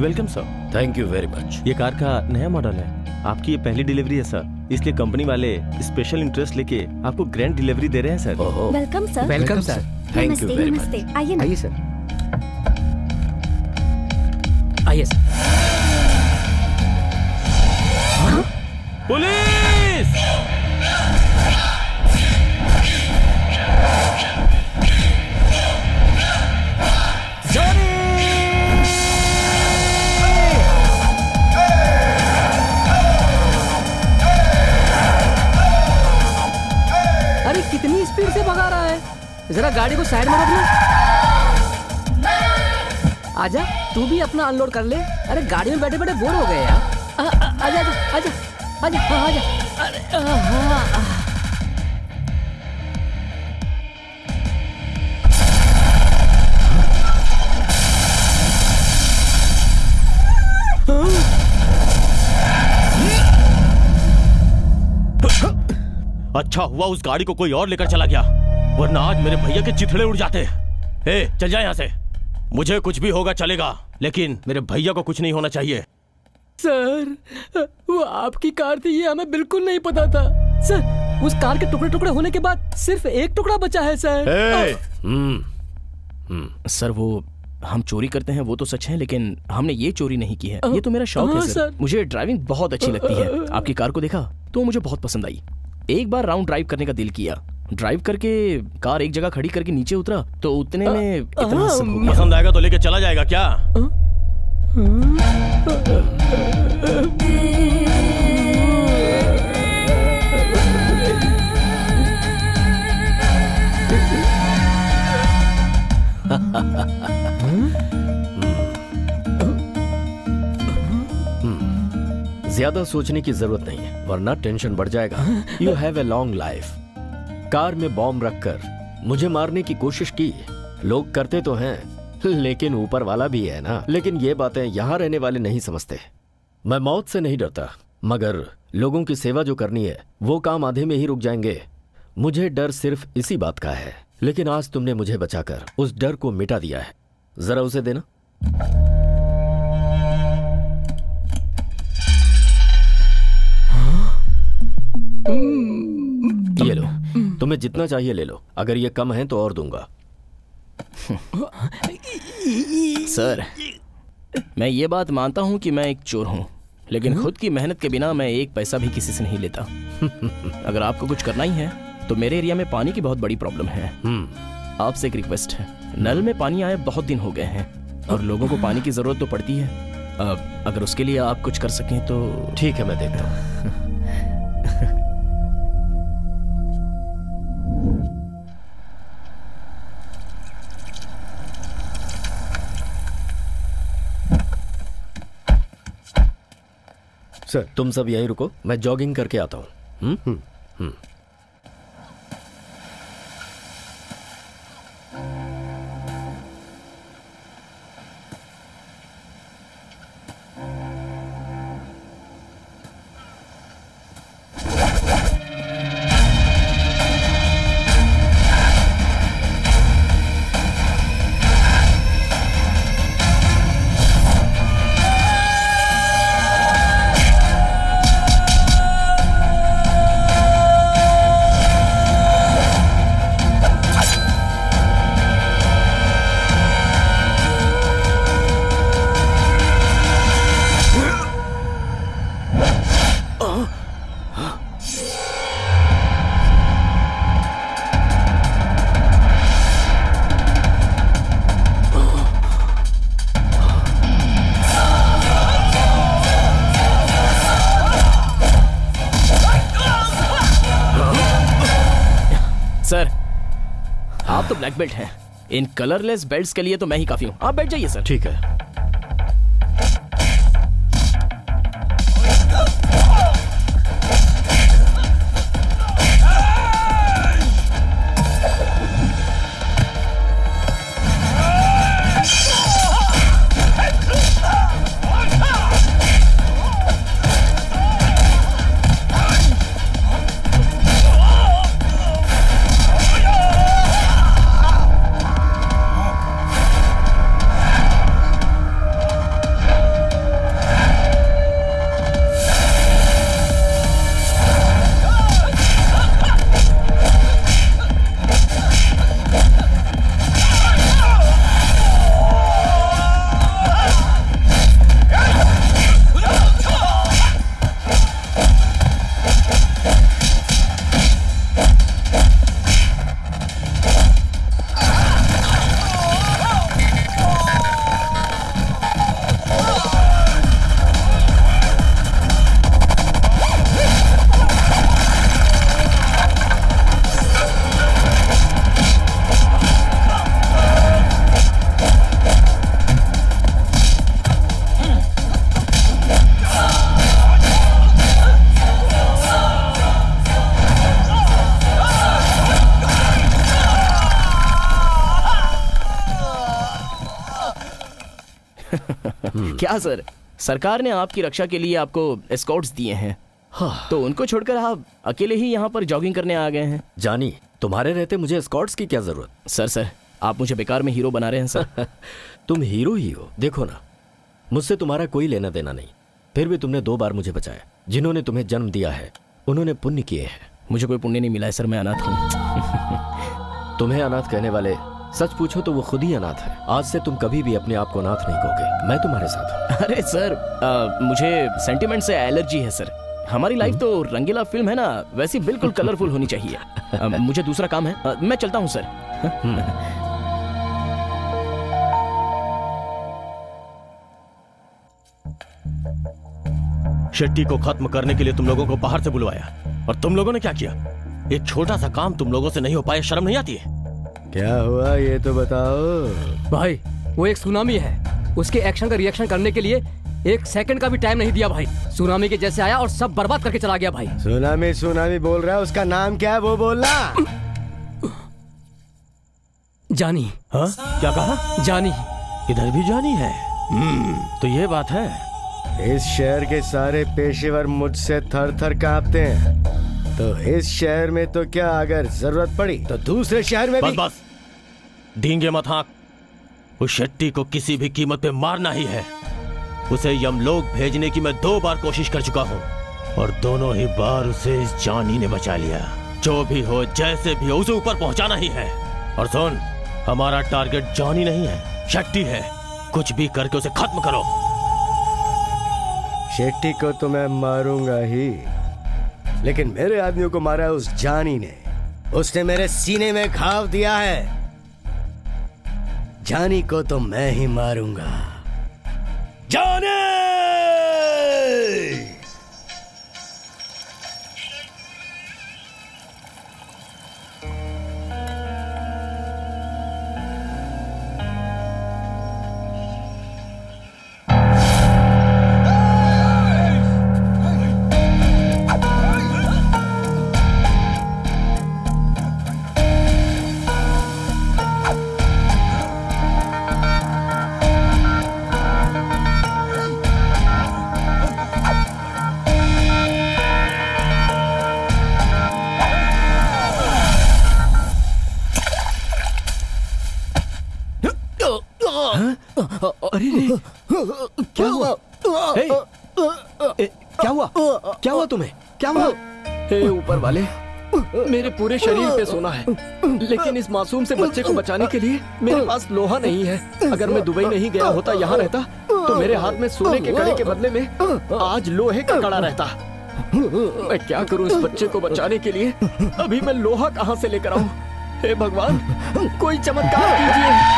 Welcome sir. Thank you very much. ये car का नया मॉडल है, आपकी ये पहली डिलीवरी है सर, इसलिए कंपनी वाले स्पेशल इंटरेस्ट लेके आपको ग्रैंड डिलीवरी दे रहे हैं sir. Welcome sir. Welcome sir. Thank you very much. आइए ना। आइए सर। आइए सर। पुलिस! अरे कितनी स्पीड से भगा रहा है, जरा गाड़ी को साइड में रोक लो। आजा, तू भी अपना अनलोड कर ले। अरे गाड़ी में बैठे बैठे बोर हो गए यार। आजा आजा आजा आजा आजा। अरे अच्छा हुआ उस गाड़ी को कोई और लेकर चला गया, वरना आज मेरे भैया के चिथड़े उड़ जाते। ए, चल जा यहाँ से। मुझे कुछ भी होगा चलेगा, लेकिन मेरे भैया को कुछ नहीं होना चाहिए। सर, वो आपकी कार थी ये हमें बिल्कुल नहीं पता था सर। उस कार के टुकड़े टुकड़े होने के बाद सिर्फ एक टुकड़ा बचा है सर। सर वो हम चोरी करते हैं वो तो सच है, लेकिन हमने ये चोरी नहीं की है। ये तो मेरा शौक है सर। मुझे ड्राइविंग बहुत अच्छी लगती है। आपकी कार को देखा तो मुझे बहुत पसंद आई। एक बार राउंड ड्राइव करने का दिल किया, ड्राइव करके कार एक जगह खड़ी करके नीचे उतरा तो उतने में इतना पसंद आएगा तो लेके चला जाएगा क्या? ज्यादा सोचने की जरूरत नहीं है, वरना टेंशन बढ़ जाएगा। You have a long life. Car में बॉम्ब रखकर मुझे मारने की कोशिश की, लोग करते तो हैं, लेकिन ऊपर वाला भी है ना। लेकिन ये बातें यहाँ रहने वाले नहीं समझते। मैं मौत से नहीं डरता, मगर लोगों की सेवा जो करनी है वो काम आधे में ही रुक जाएंगे। मुझे डर सिर्फ इसी बात का है, लेकिन आज तुमने मुझे बचाकर उस डर को मिटा दिया है। जरा उसे देना। ये लो, तुम्हें जितना चाहिए ले लो, अगर ये कम है तो और दूंगा। सर, मैं ये बात मानता हूं कि मैं एक चोर हूं, लेकिन खुद की मेहनत के बिना मैं एक पैसा भी किसी से नहीं लेता। अगर आपको कुछ करना ही है तो मेरे एरिया में पानी की बहुत बड़ी प्रॉब्लम है। आपसे एक रिक्वेस्ट है, नल में पानी आए बहुत दिन हो गए हैं और लोगों को पानी की जरूरत तो पड़ती है। अगर उसके लिए आप कुछ कर सकें तो। ठीक है, मैं देखता हूं। सर, तुम सब यहीं रुको, मैं जॉगिंग करके आता हूं। सर, आप तो ब्लैक बेल्ट हैं, इन कलरलेस बेल्ट्स के लिए तो मैं ही काफी हूं। आप बैठ जाइए सर। ठीक है। क्या सर, सरकार ने आपकी रक्षा के लिए आपको एस्कॉर्ट्स दिए हैं, तो उनको छोड़कर आप अकेले ही यहाँ पर जॉगिंग करने आ गए हैं। जानी, तुम्हारे रहते मुझे एस्कॉर्ट्स की क्या जरूरत? सर आप मुझे बेकार में हीरो बना रहे हैं सर। तुम हीरो ही हो। देखो ना, मुझसे तुम्हारा कोई लेना देना नहीं, फिर भी तुमने 2 बार मुझे बचाया। जिन्होंने तुम्हें जन्म दिया है उन्होंने पुण्य किए हैं। मुझे कोई पुण्य नहीं मिला है सर, मैं अनाथ हूँ। तुम्हें अनाथ कहने वाले सच पूछो तो वो खुद ही अनाथ है। आज से तुम कभी भी अपने आप को अनाथ नहीं कहोगे। मैं तुम्हारे साथ हूँ। अरे सर, मुझे सेंटिमेंट से एलर्जी है सर। हमारी लाइफ तो रंगीला फिल्म है ना, वैसी बिल्कुल कलरफुल होनी चाहिए। मुझे दूसरा काम है, मैं चलता हूँ सर। शेट्टी को खत्म करने के लिए तुम लोगों को बाहर से बुलवाया, और तुम लोगों ने क्या किया? एक छोटा सा काम तुम लोगों से नहीं हो पाया, शर्म नहीं आती है? क्या हुआ ये तो बताओ। भाई वो एक सुनामी है, उसके एक्शन का रिएक्शन करने के लिए 1 सेकंड का भी टाइम नहीं दिया भाई। सुनामी के जैसे आया और सब बर्बाद करके चला गया भाई। सुनामी बोल रहा है, उसका नाम क्या है वो बोलना। जानी। हाँ, क्या कहा? जानी। इधर भी जानी है? तो ये बात है। इस शहर के सारे पेशेवर मुझसे थर थर कांपते हैं, तो इस शहर में तो क्या, अगर जरूरत पड़ी तो दूसरे शहर में भी। बस डींगे मत हाँक। उस शेट्टी को किसी भी कीमत पे मारना ही है। उसे यमलोक भेजने की मैं 2 बार कोशिश कर चुका हूँ, और दोनों ही बार उसे इस जानी ने बचा लिया। जो भी हो, जैसे भी हो, उसे ऊपर पहुंचाना ही है। और सुन, हमारा टारगेट जानी नहीं है, शेट्टी है। कुछ भी करके उसे खत्म करो। शेट्टी को तो मैं मारूंगा ही, लेकिन मेरे आदमियों को मारा है उस जानी ने। उसने मेरे सीने में घाव दिया है। जानी को तो मैं ही मारूंगा। जानी! क्या हुआ? क्या हुआ तुम्हें? क्या हुआ? हे ऊपर वाले, मेरे पूरे शरीर पे सोना है, लेकिन इस मासूम से बच्चे को बचाने के लिए मेरे पास लोहा नहीं है। अगर मैं दुबई नहीं गया होता, यहाँ रहता, तो मेरे हाथ में सोने के कड़े के बदले में आज लोहे का कड़ा रहता। मैं क्या करूं इस बच्चे को बचाने के लिए? अभी मैं लोहा कहाँ से लेकर आऊं? हे भगवान, कोई चमत्कार कीजिए।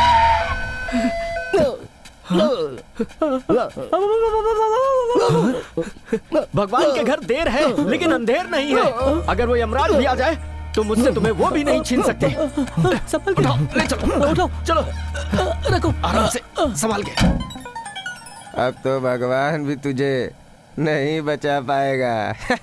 भगवान के घर देर है, लेकिन अंधेर नहीं है। अगर वो यमराज भी आ जाए तो मुझसे तुम्हें वो भी नहीं छीन सकते। उठाओ, ले चलो, उठाओ, चलो, रखो, आराम से संभाल के। अब तो भगवान भी तुझे नहीं बचा पाएगा।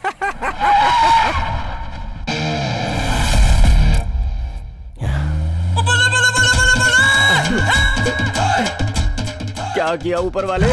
क्या किया ऊपर वाले?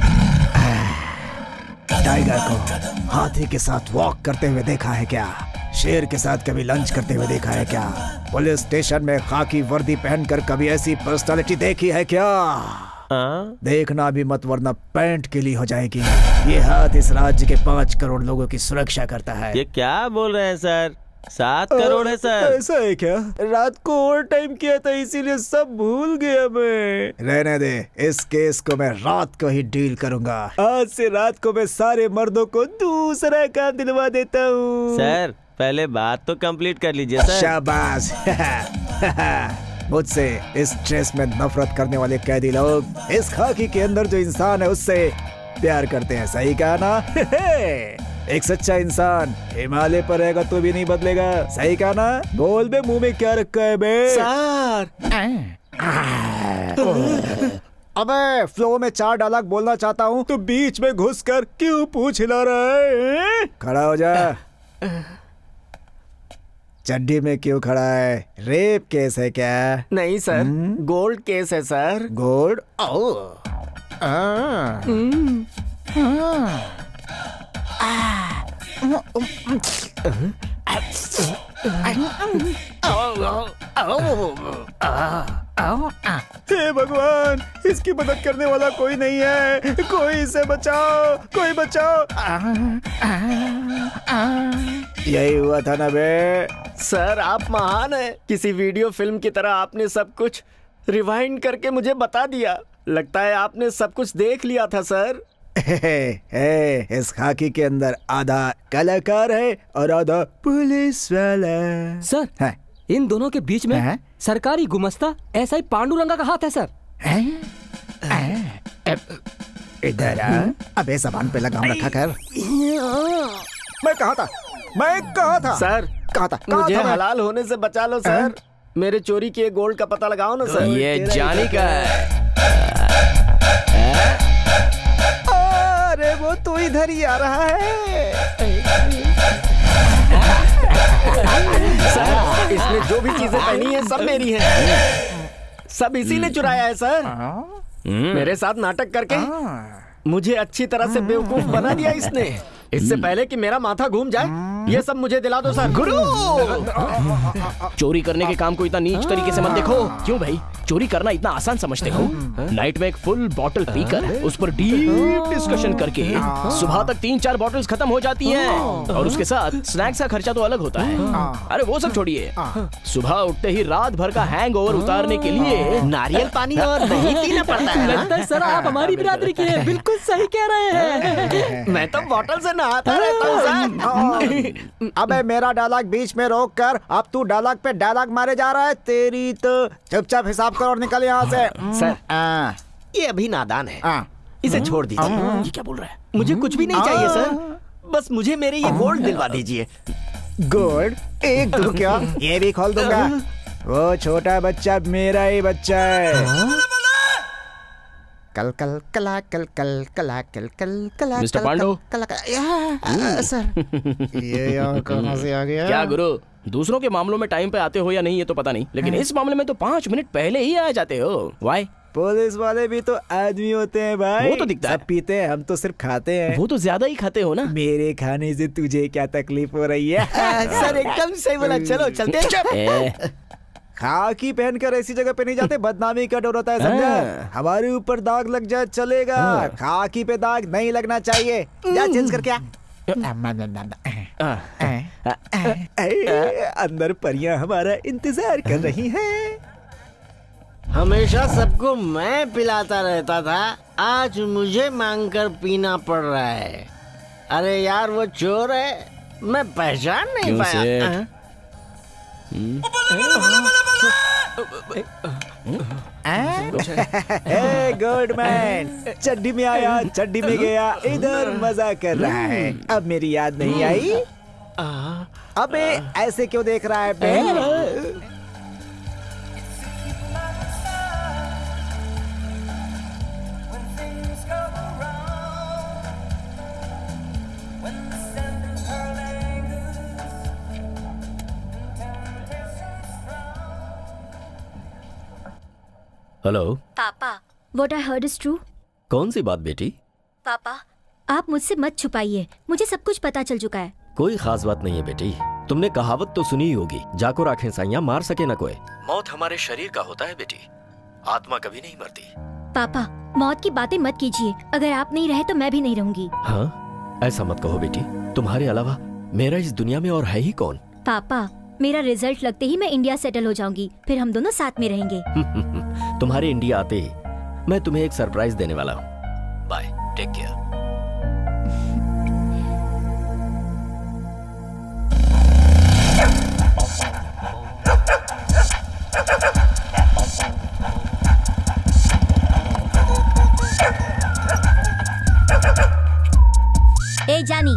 टाइगर को हाथी के साथ वॉक करते हुए देखा है क्या? शेर के साथ कभी लंच करते हुए देखा है क्या? पुलिस स्टेशन में खाकी वर्दी पहनकर कभी ऐसी पर्सनालिटी देखी है क्या? देखना भी मत, वरना पैंट के लिए हो जाएगी। ये हाथ इस राज्य के 5 करोड़ लोगों की सुरक्षा करता है। ये क्या बोल रहे हैं सर? 7 करोड़ है सर। ऐसा है क्या? रात को ओवर टाइम किया था, इसीलिए सब भूल गया मैं। रहने दे, इस केस को मैं रात को ही डील करूंगा। आज से रात को मैं सारे मर्दों को दूसरा काम दिलवा देता हूँ। सर पहले बात तो कंप्लीट कर लीजिए सर। शाबाश। मुझसे इस स्ट्रेस में नफरत करने वाले कैदी लोग इस खाकी के अंदर जो इंसान है उससे प्यार करते हैं। सही कहा ना? एक सच्चा इंसान हिमालय पर रहेगा तो भी नहीं बदलेगा। सही कहा ना? बोल बे, मुंह में क्या रखा है बे? सर, अबे फ्लो में 4 डायलॉग बोलना चाहता हूँ तो बीच में घुसकर क्यों पूछ हिला रहा है? खड़ा हो जा। चड्डी में क्यों खड़ा है? रेप केस है क्या? नहीं सर, गोल्ड केस है सर। गोल्ड? हे भगवान, इसकी मदद करने वाला कोई नहीं है। कोई इसे बचाओ, कोई बचाओ। यही हुआ था ना बे। सर आप महान हैं। किसी वीडियो फिल्म की तरह आपने सब कुछ रिवाइंड करके मुझे बता दिया। लगता है आपने सब कुछ देख लिया था सर। इस खाकी के अंदर आधा कलाकार है और आधा पुलिस वाला। सर है? इन दोनों के बीच में हैं? सरकारी गुमस्ता एसआई पांडुरंगा का हाथ है सर। इधर आ। अबे जबान पे लगाम रखा कर। मैं कहा था, मैं कहा था सर कहा था, मुझे कहा था हलाल होने से बचा लो सर। मेरे चोरी किए गोल्ड का पता लगाओ ना सर। ये जानी का है। अरे वो तो इधर ही आ रहा है। सर इसने जो भी चीजें पहनी है सब मेरी है। सब इसी ने चुराया है सर। मेरे साथ नाटक करके मुझे अच्छी तरह से बेवकूफ बना दिया इसने। इससे पहले कि मेरा माथा घूम जाए ये सब मुझे दिला दो सर। गुरु चोरी करने के काम को इतना नीच तरीके से मत देखो। क्यों भाई, चोरी करना इतना आसान समझते हो? नाइट में एक फुल बॉटल पीकर उस पर डीप डिस्कशन करके सुबह तक 3-4 बॉटल्स खत्म हो जाती हैं और उसके साथ स्नैक्स का खर्चा तो अलग होता है। अरे वो सब छोड़िए, सुबह उठते ही रात भर का हैंगओवर उतारने के लिए नारियल पानी और दही पीना पड़ता है। लगता है सर आप हमारी बिरादरी के हैं। बिल्कुल सही कह रहे हैं। मैं तो बॉटल से नहाता रहता हूँ सर। अबे मेरा डायलॉग बीच में रोक कर अब तू डायलॉग पे डायलॉग मारे जा रहा है। तेरी तो चुपचाप हिसाब कर और निकल यहाँ से। सर ये अभी नादान है, इसे छोड़ दीजिए। ये क्या बोल रहा है? मुझे कुछ भी नहीं चाहिए सर, बस मुझे मेरे ये गोल्ड दिलवा दीजिए। गोल्ड? एक दो क्या, ये भी खोल दूंगा। वो छोटा बच्चा मेरा ही बच्चा है। कल कल कला कल कल कला कल कल कला। मिस्टर पांडु। सर ये यहाँ कहाँ से आ गया? क्या गुरु, दूसरों के मामलों में टाइम पे आते हो या नहीं ये तो पता नहीं, लेकिन इस मामले में तो 5 मिनट पहले ही आ जाते हो। वाई? पुलिस वाले भी तो आदमी होते हैं भाई। वो तो दिखता है। सब पीते हैं, हम तो सिर्फ खाते हैं। वो तो ज्यादा ही खाते हो ना। मेरे खाने से तुझे क्या तकलीफ हो रही है? सर एकदम सही बोला। चलो चलते हैं। खाकी पहनकर ऐसी जगह पे नहीं जाते, बदनामी का डर होता है समझा। हमारे ऊपर दाग लग जाए चलेगा, खाकी पे दाग नहीं लगना चाहिए। जा चेंज करके आ। अंदर परियां हमारा इंतजार कर रही हैं। हमेशा सबको मैं पिलाता रहता था, आज मुझे मांगकर पीना पड़ रहा है। अरे यार वो चोर है, मैं पहचान नहीं पाया। गुड मैन, चड्डी में आया चड्डी में गया, इधर मजा कर रहा है। अब मेरी याद नहीं आई? अबे ऐसे क्यों देख रहा है बे? हेलो पापा, what I heard is true? कौन सी बात बेटी? पापा, आप मुझसे मत छुपाइए, मुझे सब कुछ पता चल चुका है। कोई खास बात नहीं है बेटी। तुमने कहावत तो सुनी ही होगी, जाको राखें साइयां मार सके न कोई। मौत हमारे शरीर का होता है बेटी, आत्मा कभी नहीं मरती। पापा, मौत की बातें मत कीजिए। अगर आप नहीं रहे तो मैं भी नहीं रहूंगी। हाँ, ऐसा मत कहो बेटी। तुम्हारे अलावा मेरा इस दुनिया में और है ही कौन? पापा, मेरा रिजल्ट लगते ही मैं इंडिया सेटल हो जाऊंगी, फिर हम दोनों साथ में रहेंगे। तुम्हारे इंडिया आते ही मैं तुम्हें एक सरप्राइज देने वाला हूँ। Bye, take care. ए जानी।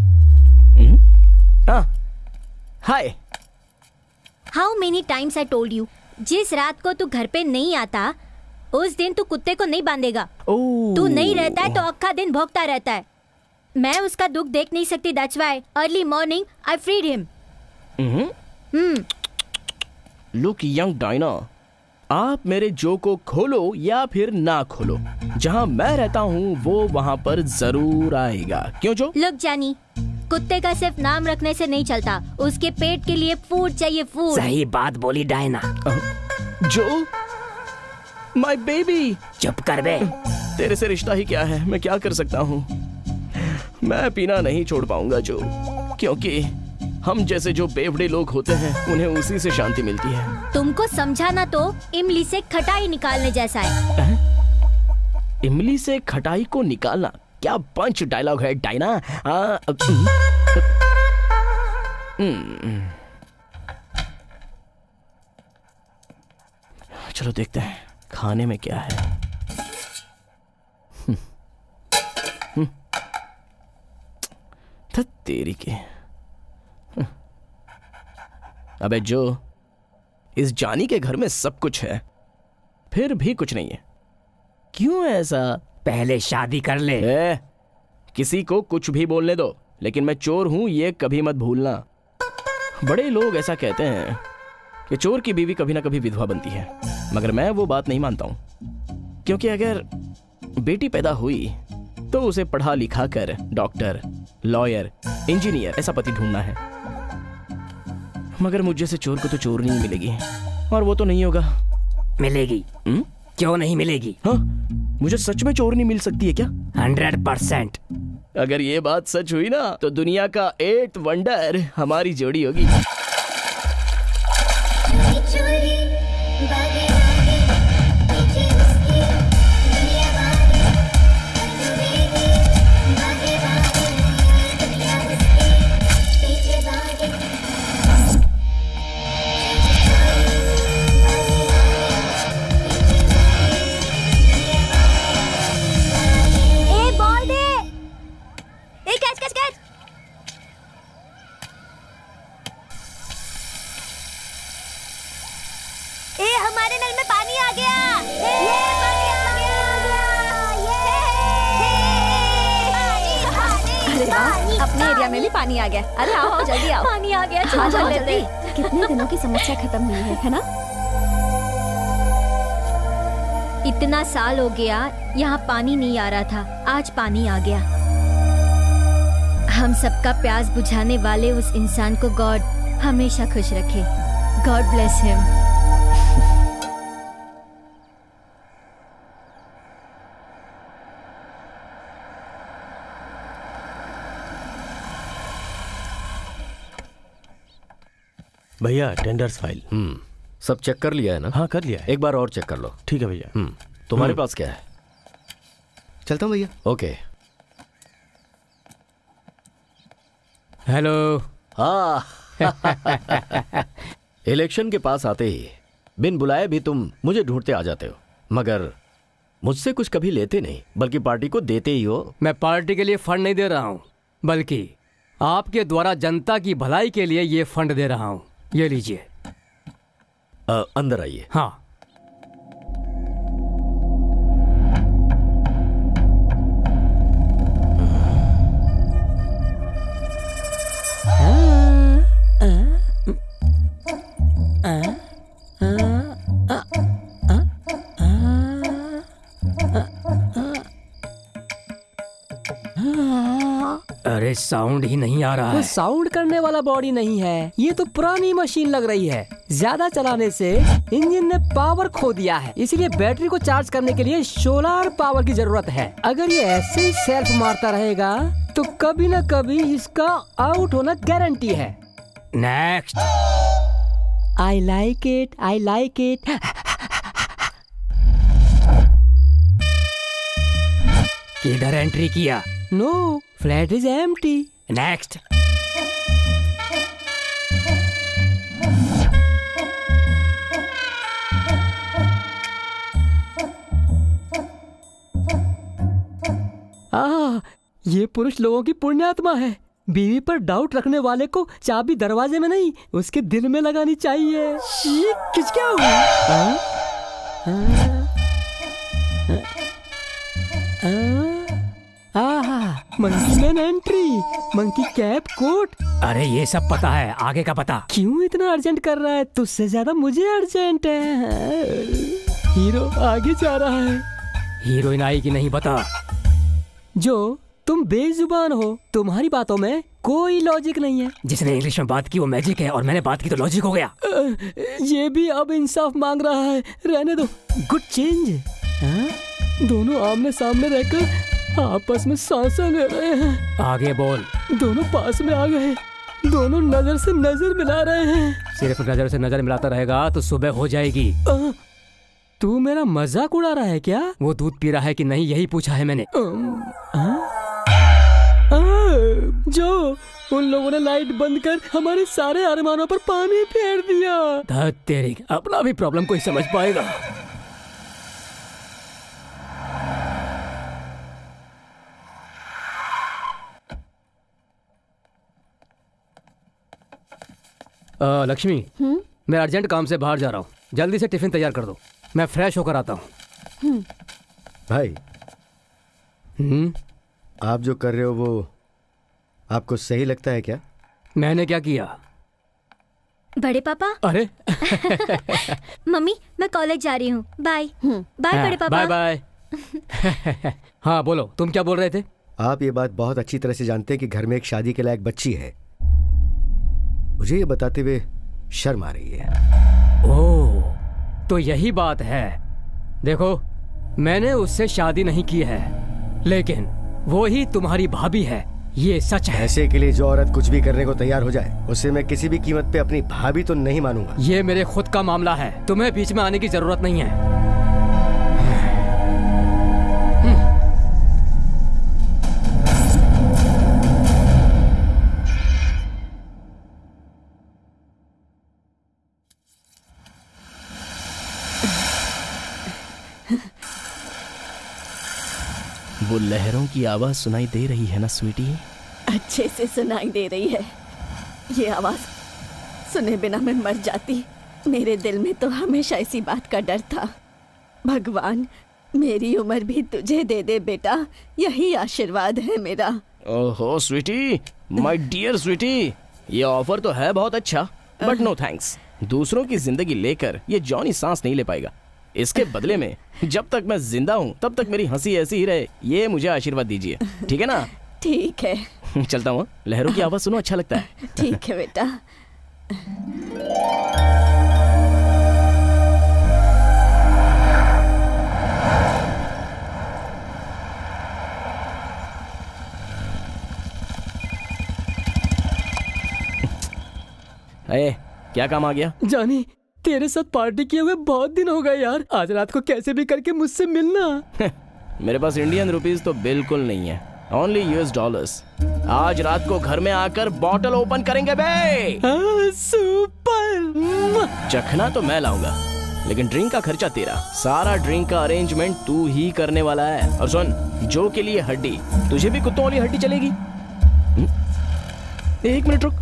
Hi. How many times I told you, जिस रात को तू घर पे नहीं आता उस दिन तू कुत्ते को नहीं बांधेगा। तू नहीं रहता है तो अक्खा दिन भौंकता रहता है। मैं उसका दुख देख नहीं सकती, that's why early morning I freed him. Look young Diana, आप मेरे जो को खोलो या फिर ना खोलो, जहाँ मैं रहता हूँ वो वहाँ पर जरूर आएगा। क्यों जो? लुक जानी, कुत्ते का सिर्फ नाम रखने से नहीं चलता, उसके पेट के लिए फूड चाहिए, फूड। सही बात बोली डायना। जो माय बेबी। चुप कर बे। तेरे से रिश्ता ही क्या है, मैं क्या कर सकता हूँ। मैं पीना नहीं छोड़ पाऊंगा जो, क्योंकि हम जैसे जो बेवड़े लोग होते हैं उन्हें उसी से शांति मिलती है। तुमको समझाना तो इमली से खटाई निकालने जैसा है। इमली से खटाई को निकालना, क्या पंच डायलॉग है डायना। चलो देखते हैं खाने में क्या है। तेरी के। अबे जो, इस जानी के घर में सब कुछ है फिर भी कुछ नहीं है, क्यों ऐसा? पहले शादी कर ले। किसी को कुछ भी बोलने दो, लेकिन मैं चोर हूं ये कभी मत भूलना। बड़े लोग ऐसा कहते हैं कि चोर की बीवी कभी ना कभी विधवा बनती है, मगर मैं वो बात नहीं मानता हूं, क्योंकि अगर बेटी पैदा हुई तो उसे पढ़ा लिखा कर डॉक्टर, लॉयर, इंजीनियर ऐसा पति ढूंढना है। मगर मुझ जैसे चोर को तो चोर नहीं मिलेगी, और वो तो नहीं होगा। मिलेगी। क्यों नहीं मिलेगी? हाँ, मुझे सच में चोर नहीं मिल सकती है क्या? 100%। अगर ये बात सच हुई ना तो दुनिया का 8th वंडर हमारी जोड़ी होगी। अपने एरिया में भी पानी आ गया। अरे आओ आओ जल्दी आओ। पानी आ गया, हाँ, चलो जल्दी। कितने दिनों की समस्या खत्म हुई है ना? इतना साल हो गया यहाँ पानी नहीं आ रहा था, आज पानी आ गया। हम सबका प्यास बुझाने वाले उस इंसान को गॉड हमेशा खुश रखे। God bless him. भैया टेंडर्स फाइल। सब चेक कर लिया है ना? हाँ कर लिया है। एक बार और चेक कर लो। ठीक है भैया। तुम्हारे पास क्या है? चलता हूँ भैया। ओके। हेलो। हाँ। इलेक्शन के पास आते ही बिन बुलाए भी तुम मुझे ढूंढते आ जाते हो, मगर मुझसे कुछ कभी लेते नहीं, बल्कि पार्टी को देते ही हो। मैं पार्टी के लिए फंड नहीं दे रहा हूँ, बल्कि आपके द्वारा जनता की भलाई के लिए ये फंड दे रहा हूँ। ये लीजिए। अंदर आइए। हाँ। अरे साउंड ही नहीं आ रहा है। साउंड करने वाला बॉडी नहीं है, ये तो पुरानी मशीन लग रही है। ज्यादा चलाने से इंजन ने पावर खो दिया है, इसलिए बैटरी को चार्ज करने के लिए सोलर पावर की जरूरत है। अगर ये ऐसे ही सेल्फ मारता रहेगा तो कभी न कभी इसका आउट होना गारंटी है। Next. I like it, I like it. किधर एंट्री किया? No, flat is empty. Next. ये पुरुष लोगों की पुण्यात्मा है। बीवी पर डाउट रखने वाले को चाबी दरवाजे में नहीं, उसके दिल में लगानी चाहिए। ये किस क्या हुआ? Monkey man entry, monkey cap coat. अरे ये सब पता है, आगे का पता। क्यों इतना अर्जेंट कर रहा है? तुझसे ज्यादा मुझे अर्जेंट है। हीरो आगे जा रहा है। हीरोइन आई कि नहीं पता। जो तुम बेजुबान हो, तुम्हारी बातों में कोई लॉजिक नहीं है। जिसने इंग्लिश में बात की वो मैजिक है और मैंने बात की तो लॉजिक हो गया। ये भी अब इंसाफ मांग रहा है। रहने दो, गुड चेंज। दोनों आमने सामने रहकर आपस में सांसें ले रहे हैं। आगे बोल। दोनों पास में आ गए, दोनों नजर से नजर मिला रहे हैं। सिर्फ नजर से नजर मिलाता रहेगा तो सुबह हो जाएगी। तू मेरा मजाक उड़ा रहा है क्या? वो दूध पी रहा है कि नहीं यही पूछा है मैंने। जो उन लोगों ने लाइट बंद कर हमारे सारे अरमानों पर पानी फेर दिया। धत तेरी, अपना भी प्रॉब्लम कोई समझ पाएगा। लक्ष्मी, मैं अर्जेंट काम से बाहर जा रहा हूँ, जल्दी से टिफिन तैयार कर दो, मैं फ्रेश होकर आता हूँ। भाई, आप जो कर रहे हो वो आपको सही लगता है क्या? मैंने क्या किया? बड़े पापा। अरे मम्मी, मैं कॉलेज जा रही हूँ, बाय। बाय बड़े पापा। Bye bye. हाँ बोलो, तुम क्या बोल रहे थे? आप ये बात बहुत अच्छी तरह से जानते हैं कि घर में एक शादी के लायक बच्ची है। मुझे ये बताते हुए शर्म आ रही है। ओह, तो यही बात है। देखो, मैंने उससे शादी नहीं की है, लेकिन वो ही तुम्हारी भाभी है, ये सच है। ऐसे के लिए जो औरत कुछ भी करने को तैयार हो जाए, उसे मैं किसी भी कीमत पे अपनी भाभी तो नहीं मानूंगा। ये मेरे खुद का मामला है, तुम्हें बीच में आने की जरूरत नहीं है। वो लहरों की आवाज सुनाई दे रही है ना स्वीटी? अच्छे से सुनाई दे रही है। ये आवाज सुने बिना मैं मर जाती। मेरे दिल में तो हमेशा इसी बात का डर था। भगवान मेरी उम्र भी तुझे दे दे बेटा, यही आशीर्वाद है मेरा। ओहो स्वीटी, माय डियर स्वीटी, ये ऑफर तो है बहुत अच्छा, बट नो थैंक्स। दूसरों की जिंदगी लेकर ये जॉनी सांस नहीं ले पाएगा। इसके बदले में जब तक मैं जिंदा हूँ तब तक मेरी हंसी ऐसी ही रहे, ये मुझे आशीर्वाद दीजिए, ठीक है ना? ठीक है। चलता हूँ। लहरों की आवाज सुनो, अच्छा लगता है। ठीक है बेटा। क्या काम आ गया? जानी, तेरे साथ पार्टी किए हुए बहुत दिन हो गए यार। आज रात को कैसे भी करके मुझसे मिलना। मेरे पास इंडियन रुपीस तो बिल्कुल नहीं है, ओनली यूएस डॉलर्स। आज रात को घर में आकर बॉटल ओपन करेंगे बे। सुपर। चखना तो मैं लाऊंगा, लेकिन ड्रिंक का खर्चा तेरा। सारा ड्रिंक का अरेंजमेंट तू ही करने वाला है। और सुन, जो के लिए हड्डी, तुझे भी कुत्तों वाली हड्डी चलेगी। एक मिनट रुक।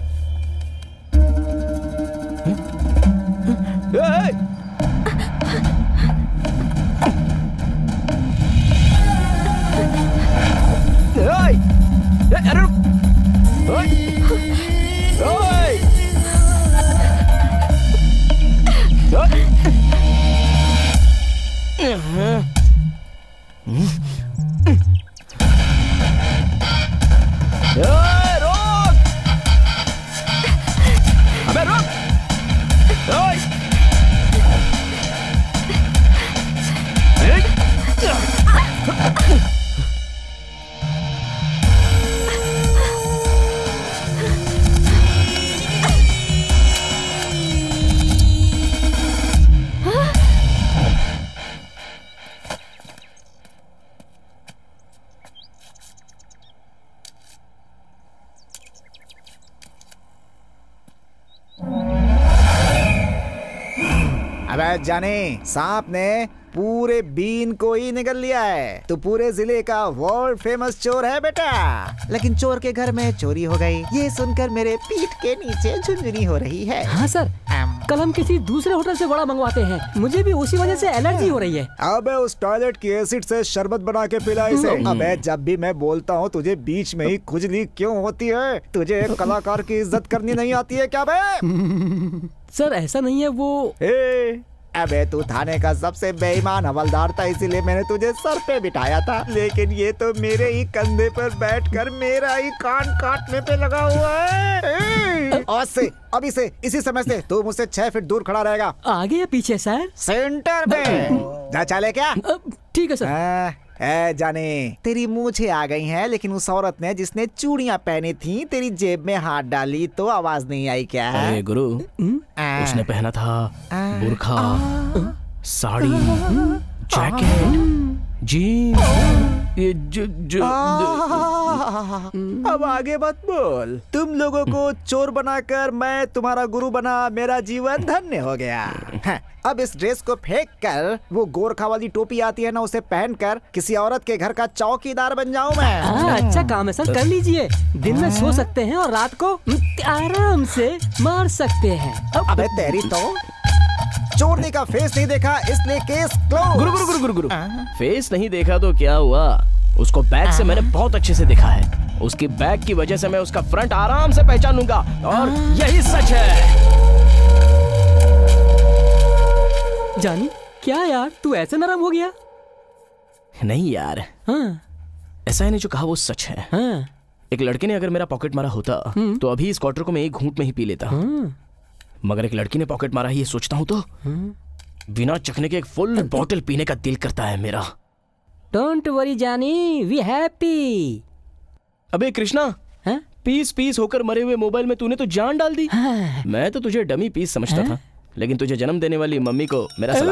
अरे रुक। अबे जानी, सांप ने पूरे बीन को ही निगल लिया है। तू पूरे जिले का वर्ल्ड फेमस चोर है बेटा। लेकिन चोर के घर में चोरी हो गई, ये सुनकर मेरे पीठ के नीचे झुनझुनी हो रही है। हाँ सर, कल हम किसी दूसरे होटल से वड़ा मंगवाते हैं, मुझे भी उसी वजह से एलर्जी हो रही है। अबे उस टॉयलेट की एसिड से शरबत बना के पिला इसे। अबे जब भी मैं बोलता हूँ तुझे बीच में ही खुजली क्यों होती है? तुझे एक कलाकार की इज्जत करनी नहीं आती है क्या बे? सर ऐसा नहीं है वो। अबे तू थाने का सबसे बेईमान हवलदार था, इसीलिए मैंने तुझे सर पे बिठाया था। लेकिन ये तो मेरे ही कंधे पर बैठकर मेरा ही कान काटने पे लगा हुआ है। आज से, अभी से, इसी समय से तू मुझसे 6 फीट दूर खड़ा रहेगा। आगे या पीछे सर? सेंटर में। जा चले क्या? ठीक है सर। जाने तेरी मूछें आ गई हैं, लेकिन उस औरत ने जिसने चूड़ियां पहनी थी तेरी जेब में हाथ डाली तो आवाज नहीं आई क्या? अरे गुरु, उसने पहना था बुर्खा, साड़ी, जैकेट, जीन्स। ये अब आगे मत बोल। तुम लोगों को चोर बनाकर मैं तुम्हारा गुरु बना, मेरा जीवन धन्य हो गया। अब इस ड्रेस को फेंक कर वो गोरखा वाली टोपी आती है ना, उसे पहनकर किसी औरत के घर का चौकीदार बन जाऊं मैं। अच्छा काम है सर, कर लीजिए। दिन में सो सकते हैं और रात को आराम से मार सकते हैं। अबे तेरी तो चोरनी का फेस नहीं देखा इसलिए केस क्लोज। गुरु गुरु गुरु गुरु गुरु, फेस नहीं देखा तो क्या हुआ? उसको बैक से मैंने बहुत अच्छे से देखा है। उसकी बैक की वजह से मैं उसका फ्रंट आराम से पहचान लूंगा, और यही सच है। जानी क्या यार, तू ऐसे नरम हो गया? नहीं यार, ऐसा है नहीं जो कहा वो सच है। एक लड़के ने अगर मेरा पॉकेट मारा होता तो अभी इस क्वार्टर को मैं एक घूंट में ही पी लेता। मगर एक लड़की ने पॉकेट मारा है, ये सोचता हूँ तो बिना चखने के एक फुल बॉटल पीने का दिल करता है मेरा। डोंट वरी जानी, वी हैप्पी। अबे कृष्णा, पीस पीस होकर मरे हुए मोबाइल में तूने तो जान डाल दी। मैं तो तुझे डमी पीस समझता था, लेकिन तुझे जन्म देने वाली मम्मी को मेरा सलाम।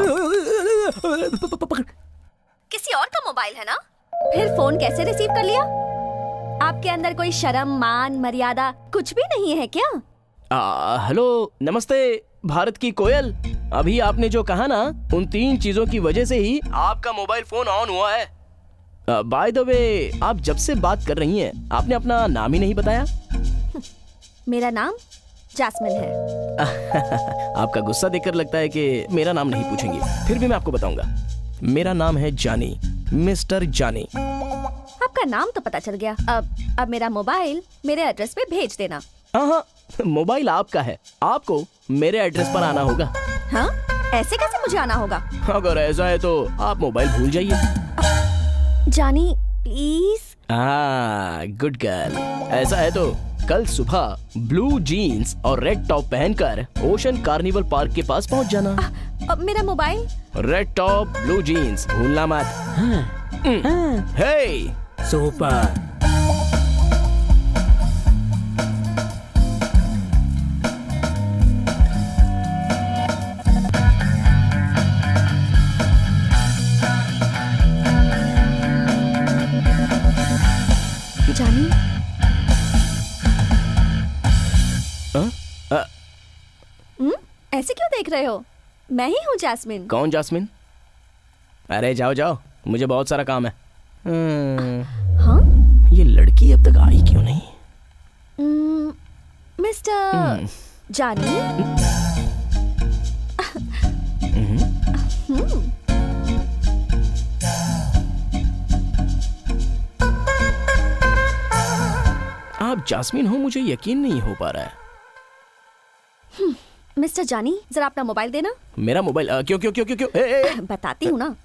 किसी और का मोबाइल है ना? फिर फोन कैसे रिसीव कर लिया? आपके अंदर कोई शर्म, मान, मर्यादा कुछ भी नहीं है क्या? हेलो, नमस्ते भारत की कोयल। अभी आपने जो कहा ना, उन 3 चीजों की वजह से ही आपका मोबाइल फोन ऑन हुआ है। बाय द वे, आप जब से बात कर रही हैं, आपने अपना नाम ही नहीं बताया। मेरा नाम जैस्मिन है। आपका गुस्सा देखकर लगता है कि मेरा नाम नहीं पूछेंगी, फिर भी मैं आपको बताऊंगा। मेरा नाम है जानी, मिस्टर जानी। आपका नाम तो पता चल गया। अब मेरा मोबाइल मेरे एड्रेस पे भेज देना। हाँ, मोबाइल आपका है, आपको मेरे एड्रेस पर आना होगा। हाँ? ऐसे कैसे मुझे आना होगा? अगर ऐसा है तो आप मोबाइल भूल जाइए। जानी प्लीज। Good girl. ऐसा है तो कल सुबह ब्लू जीन्स और रेड टॉप पहनकर ओशन कार्निवल पार्क के पास पहुंच जाना। अब मेरा mobile? Red top, blue jeans, भूलना मत। Hey, super. जानी, ऐसे क्यों देख रहे हो? मैं ही हूँ जैस्मिन। कौन जैस्मिन? अरे जाओ जाओ, मुझे बहुत सारा काम है। हाँ? ये लड़की अब तक आई क्यों नहीं? मिस्टर जानी। आप जास्मिन हो, मुझे यकीन नहीं हो पा रहा है। मिस्टर जानी, जरा अपना मोबाइल देना। मेरा मोबाइल? क्यों क्यों क्यों क्यों क्यों? बताती हूँ ना।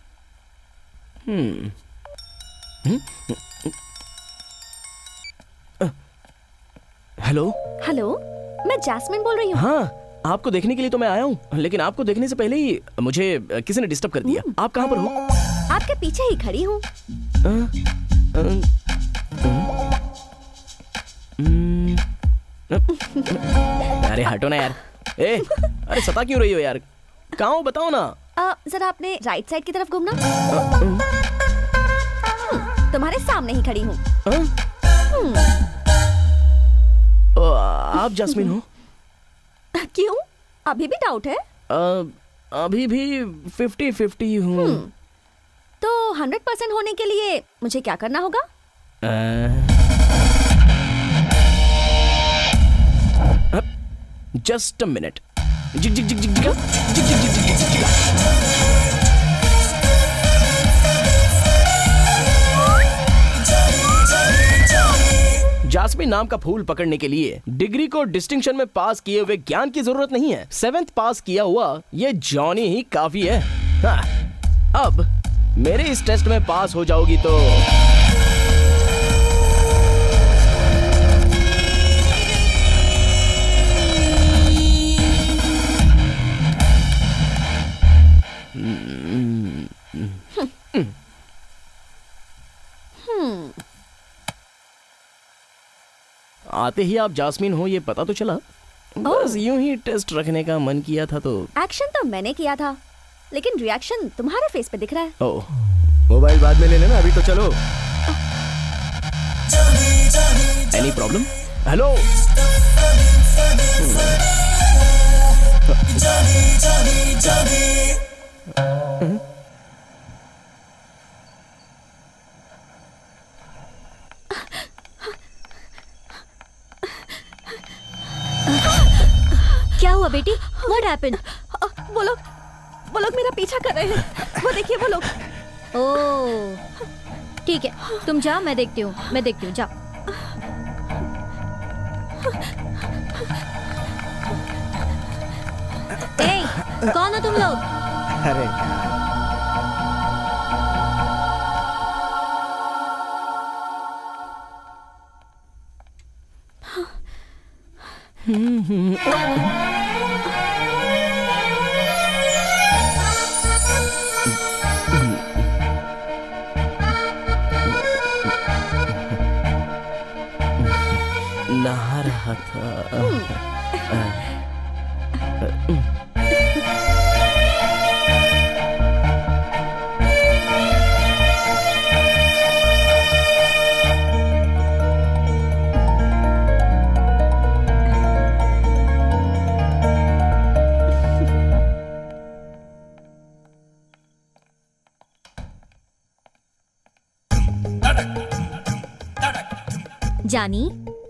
हेलो हेलो, मैं जैस्मिन बोल रही हूँ। हाँ, आपको देखने के लिए तो मैं आया हूँ, लेकिन आपको देखने से पहले ही मुझे किसी ने डिस्टर्ब कर दिया। आप कहाँ पर हो? आपके पीछे ही खड़ी हूँ। अरे हटो ना यार। अरे सता क्यों रही हो यार? कहाँ हो बताओ ना। जरा अपने राइट साइड की तरफ घूमना। तुम्हारे सामने ही खड़ी हूँ। आप जैस्मिन हो? क्यों? अभी भी डाउट है? अभी भी 50-50 हूँ। तो 100% होने के लिए मुझे क्या करना होगा? Just a minute. Jig jig jig jig jig jig jig jig jig jig. Jasmine नाम का फूल पकड़ने के लिए डिग्री को डिस्टिंक्शन में पास किए हुए ज्ञान की जरूरत नहीं है। 7th पास किया हुआ ये जॉनी ही काफी है। हाँ, अब मेरे इस टेस्ट में पास हो जाओगी तो आते ही आप जास्मिन हो ये पता तो चला। बस यूं ही टेस्ट रखने का मन किया था तो। एक्शन तो मैंने किया था, लेकिन रिएक्शन तुम्हारे फेस पे दिख रहा है। ओह, मोबाइल बाद में ले लेना, अभी तो चलो। Any problem? हेलो। क्या हुआ बेटी? What happened? वो लोग मेरा पीछा कर रहे हैं। वो देखिए वो लोग। ओह, ठीक है, तुम जाओ, मैं देखती हूँ, जाओ। कौन हो तुम लोग? अरे नहा रहा था। जानी,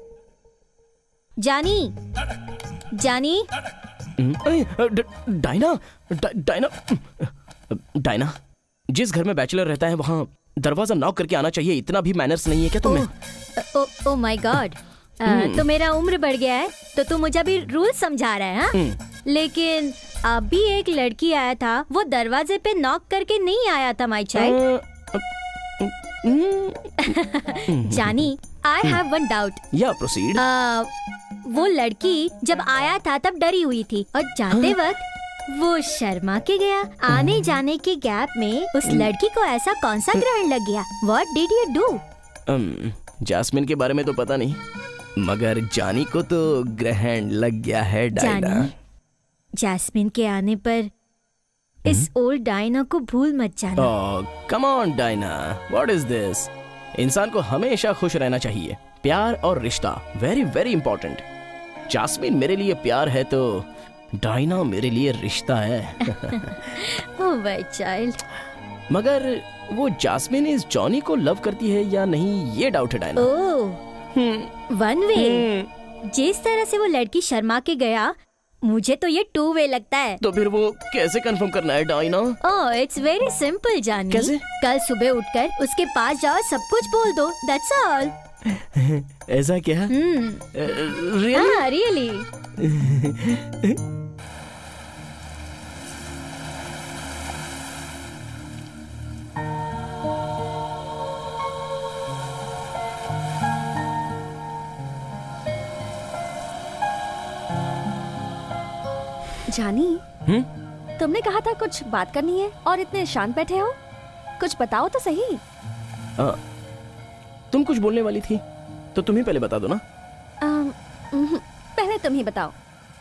जानी, जानी। डायना, डायना, जिस घर में बैचलर रहता है वहाँ दरवाजा नॉक करके आना चाहिए, इतना भी मैनर्स नहीं है क्या तुम्हें? ओह माय गॉड, तो मेरा उम्र बढ़ गया है तो तू मुझे भी रूल समझा रहा है? हाँ? लेकिन अभी एक लड़की आया था, वो दरवाजे पे नॉक करके नहीं आया था माय चाइल्ड। जानी, I have one doubt. Yeah, proceed. वो लड़की जब आया था तब डरी हुई थी और जाते वक्त वो शर्मा के गया। आने जाने के गैप में उस लड़की को ऐसा कौन सा ग्रहण लग गया? What did you do? Jasmine के बारे में तो पता नहीं, मगर जानी को तो ग्रहण लग गया है डायना। जास्मिन के आने पर इस ओल्ड डायना को भूल मत जाना। Come on Diana, what is this? इंसान को हमेशा खुश रहना चाहिए। प्यार और रिश्ता वेरी वेरी इंपॉर्टेंट। जास्मिन मेरे लिए प्यार है तो डायना मेरे लिए रिश्ता है। Oh my child. मगर वो जास्मिन इस जॉनी को लव करती है या नहीं, ये डाउट है डायना। ओह, वन वे। जिस तरह से वो लड़की शर्मा के गया, मुझे तो ये 2 वे लगता है। तो फिर वो कैसे कंफर्म करना है Diana? Oh, it's very simple जानी। कैसे? कल सुबह उठकर उसके पास जाओ, सब कुछ बोल दो, दैट्स ऑल। ऐसा क्या? रियली? हाँ, रियली। जानी, तुमने कहा था कुछ बात करनी है और इतने शांत बैठे हो, कुछ बताओ तो सही। तुम कुछ बोलने वाली थी तो तुम ही पहले बता दो ना। पहले तुम ही बताओ।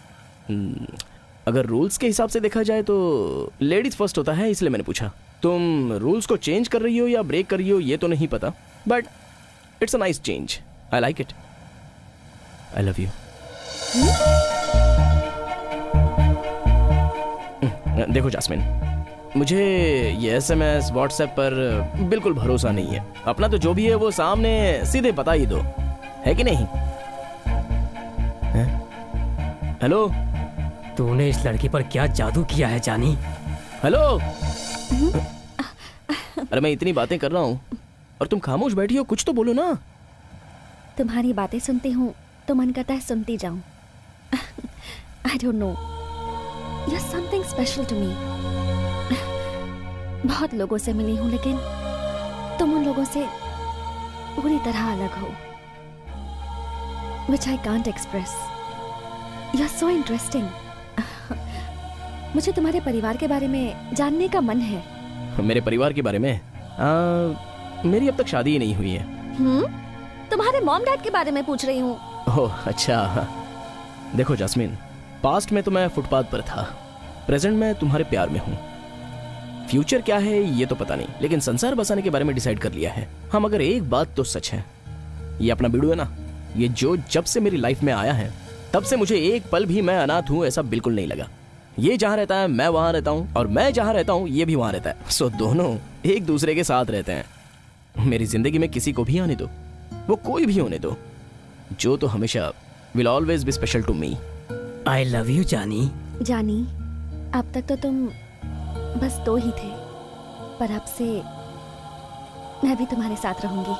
अगर रूल्स के हिसाब से देखा जाए तो लेडीज फर्स्ट होता है, इसलिए मैंने पूछा। तुम रूल्स को चेंज कर रही हो या ब्रेक कर रही हो ये तो नहीं पता, but it's a nice change, I like it. I love you. देखो जास्मिन, मुझे ये SMS व्हाट्सएप पर बिल्कुल भरोसा नहीं है। अपना तो जो भी है वो सामने सीधे बता ही दो, है कि नहीं? हेलो, तूने इस लड़की पर क्या जादू किया है जानी? हेलो। अरे मैं इतनी बातें कर रहा हूँ और तुम खामोश बैठी हो, कुछ तो बोलो ना। तुम्हारी बातें सुनती हूँ तो मन करता है सुनती जाऊं। I don't know, you're something special to me. बहुत लोगों से मिली हूँ लेकिन तुम उन लोगों से पूरी तरह अलग हो, which I can't express. You're so interesting. मुझे तुम्हारे परिवार के बारे में जानने का मन है। मेरे परिवार के बारे में? मेरी अब तक शादी ही नहीं हुई है। तुम्हारे मॉम डैड के बारे में पूछ रही हूँ। ओह अच्छा। देखो जास्मिन, पास्ट में तो मैं फुटपाथ पर था, प्रेजेंट में तुम्हारे प्यार में हूँ। फ्यूचर क्या है ये तो पता नहीं, लेकिन संसार बसाने के बारे में डिसाइड कर लिया है। हम अगर एक बात तो सच है, ये अपना बिडू है ना, ये जो जब से मेरी लाइफ में आया है तब से मुझे एक पल भी मैं अनाथ हूँ ऐसा बिल्कुल नहीं लगा। ये जहाँ रहता है मैं वहाँ रहता हूँ, और मैं जहाँ रहता हूँ ये भी वहाँ रहता है। सो दोनों एक दूसरे के साथ रहते हैं। मेरी जिंदगी में किसी को भी आने दो, वो कोई भी होने दो, जो तो हमेशा will always be special to me. I love you जानी। जानी, अब तक तो तुम बस दो ही थे, पर अब से मैं भी तुम्हारे साथ रहूंगी।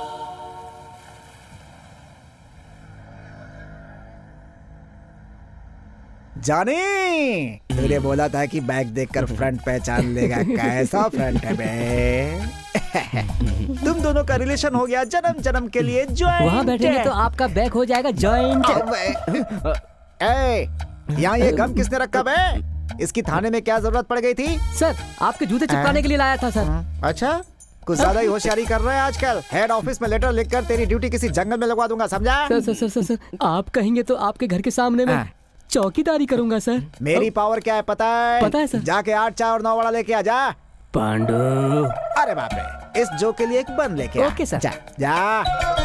जानी, तूने बोला था कि बैग देखकर फ्रंट पहचान लेगा। कैसा फ्रंट है बे? तुम दोनों का रिलेशन हो गया जन्म जन्म के लिए जॉइंट। वहाँ बैठेंगे तो आपका बैग हो जाएगा जॉइंट। यहाँ ये गम किसने रखा बे? इसकी थाने में क्या जरूरत पड़ गई थी? सर, आपके जूते चिपकाने के लिए लाया था सर। अच्छा, कुछ ज्यादा ही होशियारी कर रहे हैं आजकल। हेड ऑफिस में लेटर लिखकर तेरी ड्यूटी किसी जंगल में लगवा दूंगा, समझा? सर, आप कहेंगे तो आपके घर के सामने में चौकीदारी करूंगा सर। मेरी पावर क्या है पता है? पता है सर। जाके 8 चाय और 9 वड़ा लेके आ जा। पांडु। अरे बाप रे, इस जो के लिए एक बन लेके आ। Okay sir. जा जा।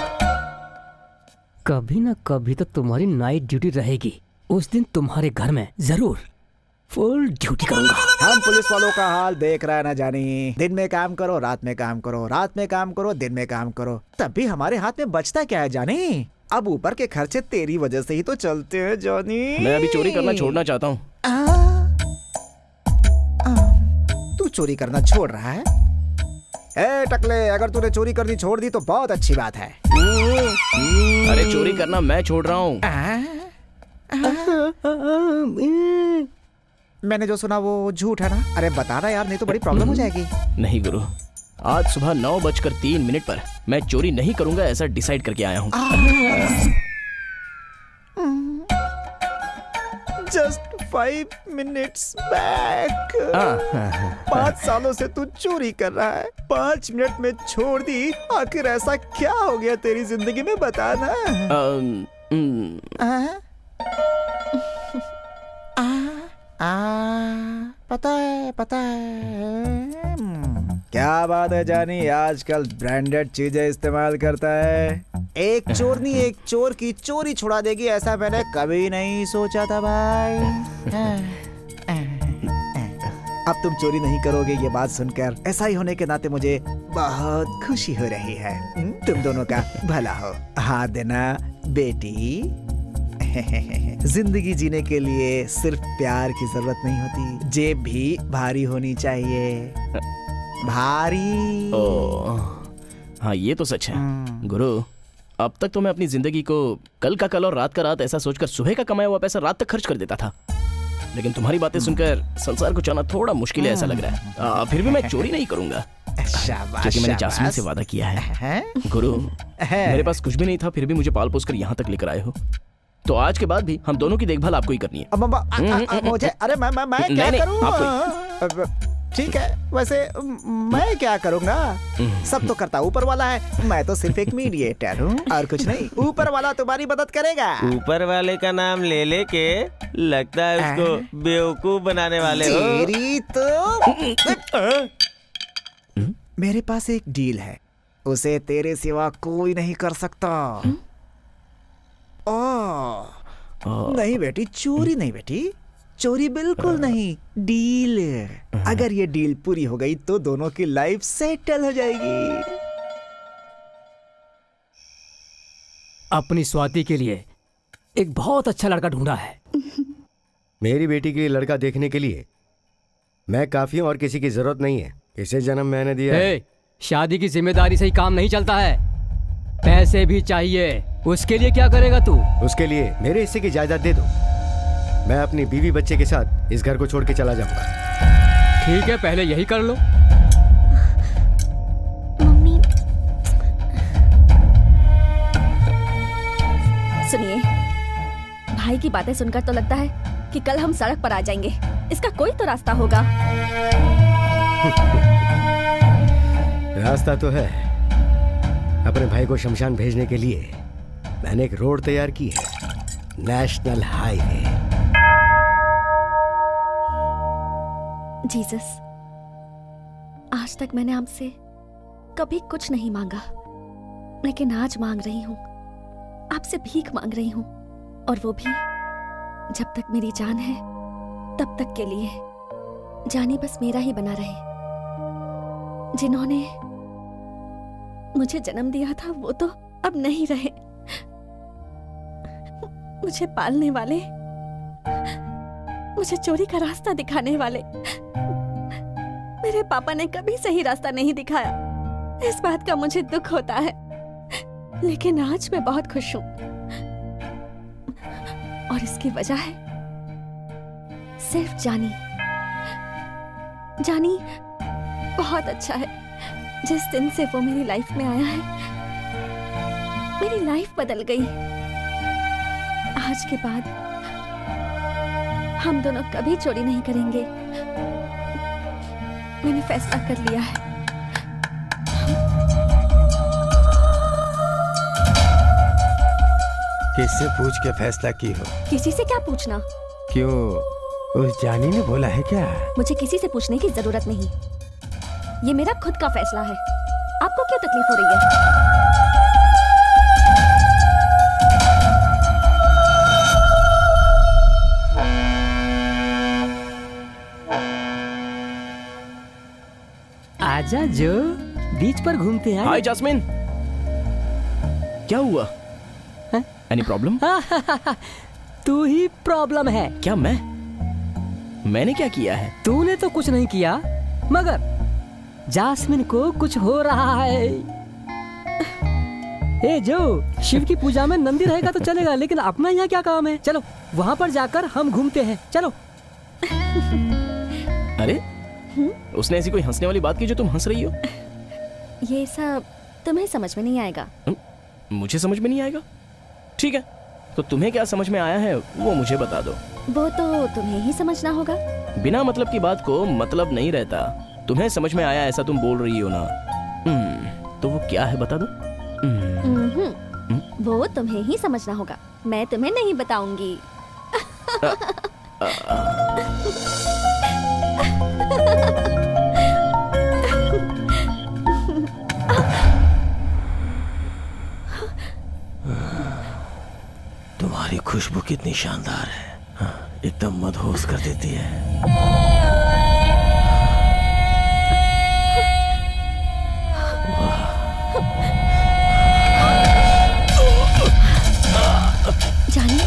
कभी ना कभी तो तुम्हारी नाइट ड्यूटी रहेगी, उस दिन तुम्हारे घर में जरूर फुल ड्यूटी करूंगा। हम पुलिस वालों का हाल देख रहा है ना जानी। दिन में काम करो, रात में काम करो, रात में काम करो, दिन में काम करो, तब भी हमारे हाथ में बचता क्या है जानी? अब ऊपर के खर्चे तेरी वजह से ही तो चलते हैं जानी। मैं अभी चोरी करना छोड़ना चाहता हूँ। तू चोरी करना छोड़ रहा है? ए टकले, अगर तूने चोरी करनी छोड़ दी तो बहुत अच्छी बात है। अरे चोरी करना मैं छोड़ रहा हूँ। मैंने जो सुना वो झूठ है ना? अरे बता रहा यार, नहीं तो बड़ी प्रॉब्लम हो जाएगी। नहीं गुरु, आज सुबह 9:03 पर मैं चोरी नहीं करूंगा ऐसा डिसाइड करके आया हूँ। Just 5 minutes back. 5 सालों से तू चोरी कर रहा है, 5 मिनट में छोड़ दी। आखिर ऐसा क्या हो गया तेरी जिंदगी में, बता ना। पता है। क्या बात है जानी, आजकल ब्रांडेड चीजें इस्तेमाल करता है। एक चोरनी एक चोर की चोरी छुड़ा देगी ऐसा मैंने कभी नहीं सोचा था भाई। अब तुम चोरी नहीं करोगे ये बात सुनकर ऐसा ही होने के नाते मुझे बहुत खुशी हो रही है। तुम दोनों का भला हो। हाथ देना बेटी। जिंदगी जीने के लिए सिर्फ प्यार की जरूरत नहीं होती, जेब भी भारी होनी चाहिए। भारी। हाँ ये तो सच है गुरु। अब तक तो मैं अपनी जिंदगी को कल का कल और रात का रात ऐसा सोचकर सुबह का कमाया हुआ पैसा रात तक खर्च कर देता था, लेकिन तुम्हारी बातें सुनकर संसार को चलाना थोड़ा मुश्किल है ऐसा लग रहा है। फिर भी मैं चोरी नहीं करूंगा क्योंकि मैंने जास्मिन से वादा किया है। गुरु मेरे पास कुछ भी नहीं था, फिर भी मुझे पाल पोस कर यहाँ तक लेकर आए हो, तो आज के बाद भी हम दोनों की देखभाल आपको ही करनी है। मुझे अरे मैं क्या करूँ? ठीक है, वैसे मैं क्या करूँगा? सब तो करता ऊपर वाला है, मैं तो सिर्फ एक मीडिएटर हूँ और कुछ नहीं। ऊपर वाला तुम्हारी मदद करेगा। ऊपर वाले का नाम ले लेके लगता है उसको बेवकूफ बनाने वाले हो। तेरी तो मेरे पास एक डील है, उसे तेरे सिवा कोई नहीं कर सकता। नहीं बेटी, चोरी नहीं बेटी, चोरी बिल्कुल नहीं, डील। अगर ये डील पूरी हो गई तो दोनों की लाइफ सेटल हो जाएगी। अपनी स्वाति के लिए एक बहुत अच्छा लड़का ढूंढा है। मेरी बेटी के लिए लड़का देखने के लिए मैं काफी हूं और किसी की जरूरत नहीं है। इसे जन्म मैंने दिया है। शादी की जिम्मेदारी से ही काम नहीं चलता है, पैसे भी चाहिए। उसके लिए क्या करेगा तू? उसके लिए मेरे हिस्से की जायदाद दे दो। मैं अपनी बीवी बच्चे के साथ इस घर को छोड़ के चला जाऊंगा। ठीक है, पहले यही कर लो। मम्मी सुनिए, भाई की बातें सुनकर तो लगता है कि कल हम सड़क पर आ जाएंगे। इसका कोई तो रास्ता होगा। रास्ता तो है। अपने भाई को शमशान भेजने के लिए मैंने एक रोड तैयार की है, नेशनल हाईवे। जीसस, आज तक मैंने आपसे कभी कुछ नहीं मांगा, लेकिन आज मांग रही हूँ। आपसे भीख मांग रही हूँ, और वो भी जब तक मेरी जान है तब तक के लिए। जानी बस मेरा ही बना रहे। जिन्होंने मुझे जन्म दिया था वो तो अब नहीं रहे। मुझे पालने वाले, मुझे चोरी का रास्ता दिखाने वाले, मेरे पापा ने कभी सही रास्ता नहीं दिखाया। इस बात का मुझे दुख होता है, लेकिन आज मैं बहुत खुश हूं, और इसकी वजह है सिर्फ जानी। जानी बहुत अच्छा है। जिस दिन से वो मेरी लाइफ में आया है, मेरी लाइफ बदल गई। आज के बाद हम दोनों कभी चोरी नहीं करेंगे। मैंने फैसला कर लिया है। किससे पूछ के फैसला की हो? किसी से क्या पूछना? क्यों, उस जानी ने बोला है क्या? मुझे किसी से पूछने की जरूरत नहीं। ये मेरा खुद का फैसला है। आपको क्यों तकलीफ हो रही है? आजा जो, बीच पर घूमते हैं। हाय जास्मिन, क्या हुआ? Any problem? तू ही प्रॉब्लम है। क्या मैंने क्या किया है? तूने तो कुछ नहीं किया, मगर जास्मिन को कुछ हो रहा है। ए जो, शिव की पूजा में नंदी रहेगा तो चलेगा, लेकिन अपना यहाँ क्या काम है? चलो वहाँ पर जाकर हम घूमते हैं, चलो। अरे उसने ऐसी कोई हंसने वाली बात की जो तुम हंस रही हो? ये सब तुम्हें समझ में नहीं आएगा। मुझे समझ में नहीं आएगा? ठीक है, तो तुम्हें क्या समझ में आया है वो मुझे बता दो। वो तो तुम्हें ही समझना होगा। बिना मतलब की बात को मतलब नहीं रहता। तुम्हें समझ में आया ऐसा तुम बोल रही हो ना? तो वो क्या है बता दो। वो तुम्हें ही समझना होगा, मैं तुम्हें नहीं बताऊंगी। तुम्हारी खुशबू कितनी शानदार है, एकदम मदहोश कर देती है। जानी,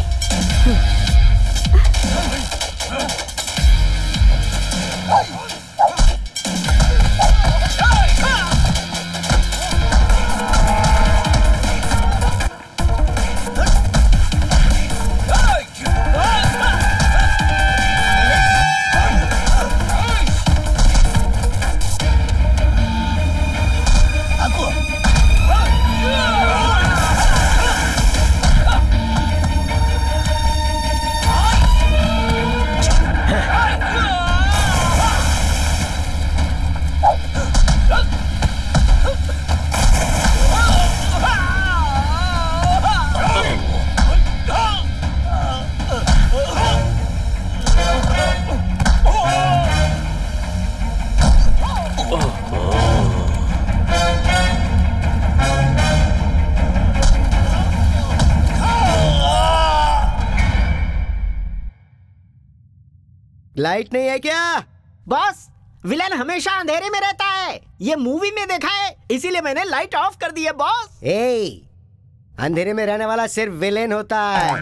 लाइट नहीं है क्या? बॉस, विलन हमेशा अंधेरे में रहता है, ये मूवी में देखा है, इसीलिए मैंने लाइट ऑफ कर दी है बॉस। ए, अंधेरे में रहने वाला सिर्फ विलेन होता है।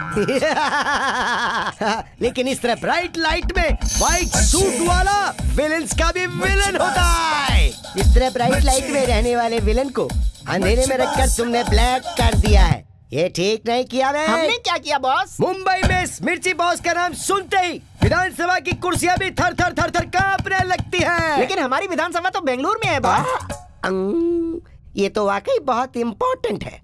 लेकिन इस तरह ब्राइट लाइट में व्हाइट सूट वाला विलेन्स का भी विलेन होता है। इस तरह ब्राइट लाइट में रहने वाले विलेन को अंधेरे में रखकर तुमने ब्लैक कर दिया है, ये ठीक नहीं किया। हमने क्या किया बॉस? मुंबई में मिर्ची बॉस का नाम सुनते ही विधानसभा की कुर्सियां भी थर थर थर थर कांपने लगती हैं। लेकिन हमारी विधानसभा तो बेंगलुरु में है बॉस। ये तो वाकई बहुत इम्पोर्टेंट है।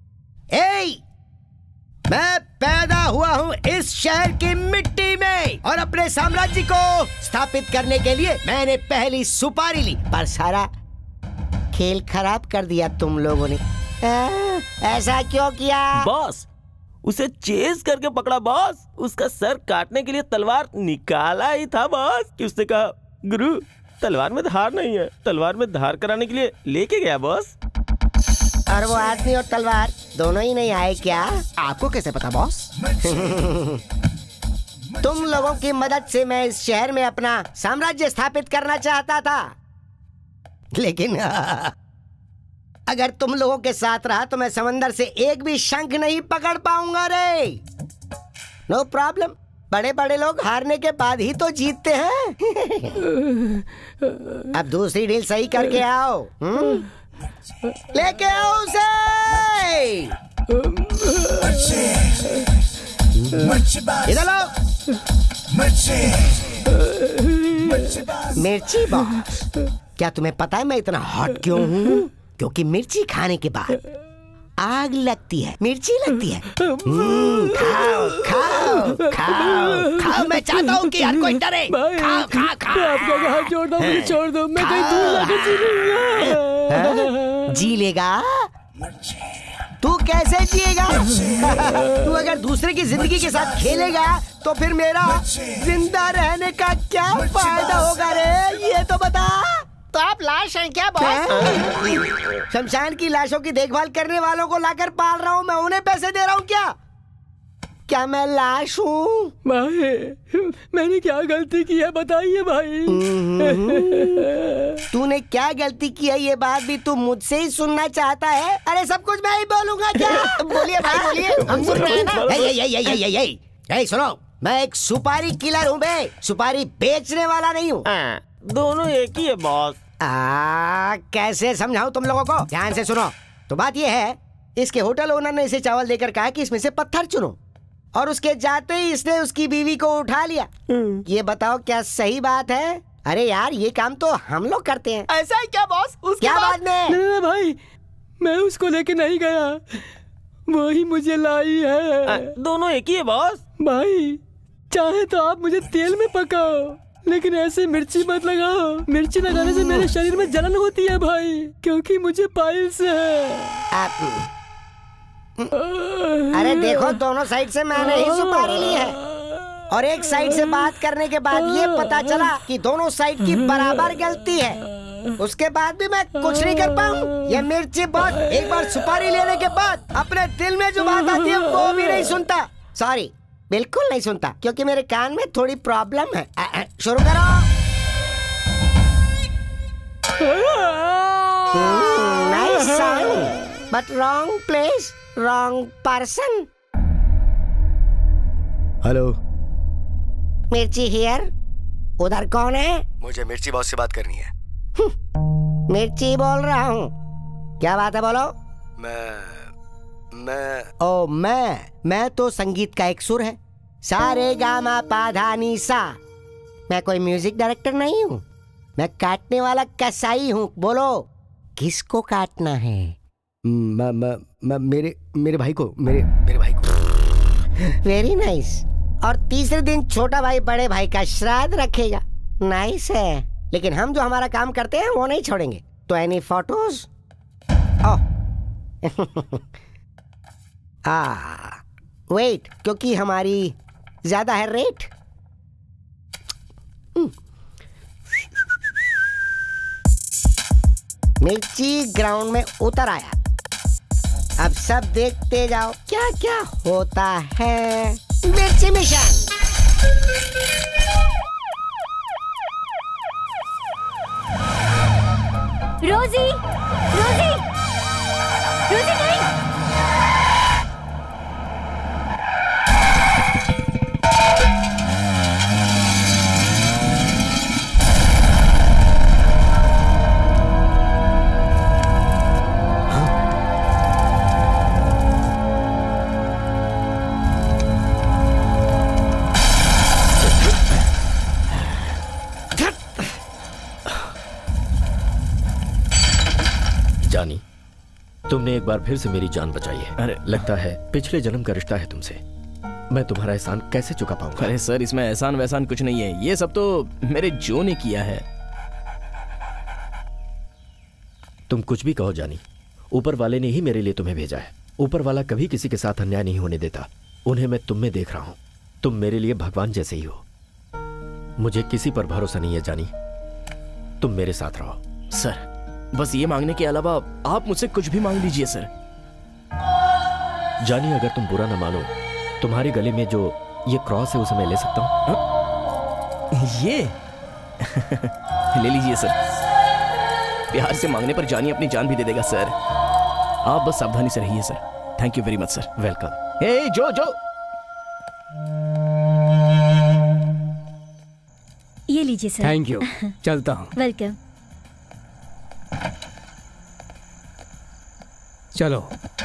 मैं पैदा हुआ हूँ इस शहर की मिट्टी में और अपने साम्राज्य को स्थापित करने के लिए मैंने पहली सुपारी ली, पर सारा खेल खराब कर दिया तुम लोगों ने। ऐसा क्यों किया? बॉस, उसे चेज करके पकड़ा बॉस, उसका सर काटने के लिए तलवार निकाला ही था बॉस कि उसने कहा गुरु तलवार में धार नहीं है, तलवार में धार कराने के लिए लेके गया बॉस। और वो आदमी और तलवार दोनों ही नहीं आए क्या? आपको कैसे पता बॉस? तुम लोगों की मदद से मैं इस शहर में अपना साम्राज्य स्थापित करना चाहता था, लेकिन अगर तुम लोगों के साथ रहा तो मैं समंदर से एक भी शंख नहीं पकड़ पाऊंगा रे। नो प्रॉब्लम, बड़े बड़े लोग हारने के बाद ही तो जीतते हैं। अब दूसरी डील सही करके आओ। लेके आओ उसे। इधर लो। मिर्ची बॉस, क्या तुम्हें पता है मैं इतना हॉट क्यों हूँ? क्योंकि मिर्ची खाने के बाद आग लगती है, मिर्ची लगती है। खाओ खाओ खाओ खाओ, मैं चाहता हूँ कि हर कोई डरे। खाओ खाओ खाओ। आपका हाथ छोड़ दो, मुझे छोड़ दो, मैं कहीं दूर जाकर जी लूंगा। जी लेगा? तू कैसे जिएगा? तू अगर दूसरे की जिंदगी के साथ खेलेगा तो फिर मेरा जिंदा रहने का क्या फायदा होगा रे? ये तो बता। तो आप लाश हैं क्या बॉस? शमशान की लाशों की देखभाल करने वालों को लाकर पाल रहा हूँ, मैं उन्हें पैसे दे रहा हूँ क्या? क्या मैं लाश हूँ? भाई, मैंने क्या गलती की है बताइए भाई। तूने क्या गलती की है ये बात भी तू मुझसे ही सुनना चाहता है? अरे सब कुछ मैं ही बोलूंगा क्या? बोलिए भाई बोलिए, हम सुन रहे हैं ना। यही सुनो, मैं एक सुपारी किलर हूँ बे, सुपारी बेचने वाला नहीं हूँ। दोनों एक ही है बॉस। कैसे समझाऊं तुम लोगों को? ध्यान से सुनो। तो बात ये है, इसके होटल ओनर ने इसे चावल देकर कहा कि इसमें से पत्थर चुनो, और उसके जाते ही इसने उसकी बीवी को उठा लिया। ये बताओ क्या सही बात है? अरे यार ये काम तो हम लोग करते हैं। ऐसा है क्या बॉस? क्या बात में? नहीं भाई, मैं उसको लेके नहीं गया, वही मुझे लाई है। दोनों एक ही है बॉस। भाई चाहे तो आप मुझे तेल में पकाओ, लेकिन ऐसे मिर्ची मत लगाओ। मिर्ची लगाने से मेरे शरीर में जलन होती है भाई, क्योंकि मुझे पाइल्स है। अरे देखो, दोनों साइड से मैंने ही सुपारी ली है, और एक साइड से बात करने के बाद ये पता चला कि दोनों साइड की बराबर गलती है। उसके बाद भी मैं कुछ नहीं कर पाऊँ। ये मिर्ची बॉस एक बार सुपारी लेने के बाद अपने दिल में जो बात आती है वो भी नहीं सुनता। सॉरी, बिल्कुल नहीं सुनता, क्योंकि मेरे कान में थोड़ी प्रॉब्लम है। शुरू करो। Nice song, but wrong place, wrong person. Hello, Mirchi here. उधर कौन है? मुझे मिर्ची बॉस से बात करनी है। मिर्ची बोल रहा हूँ। क्या बात है, बोलो। मैं तो संगीत का एक सुर है, सारे गामा पाधा नी सा। मैं कोई म्यूजिक डायरेक्टर नहीं हूँ, मैं काटने वाला कसाई हूँ। बोलो, किसको काटना है? मेरे भाई को, मेरे भाई को। Very nice. और तीसरे दिन छोटा भाई बड़े भाई का श्राद्ध रखेगा। नाइस है, लेकिन हम जो हमारा काम करते हैं वो नहीं छोड़ेंगे। तो एनी फोटोज? वेट, क्योंकि हमारी ज्यादा है रेट। मिर्ची ग्राउंड में उतर आया। अब सब देखते जाओ क्या क्या होता है। मिर्ची मिशन। रोजी, रोजी, रोजी नहीं। जानी, तुमने एक बार फिर से मेरी जान बचाई है। अरे लगता है पिछले जन्म का रिश्ता है तुमसे। मैं तुम्हारा एहसान कैसे चुका पाऊंगा? अरे सर, इसमें एहसान वैसान कुछ नहीं है, ये सब तो मेरे जो ने किया है। तुम कुछ भी कहो जानी, ऊपर वाले ने ही मेरे लिए तुम्हें भेजा है। ऊपर वाला कभी किसी के साथ अन्याय नहीं होने देता। उन्हें मैं तुम में देख रहा हूं। तुम मेरे लिए भगवान जैसे ही हो। मुझे किसी पर भरोसा नहीं है जानी, तुम मेरे साथ रहो। सर बस ये मांगने के अलावा आप मुझसे कुछ भी मांग लीजिए सर। जानी, अगर तुम बुरा ना मानो, तुम्हारे गले में जो ये क्रॉस है उसे मैं ले सकता हूं? ये ले लीजिए सर। प्यार से मांगने पर जानी अपनी जान भी दे देगा सर। आप बस सावधानी से रहिए sir. Thank you very much sir. Welcome. Hey जो ये लीजिए सर। Thank you. चलता हूँ। वेलकम। चलो।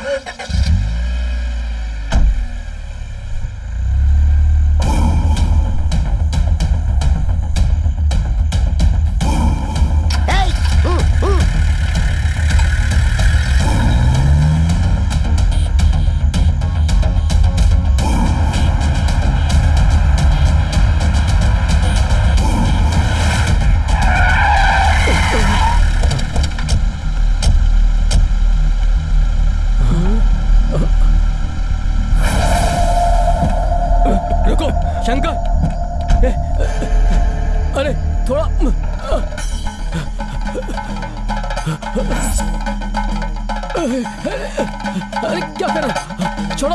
अरे थोड़ा अरे क्या कर रहे? छोड़ो।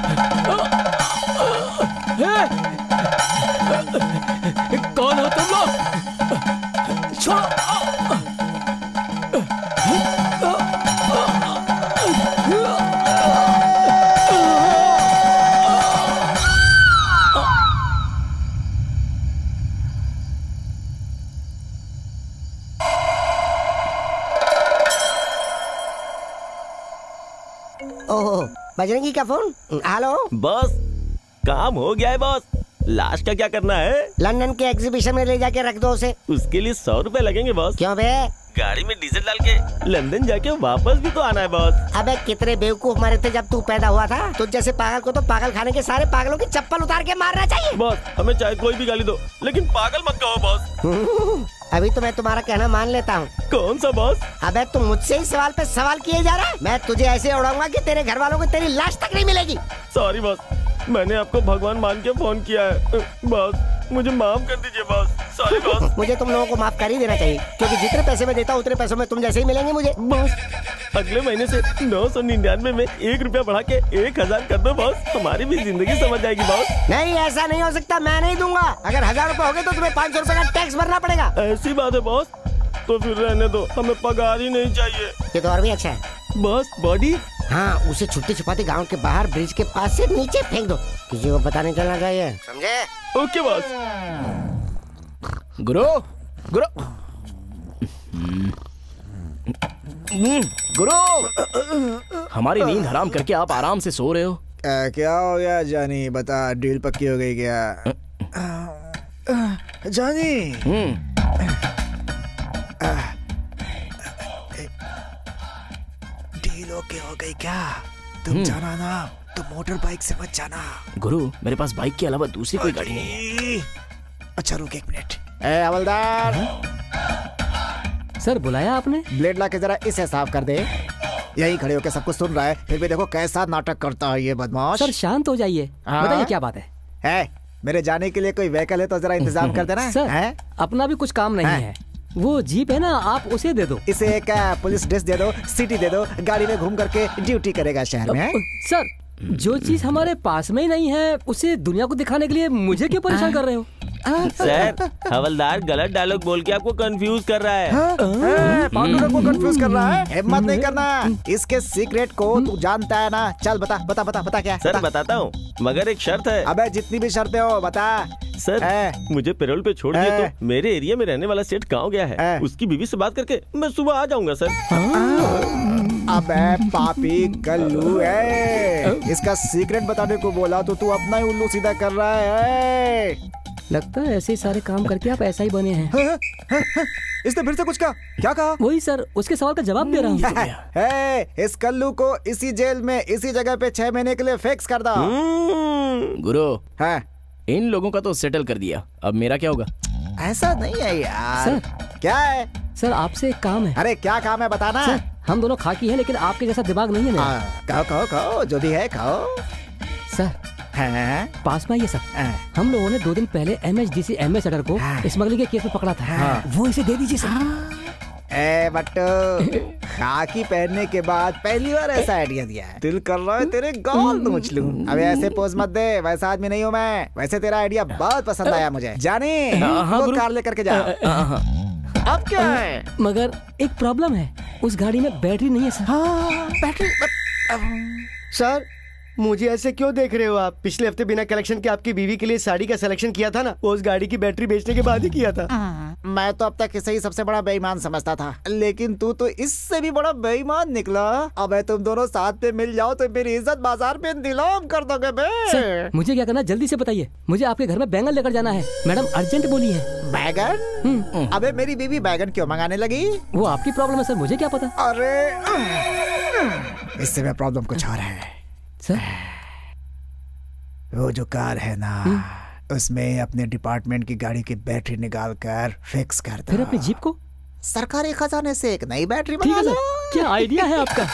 कौन हो तुम लोग? छोड़ो। ओह, बजरंगी का फोन। हेलो बॉस, काम हो गया है बॉस। लाश का क्या करना है? लंदन के एग्जीबिशन में ले जाके रख दो उसे। उसके लिए 100 रुपए लगेंगे बॉस। क्यों बे? गाड़ी में डीजल डाल के लंदन जाके वापस भी तो आना है बॉस। अबे कितने बेवकूफ मरे थे जब तू पैदा हुआ था। तुझ जैसे पागल को तो पागल खाने के सारे पागलों की चप्पल उतार के मारना चाहिए। बॉस, हमें चाहे कोई भी गाली दो, लेकिन पागल मत कहो बॉस। अभी तो मैं तुम्हारा कहना मान लेता हूँ। कौन सा बॉस? अबे तुम मुझसे ही सवाल पे सवाल किए जा रहा है। मैं तुझे ऐसे उड़ाऊंगा कि तेरे घर वालों को तेरी लाश तक नहीं मिलेगी। सॉरी बॉस, मैंने आपको भगवान मान के फोन किया है। बॉस मुझे माफ कर दीजिए बॉस। Sorry boss. मुझे तुम लोगों को माफ कर ही देना चाहिए, क्योंकि जितने पैसे मैं देता हूँ उतने पैसों में तुम जैसे ही मिलेंगे मुझे। बॉस अगले महीने से 999 में 1 रुपया बढ़ा के 1000 कर दो बॉस। हमारी भी जिंदगी समझ जाएगी बॉस। नहीं, ऐसा नहीं हो सकता। मैं नहीं दूंगा। अगर 1000 रुपए हो गए तो तुम्हें 500 रुपए का टैक्स भरना पड़ेगा। ऐसी बात है बॉस, तो फिर रहने दो, हमें पगार ही नहीं चाहिए। ये तो और भी अच्छा है बॉस। बॉडी? हाँ, उसे छुट्टी छुपाते गांव के बाहर ब्रिज के पास से नीचे फेंक दो। किसी को पता नहीं चलना चाहिए, समझे? Okay boss. गुरु गुरु गुरु, हमारी नींद हराम करके आप आराम से सो रहे हो। क्या हो गया जानी? बता, डील पक्की हो गई क्या? जानी डील ओके हो गई क्या? तुम जाना ना, तो मोटर बाइक से मत जाना। गुरु, मेरे पास बाइक के अलावा दूसरी कोई गाड़ी नहीं है। अच्छा रुक 1 मिनट। हवलदार, सर बुलाया आपने? ब्लेड ला के जरा इसे साफ कर दे। यही खड़े होकर सब कुछ सुन रहा है, फिर भी देखो कैसा नाटक करता है ये बदमाश। सर शांत हो जाइए, बताइए क्या बात है? मेरे जाने के लिए कोई व्हीकल है तो जरा इंतजाम कर देना। सर अपना भी कुछ काम नहीं है। वो जीप है ना, आप उसे दे दो। इसे एक पुलिस ड्रेस दे दो, सिटी दे दो, गाड़ी में घूम करके ड्यूटी करेगा शहर में। सर जो चीज हमारे पास में ही नहीं है उसे दुनिया को दिखाने के लिए मुझे क्यों परेशान कर रहे हो? सर हवलदार गलत डायलॉग बोल के आपको कंफ्यूज कर रहा है। पांडुरंग को कंफ्यूज कर रहा है। हिम्मत नहीं करना, इसके सीक्रेट को तू जानता है ना। चल बता बता बता बता क्या? सर बताता हूँ, मगर एक शर्त है। अबे जितनी भी शर्तें हो बता। सर मुझे पेरोल पे छोड़ दिए तो मेरे एरिया में रहने वाला सेठ गाँव गया है, उसकी बीवी से बात करके मैं सुबह आ जाऊंगा सर। अबे पापी गल्लू है, इसका सीक्रेट बताने को बोला तो तू अपना ही उल्लू सीधा कर रहा है। लगता है ऐसे सारे काम करके आप ऐसा ही बने हैं। इसने फिर से कुछ कहा? क्या कहा? वही सर, उसके सवाल का जवाब दे रहा हूँ। इस कल्लू को इसी जेल में इसी जगह पे 6 महीने के लिए फिक्स कर दो। गुरु इन लोगों का तो सेटल कर दिया, अब मेरा क्या होगा? ऐसा नहीं है यार। सर क्या है? सर आपसे एक काम है। अरे क्या काम है बताना। सर हम दोनों खाकी हैं लेकिन आपके जैसा दिमाग नहीं है मेरा। खाओ खाओ खाओ, जो भी है खाओ। सर पास में आइए सर। हम लोगों ने 2 दिन पहले MHDC MS अडर को स्मगलिंग के केस में पकड़ा था। वो इसे दे दीजिए सर। बट्टू खाकी पहनने के बाद पहली बार ऐसा आइडिया दिया है। दिल कर रहा है तेरे गाल नोच लूं। अबे ऐसे पोज मत दे, वैसा आदमी नहीं हूँ मैं। वैसे तेरा आइडिया बहुत पसंद आया मुझे। जानी वो कार लेकर के जा। अब क्या है? मगर एक प्रॉब्लम है, उस गाड़ी में बैटरी नहीं है सर। बैटरी? सर मुझे ऐसे क्यों देख रहे हो आप? पिछले हफ्ते बिना कलेक्शन के आपकी बीवी के लिए साड़ी का सिलेक्शन किया था ना, वो उस गाड़ी की बैटरी बेचने के बाद ही किया था। मैं तो अब तक इसे ही सबसे बड़ा बेईमान समझता था, लेकिन तू तो इससे भी बड़ा बेईमान निकला। अब तुम दोनों साथ पे मिल जाओ तो मेरी इज्जत बाजार में नीलाम कर दोगे बे। सर, मुझे क्या करना जल्दी से बताइए। मुझे आपके घर में बैंगन लेकर जाना है, मैडम अर्जेंट बोली है। बैगन? अबे मेरी बीवी बैगन क्यों मंगाने लगी? वो आपकी प्रॉब्लम है सर, मुझे क्या पता। अरे इससे मैं प्रॉब्लम कुछ और है सर। वो जो कार है ना, उसमें अपने डिपार्टमेंट की गाड़ी की बैटरी निकाल कर फिक्स कर दो। फिर अपनी जीप को सरकारी खजाने से एक नई बैटरी मंगा लो। क्या आइडिया है आपका?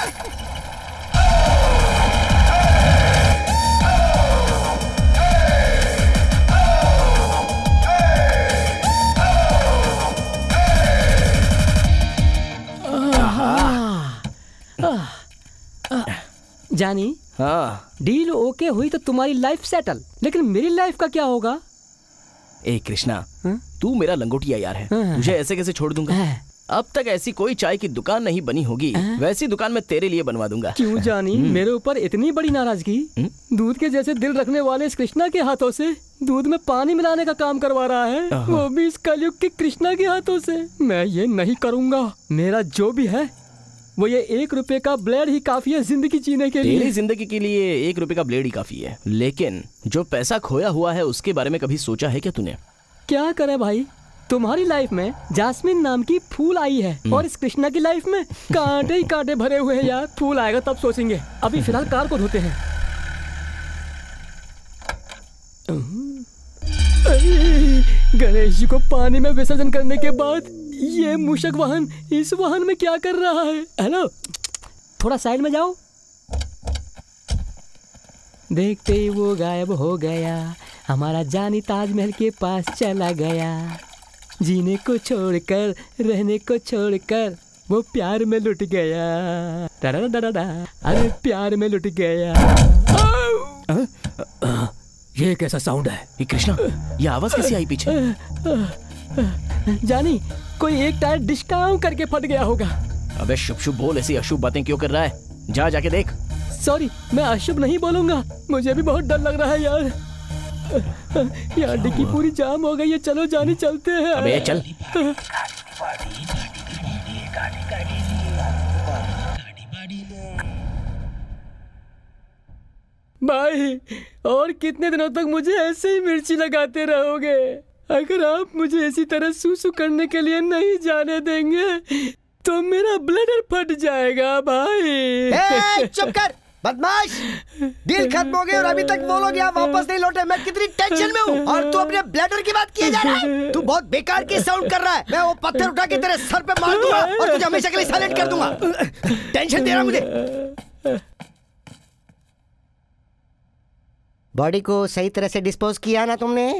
जानी डील ओके हुई तो तुम्हारी लाइफ सेटल, लेकिन मेरी लाइफ का क्या होगा? ए कृष्णा, तू मेरा लंगोटिया यार है, तुझे ऐसे कैसे छोड़ दूंगा? अब तक ऐसी कोई चाय की दुकान नहीं बनी होगी, वैसी दुकान मैं तेरे लिए बनवा दूंगा। क्यों जानी, मेरे ऊपर इतनी बड़ी नाराजगी? दूध के जैसे दिल रखने वाले इस कृष्णा के हाथों से दूध में पानी मिलाने का काम करवा रहा है, वो भी इस कलयुग के कृष्णा के हाथों से। मैं ये नहीं करूँगा। मेरा जो भी है वो ये 1 रुपए का ब्लेड ही काफी है जिंदगी जीने के लिए। तेरी जिंदगी के लिए 1 रुपए का ब्लेड ही काफी है, लेकिन जो पैसा खोया हुआ है उसके बारे में कभी सोचा है क्या तूने? क्या करे भाई, तुम्हारी लाइफ में जास्मिन नाम की फूल आई है और इस कृष्णा की लाइफ में कांटे ही कांटे भरे हुए हैं यार। फूल आएगा तब सोचेंगे, अभी फिलहाल कार को धोते हैं। गणेश जी को पानी में विसर्जन करने के बाद ये मूषक वाहन इस वाहन में क्या कर रहा है? हेलो, थोड़ा साइड में जाओ। देखते ही वो गायब हो गया, हमारा जानी ताजमहल के पास चला गया। जीने को छोड़कर रहने को छोड़कर वो प्यार में लुट गया। अरे प्यार में लुट गया। ये कैसा साउंड है? ये कृष्णा, ये आवाज कैसी आई पीछे? जानी, कोई एक टायर डिस्काउंट करके फट गया होगा। अबे शुभ शुभ बोल, ऐसी अशुभ बातें क्यों कर रहा है? जा जाके देख। सॉरी, मैं अशुभ नहीं बोलूंगा, मुझे भी बहुत डर लग रहा है यार। यार डिक्की पूरी जाम हो गई है, चलो जानी चलते हैं। अबे चल। भाई, और कितने दिनों तक मुझे ऐसे ही मिर्ची लगाते रहोगे? अगर आप मुझे इसी तरह सूसू करने के लिए नहीं जाने देंगे तो मेरा ब्लडर फट जाएगा भाई। चुप कर बदमाश, डील खत्म हो गई और अभी तक वो लोग यहाँ वापस नहीं लौटे। मैं कितनी टेंशन में हूँ और तू अपने ब्लडर की बात किए जा रहा है। तू बहुत बेकार की साउंड कर रहा है। मैं वो पत्थर उठा के तेरे सर पे मार दूंगा और तुझे हमेशा के लिए साइलेंट कर दूंगा। टेंशन दे रहा मुझे। बॉडी को सही तरह से डिस्पोज किया ना तुमने?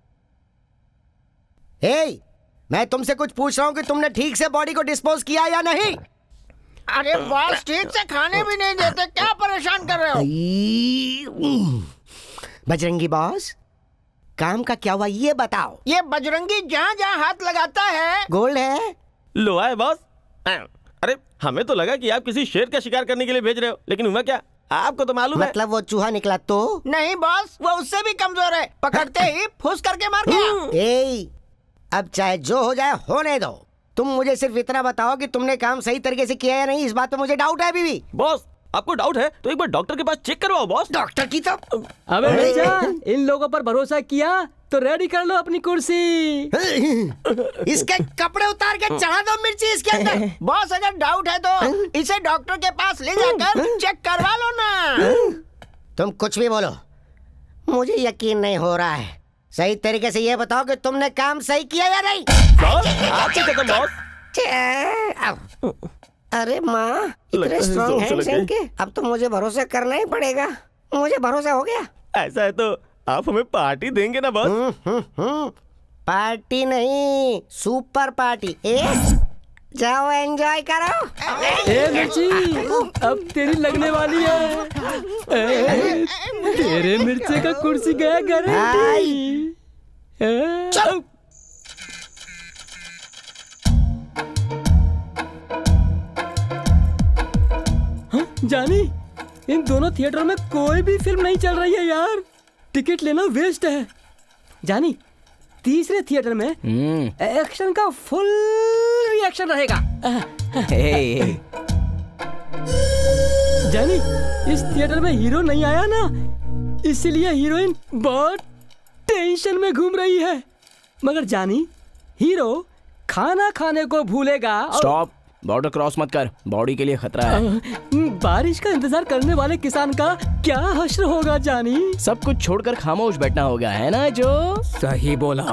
हे, मैं तुमसे कुछ पूछ रहा हूँ कि तुमने ठीक से बॉडी को डिस्पोज किया या नहीं? अरे बॉस ठीक से खाने भी नहीं देते, क्या परेशान कर रहे हो? बजरंगी बॉस, काम का क्या हुआ ये बताओ। ये बजरंगी जहाँ जहाँ हाथ लगाता है गोल्ड है। लो आए बॉस। अरे हमें तो लगा कि आप किसी शेर का शिकार करने के लिए भेज रहे हो, लेकिन हुआ क्या आपको तो मालूम है। मतलब वो चूहा निकला तो? नहीं बॉस, वो उससे भी कमजोर है, पकड़ते ही फुस करके मार गया। ए, अब चाहे जो हो जाए होने दो। तुम मुझे सिर्फ इतना बताओ कि तुमने काम सही तरीके से किया या नहीं, इस बात पे मुझे डाउट है अभी भी। बॉस आपको डाउट है तो एक बार डॉक्टर के पास चेक करवाओ बॉस। डॉक्टर की तो अबे मिर्चा, इन लोगों पर भरोसा किया तो रेडी कर लो अपनी कुर्सी। इसके कपड़े उतार के चढ़ा दो मिर्ची इसके अंदर। बॉस अगर डाउट है तो इसे डॉक्टर के पास ले जाकर चेक करवा लो ना। तुम कुछ भी बोलो, मुझे यकीन नहीं हो रहा है। सही तरीके से ये बताओ कि तुमने काम सही किया या नहीं। अरे माँ इतने स्ट्रॉन्ग हैंड्स हैं इनके। अब तो मुझे भरोसा करना ही पड़ेगा। मुझे भरोसा हो गया। ऐसा है तो आप हमें पार्टी देंगे ना बॉस? पार्टी नहीं, सुपर पार्टी। जाओ एंजॉय करो। ए मिर्ची, अब तेरी लगने वाली है। तेरे मिर्चे का कुर्सी गया गारंटी। चल। जानी, इन दोनों थिएटर में कोई भी फिल्म नहीं चल रही है यार। टिकट लेना वेस्ट है। जानी, तीसरे थिएटर में एक्शन का फुल रिएक्शन रहेगा। जानी, इस थिएटर में हीरो नहीं आया ना, इसलिए हीरोइन बहुत टेंशन में घूम रही है। मगर जानी, हीरो खाना खाने को भूलेगा। स्टॉप, बॉर्डर क्रॉस मत कर, बॉडी के लिए खतरा है। बारिश का इंतजार करने वाले किसान का क्या हश्र होगा जानी। सब कुछ छोड़कर खामोश बैठना होगा, है ना जो? सही बोला।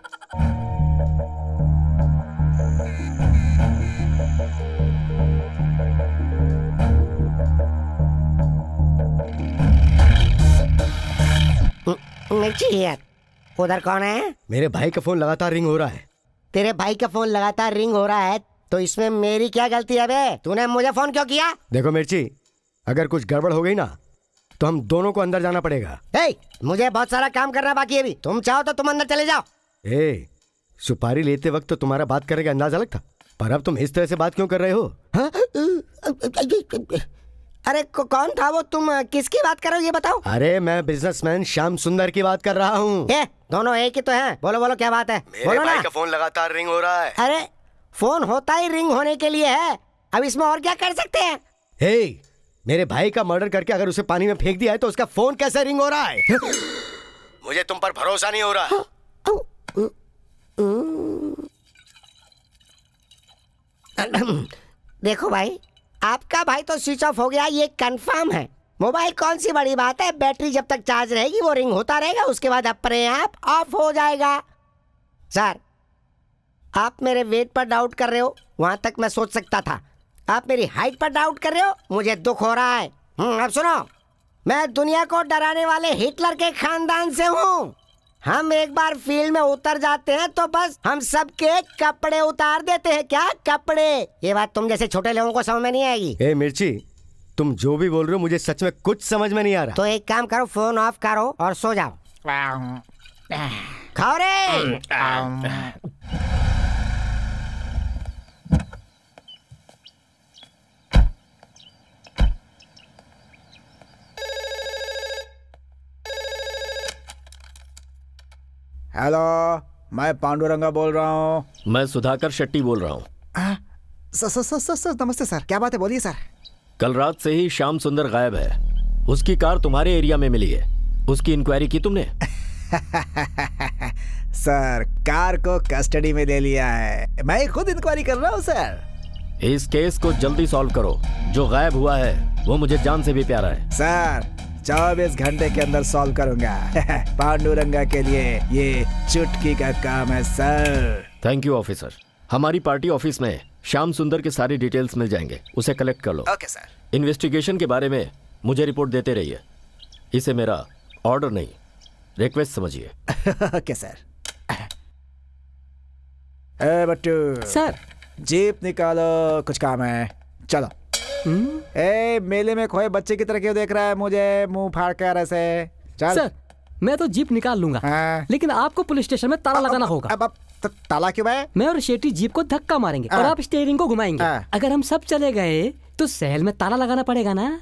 उधर कौन है? मेरे भाई का फोन लगातार रिंग हो रहा है। तेरे भाई का फोन लगातार रिंग हो रहा है तो इसमें मेरी क्या गलती है बे? तूने मुझे फोन क्यों किया? देखो मिर्ची, अगर कुछ गड़बड़ हो गई ना तो हम दोनों को अंदर जाना पड़ेगा। मुझे बहुत सारा काम करना बाकी है अभी। तुम चाहो तो तुम अंदर चले जाओ। सुपारी लेते वक्त तो तुम्हारा बात करने का अंदाजा अलग था, पर अब तुम इस तरह से बात क्यों कर रहे हो? अरे कौन था वो? तुम किसकी बात कर रहे हो ये बताओ। अरे मैं बिजनेसमैन श्याम सुंदर की बात कर रहा हूँ। दोनों एक ही तो हैं। बोलो बोलो क्या बात है? मेरे भाई का फोन लगातार रिंग हो रहा है। अरे फोन होता ही रिंग होने के लिए है, अब इसमें और क्या कर सकते हैं? मेरे भाई का मर्डर करके अगर उसे पानी में फेंक दिया है तो उसका फोन कैसे रिंग हो रहा है? मुझे तुम पर भरोसा नहीं हो रहा। देखो भाई, आपका भाई तो स्विच ऑफ हो गया ये कंफर्म है। मोबाइल कौन सी बड़ी बात है, बैटरी जब तक चार्ज रहेगी वो रिंग होता रहेगा, उसके बाद अपने आप ऑफ हो जाएगा। सर, आप मेरे वेट पर डाउट कर रहे हो, वहां तक मैं सोच सकता था। आप मेरी हाइट पर डाउट कर रहे हो, मुझे दुख हो रहा है। अब सुनो, मैं दुनिया को डराने वाले हिटलर के खानदान से हूँ। हम एक बार फील्ड में उतर जाते हैं तो बस हम सबके कपड़े उतार देते हैं। क्या कपड़े? ये बात तुम जैसे छोटे लोगों को समझ में नहीं आएगी। मिर्ची, तुम जो भी बोल रहे हो मुझे सच में कुछ समझ में नहीं आ रहा। तो एक काम करो, फोन ऑफ करो और सो जाओ। खाओ रे। हेलो, मैं पांडुरंगा बोल रहा हूँ। मैं सुधाकर शेट्टी बोल रहा हूँ। सर नमस्ते सर, क्या बात है? बोलिए सर। कल रात से ही श्याम सुंदर गायब है। उसकी कार तुम्हारे एरिया में मिली है। उसकी इंक्वायरी की तुमने? सर, कार को कस्टडी में ले लिया है, मैं खुद इंक्वायरी कर रहा हूँ सर। इस केस को जल्दी सॉल्व करो। जो गायब हुआ है वो मुझे जान से भी प्यारा है। सर, 24 घंटे के अंदर सॉल्व करूंगा। पांडुरंगा के लिए ये चुटकी का काम है सर। Thank you officer. हमारी पार्टी ऑफिस में श्याम सुंदर के सारे डिटेल्स मिल जाएंगे, उसे कलेक्ट कर लो। Okay sir. इन्वेस्टिगेशन के बारे में मुझे रिपोर्ट देते रहिए। इसे मेरा ऑर्डर नहीं, रिक्वेस्ट समझिए। Okay sir. ए बट्टू सर, जीप निकालो, कुछ काम है, चलो। मेले में खोए बच्चे की तरह क्यों देख रहा है मुझे मुंह फाड़ कर ऐसे? चल। सर, मैं तो जीप निकाल लूंगा, लेकिन आपको पुलिस स्टेशन में ताला लगाना होगा। अब ताला क्यों है? मैं और शेट्टी जीप को धक्का मारेंगे और आप स्टीयरिंग को घुमाएंगे। अगर हम सब चले गए तो सेल में ताला लगाना पड़ेगा ना।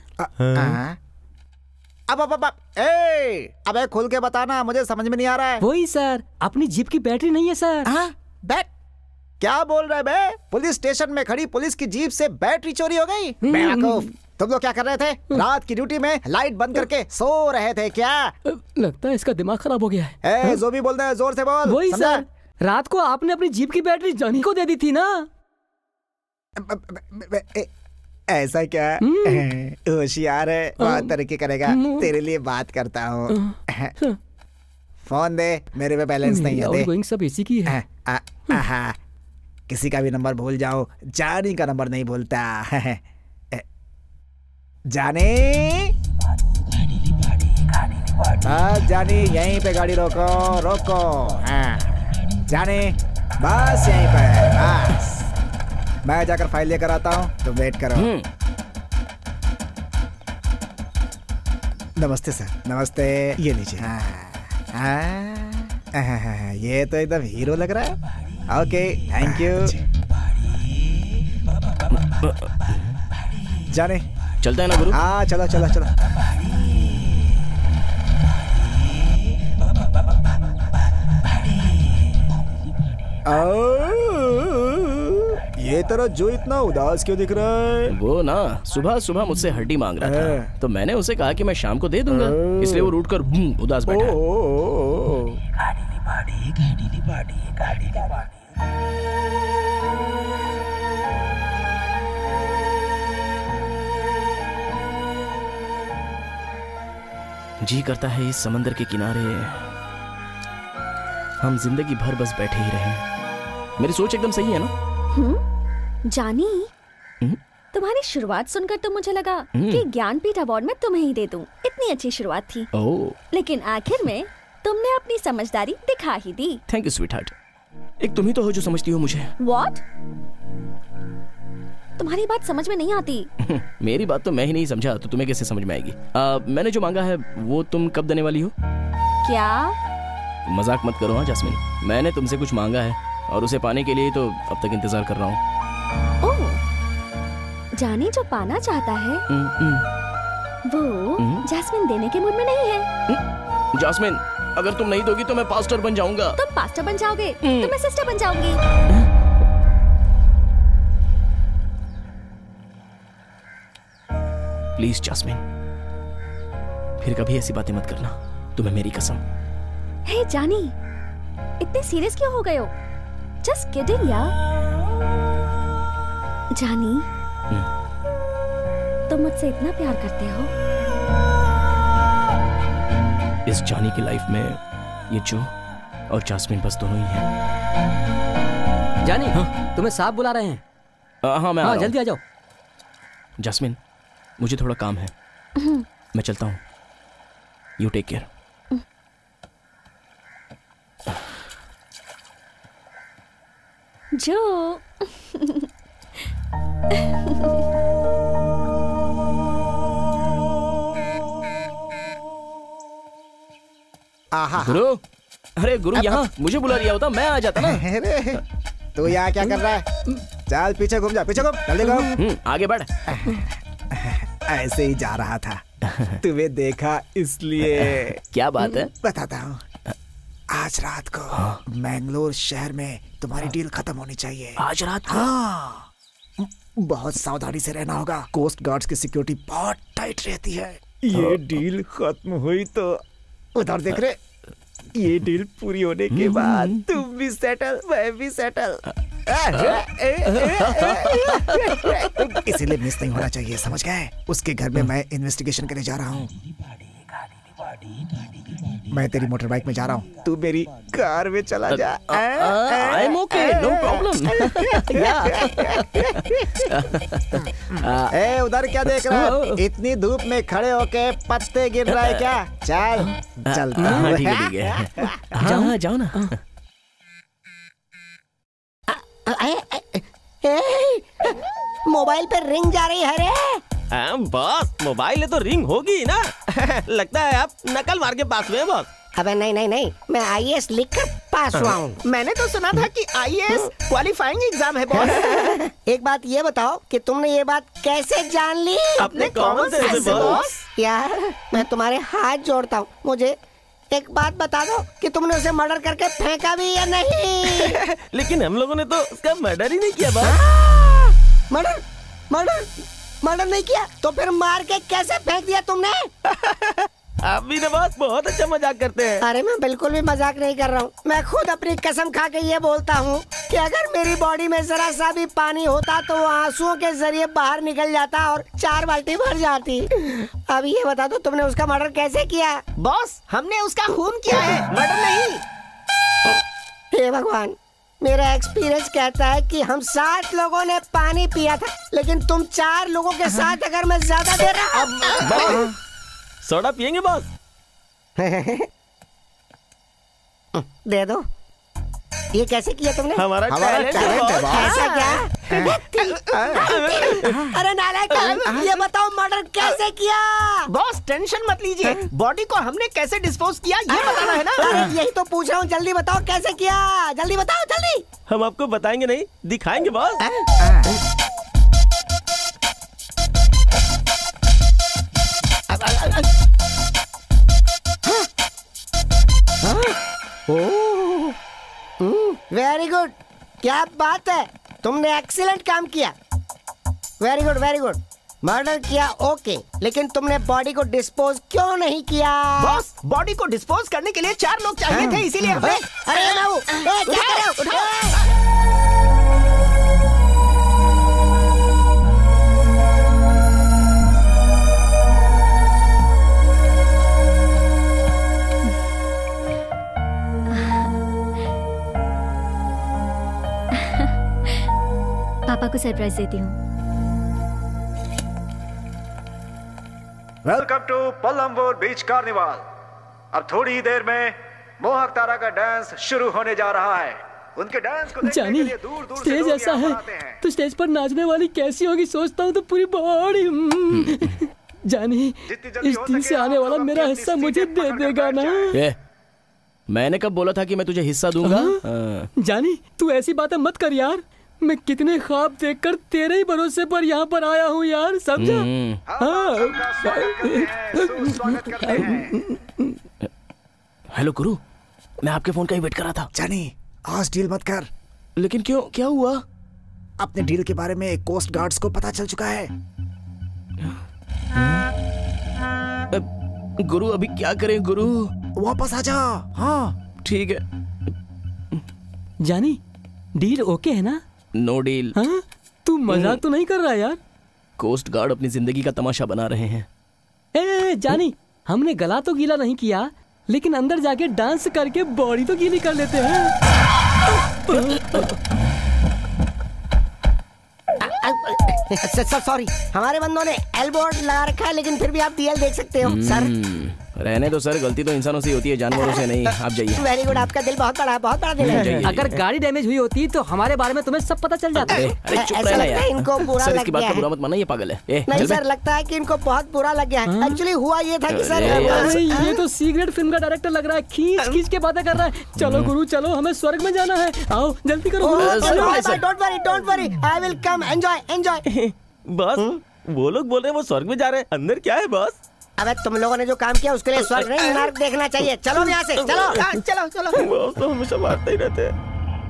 अबे खुल के बताना, मुझे समझ में नहीं आ रहा है। वही सर, अपनी जीप की बैटरी नहीं है सर। क्या बोल रहे बे? पुलिस स्टेशन में खड़ी पुलिस की जीप से बैटरी चोरी हो गई? बेवकूफ, तुम लोग क्या कर रहे थे? रात की ड्यूटी में लाइट बंद करके सो रहे थे क्या? लगता है इसका दिमाग खराब हो गया है। जो भी बोल रहे हैं जोर से बोल। वही सर, रात को आपने अपनी जीप की बैटरी जॉनी को दे दी थी ना। ऐसा क्या? होशियार है, बहुत तरक्की करेगा। तेरे लिए बात करता हूँ। फोन दे, मेरे पे बैलेंस नहीं है। दे। सब इसी की है। किसी का भी नंबर भूल जाओ, जानी का नंबर नहीं भूलता। जानी, जानी यहीं पे गाड़ी रोको, रोको। जानी बस यहीं पे, बस। मैं जाकर फाइल लेकर आता हूँ, तुम वेट करो। नमस्ते सर। नमस्ते, ये लीजिए। ये तो एकदम हीरो लग रहा है। Okay, thank you. जाने चलता है ना गुरु? हाँ चलो चलो चलो। ये तरह जो इतना उदास क्यों दिख रहा है? वो ना सुबह सुबह मुझसे हड्डी मांग रहा था, तो मैंने उसे कहा कि मैं शाम को दे दूंगा, इसलिए वो रूठ कर उदास बैठा है। जी करता है इस समंदर के किनारे हम जिंदगी भर बस बैठे ही रहें। मेरी सोच एकदम सही है ना? जानी, तुम्हारी शुरुआत सुनकर तो मुझे लगा कि ज्ञानपीठ अवार्ड में तुम्हें ही दे दूं। इतनी अच्छी शुरुआत थी। लेकिन आखिर में तुमने अपनी समझदारी दिखा ही दी। Thank you sweetheart. एक तुम ही तो हो जो समझती हो मुझे। What? तुम्हारी बात समझ में नहीं आती। मेरी बात तो मैं ही नहीं समझा तो तुम्हें कैसे समझ में आएगी? मैंने जो मांगा है वो तुम कब देने वाली हो? क्या? मजाक मत करो हाँ जास्मिन, मैंने तुमसे कुछ मांगा है और उसे पाने के लिए तो अब तक इंतजार कर रहा हूँ। ओह, जानी जो पाना चाहता है वो जास्मिन देने के मूड में नहीं है। जास्मिन, अगर तुम नहीं दोगी तो मैं पास्टर बन जाऊंगा। तुम पास्टर बन जाओगे तो मैं सिस्टर बन जाऊंगी। प्लीज जास्मिन, फिर कभी ऐसी बातें मत करना, तुम्हें मेरी कसम। हे जानी, इतने सीरियस क्यों हो गए हो? जस्ट किडिंग यार। जानी, तुम मुझसे इतना प्यार करते हो? इस जानी की लाइफ में ये जो और जास्मिन बस दोनों ही हैं। जानी, तुम्हें साहब बुला रहे हैं। हाँ मैं जल्दी आ जाओ। जास्मिन, मुझे थोड़ा काम है, मैं चलता हूँ। You take care. जो गुरु, अरे गुरु यहाँ मुझे बुला लिया होता मैं आ जाता ना। तू यहाँ क्या कर रहा है? चल पीछे घूम जा, पीछे घूम, जल्दी घूम। आगे बढ़। ऐसे ही जा रहा था, तुम्हें देखा इसलिए। क्या बात है? बताता हूँ। आज रात को मैंगलोर शहर में तुम्हारी डील खत्म होनी चाहिए। आज रात को? हाँ, बहुत सावधानी से रहना होगा। कोस्ट गार्ड्स की सिक्योरिटी बहुत टाइट रहती है। ये डील खत्म हुई तो उधर देख रहे, ये डील पूरी होने के बाद तुम भी सेटल, मैं भी सेटल। इसीलिए मिस नहीं होना चाहिए, समझ गए? उसके घर में मैं इन्वेस्टिगेशन करने जा रहा हूँ। मैं तेरी मोटर बाइक में जा रहा हूँ, तू मेरी कार में चला जा। I am okay, no problem. ए उधर क्या देख रहा है? इतनी धूप में खड़े होके पत्ते गिर रहा है क्या? चल चलता हूँ। ठीक है ठीक है, जाओ ना जाओ ना। मोबाइल पे रिंग जा रही है रे। बॉस, मोबाइल है तो रिंग होगी ना। लगता है आप नकल मार के पास में बॉस। अबे नहीं नहीं नहीं, मैं IAS लिखकर पास हुआ हूँ। मैंने तो सुना था कि IAS क्वालिफाइंग एग्जाम है बॉस। एक बात ये बताओ कि तुमने ये बात कैसे जान ली? अपने कॉमन सेंस से बॉस। यार मैं तुम्हारे हाथ जोड़ता हूँ, मुझे एक बात बता दो कि तुमने उसे मर्डर करके फेंका भी या नहीं? लेकिन हम लोगों ने तो उसका मर्डर ही नहीं किया बॉस। मर्डर मर्डर मर्डर नहीं किया तो फिर मार के कैसे फेंक दिया तुमने? आप भी ना बॉस बहुत अच्छा मजाक करते हैं। अरे मैं बिल्कुल भी मजाक नहीं कर रहा हूँ, मैं खुद अपनी कसम खा के ये बोलता हूँ कि अगर मेरी बॉडी में जरा सा भी पानी होता तो वो आंसुओं के जरिए बाहर निकल जाता और 4 बाल्टी भर जाती। अब ये बता दो तुमने उसका मर्डर कैसे किया? बॉस हमने उसका खून किया है, मर्डर नहीं। हे भगवान, मेरा एक्सपीरियंस कहता है कि हम 7 लोगों ने पानी पिया था, लेकिन तुम 4 लोगों के साथ अगर मैं ज्यादा दे रहा। सोडा पियेंगे बॉस? दे दो। ये कैसे किया तुमने? हमारा टैलेंट है बॉस। कैसा क्या? अरे नालायक, ये बताओ मर्डर कैसे किया? बॉस टेंशन मत लीजिए, बॉडी को हमने कैसे डिस्पोज किया ये बताना है ना। अरे यही तो पूछ रहा हूँ, जल्दी बताओ कैसे किया, जल्दी बताओ जल्दी। हम आपको बताएंगे नहीं, दिखाएंगे बॉस। वेरी गुड, क्या बात है, तुमने एक्सीलेंट काम किया। Very good very good. Murder किया ओके, लेकिन तुमने बॉडी को डिस्पोज क्यों नहीं किया? बॉस बॉडी को डिस्पोज करने के लिए 4 लोग चाहिए थे, इसीलिए हमने। अरे बाबू, क्या कर रहे हो? पापा को सरप्राइज देती हूँ। Welcome to Pallamvur beach carnival. अब थोड़ी ही देर में मोहक तारा का डांस शुरू होने जा रहा है। उनके डांस को देखने के लिए दूर दूर से स्टेज लोग ऐसा यहाँ है पर आते हैं। तो स्टेज पर नाचने वाली कैसी होगी सोचता हूँ तो पूरी बॉडी। जानी इस दिन से आने वाला मेरा हिस्सा मुझे दे देगा ना? मैंने कब बोला था कि मैं तुझे हिस्सा दूंगा? जानी तू ऐसी बातें मत कर यार, मैं कितने ख्वाब देखकर तेरे ही भरोसे पर यहाँ पर आया हूँ यार, समझा? हेलो गुरु, मैं आपके फोन का ही वेट कर रहा था। जानी आज डील मत कर। लेकिन क्यों, क्या हुआ? अपने डील के बारे में कोस्ट गार्ड्स को पता चल चुका है। गुरु अभी क्या करें गुरु? वापस आ जा। हाँ ठीक है। जानी डील ओके है ना? No deal. हाँ? तू मजाक तो नहीं कर रहा यार? कोस्ट गार्ड अपनी जिंदगी का तमाशा बना रहे हैं। ए जानी, हमने गला तो गीला नहीं किया, लेकिन अंदर जाके डांस करके बॉडी तो गीली कर लेते हैं। सॉरी, हमारे बंदों ने एल्बोर्ड लगा रखा है, लेकिन फिर भी आप डीएल देख सकते हो सर। रहने दो सर, गलती तो इंसानों से होती है, जानवरों से नहीं। आप जाइए। वेरी गुड, आपका दिल बहुत बड़ा दिल है। अगर गाड़ी डैमेज हुई होती तो हमारे बारे में तुम्हें सब पता चल जाता है। अरे चुप रहना यार। इनको बुरा सर लग इसकी बात गया का है। बुरा मत मानना, ये पागल है। नहीं सर, लगता है कि इनको बहुत बुरा लग गया है। एक्चुअली हुआ ये था कि सर ये तो सीक्रेट फिल्म का डायरेक्टर लग रहा है, खींच के बातें कर रहा है। चलो गुरु चलो, हमें स्वर्ग में जाना है, आओ जल्दी करो। Don't worry, I will come, enjoy. Boss वो लोग बोल रहे हैं वो स्वर्ग में जा रहे हैं, अंदर क्या है बॉस? अबे तुम लोगों ने जो काम किया उसके लिए स्वर्ग नहीं नर्क देखना चाहिए। चलो यहाँ से, चलो चलो चलो। बॉस तो हमेशा मारते ही रहते हैं।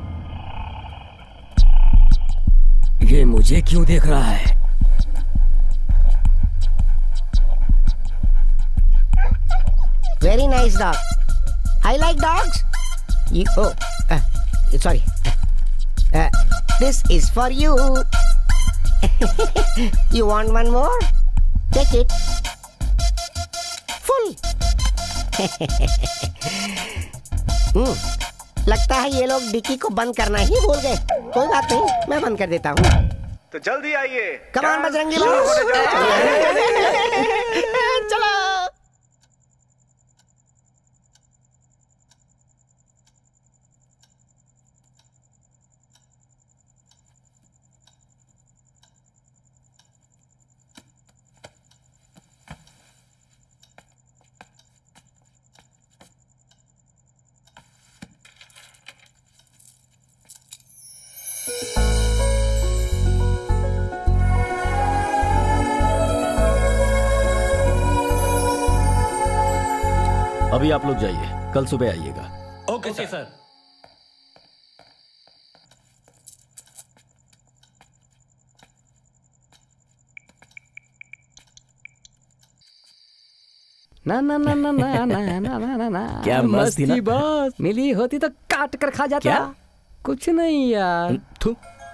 ये मुझे क्यों देख रहा है? Very nice dog, I like dogs. Sorry, this is for you. You want one more? Take it. Full. लगता है ये लोग डिक्की को बंद करना ही भूल गए। कोई बात नहीं, मैं बंद कर देता हूँ। तो जल्दी आइए। Come on Bajrangi boss. चलो। अभी आप लोग जाइए, कल सुबह आइएगा। Okay sir. ना ना ना ना ना ना ना ना ना ना क्या मस्त थी ना? बॉस, मिली होती तो काट कर खा जाता। क्या? कुछ नहीं यार। थू।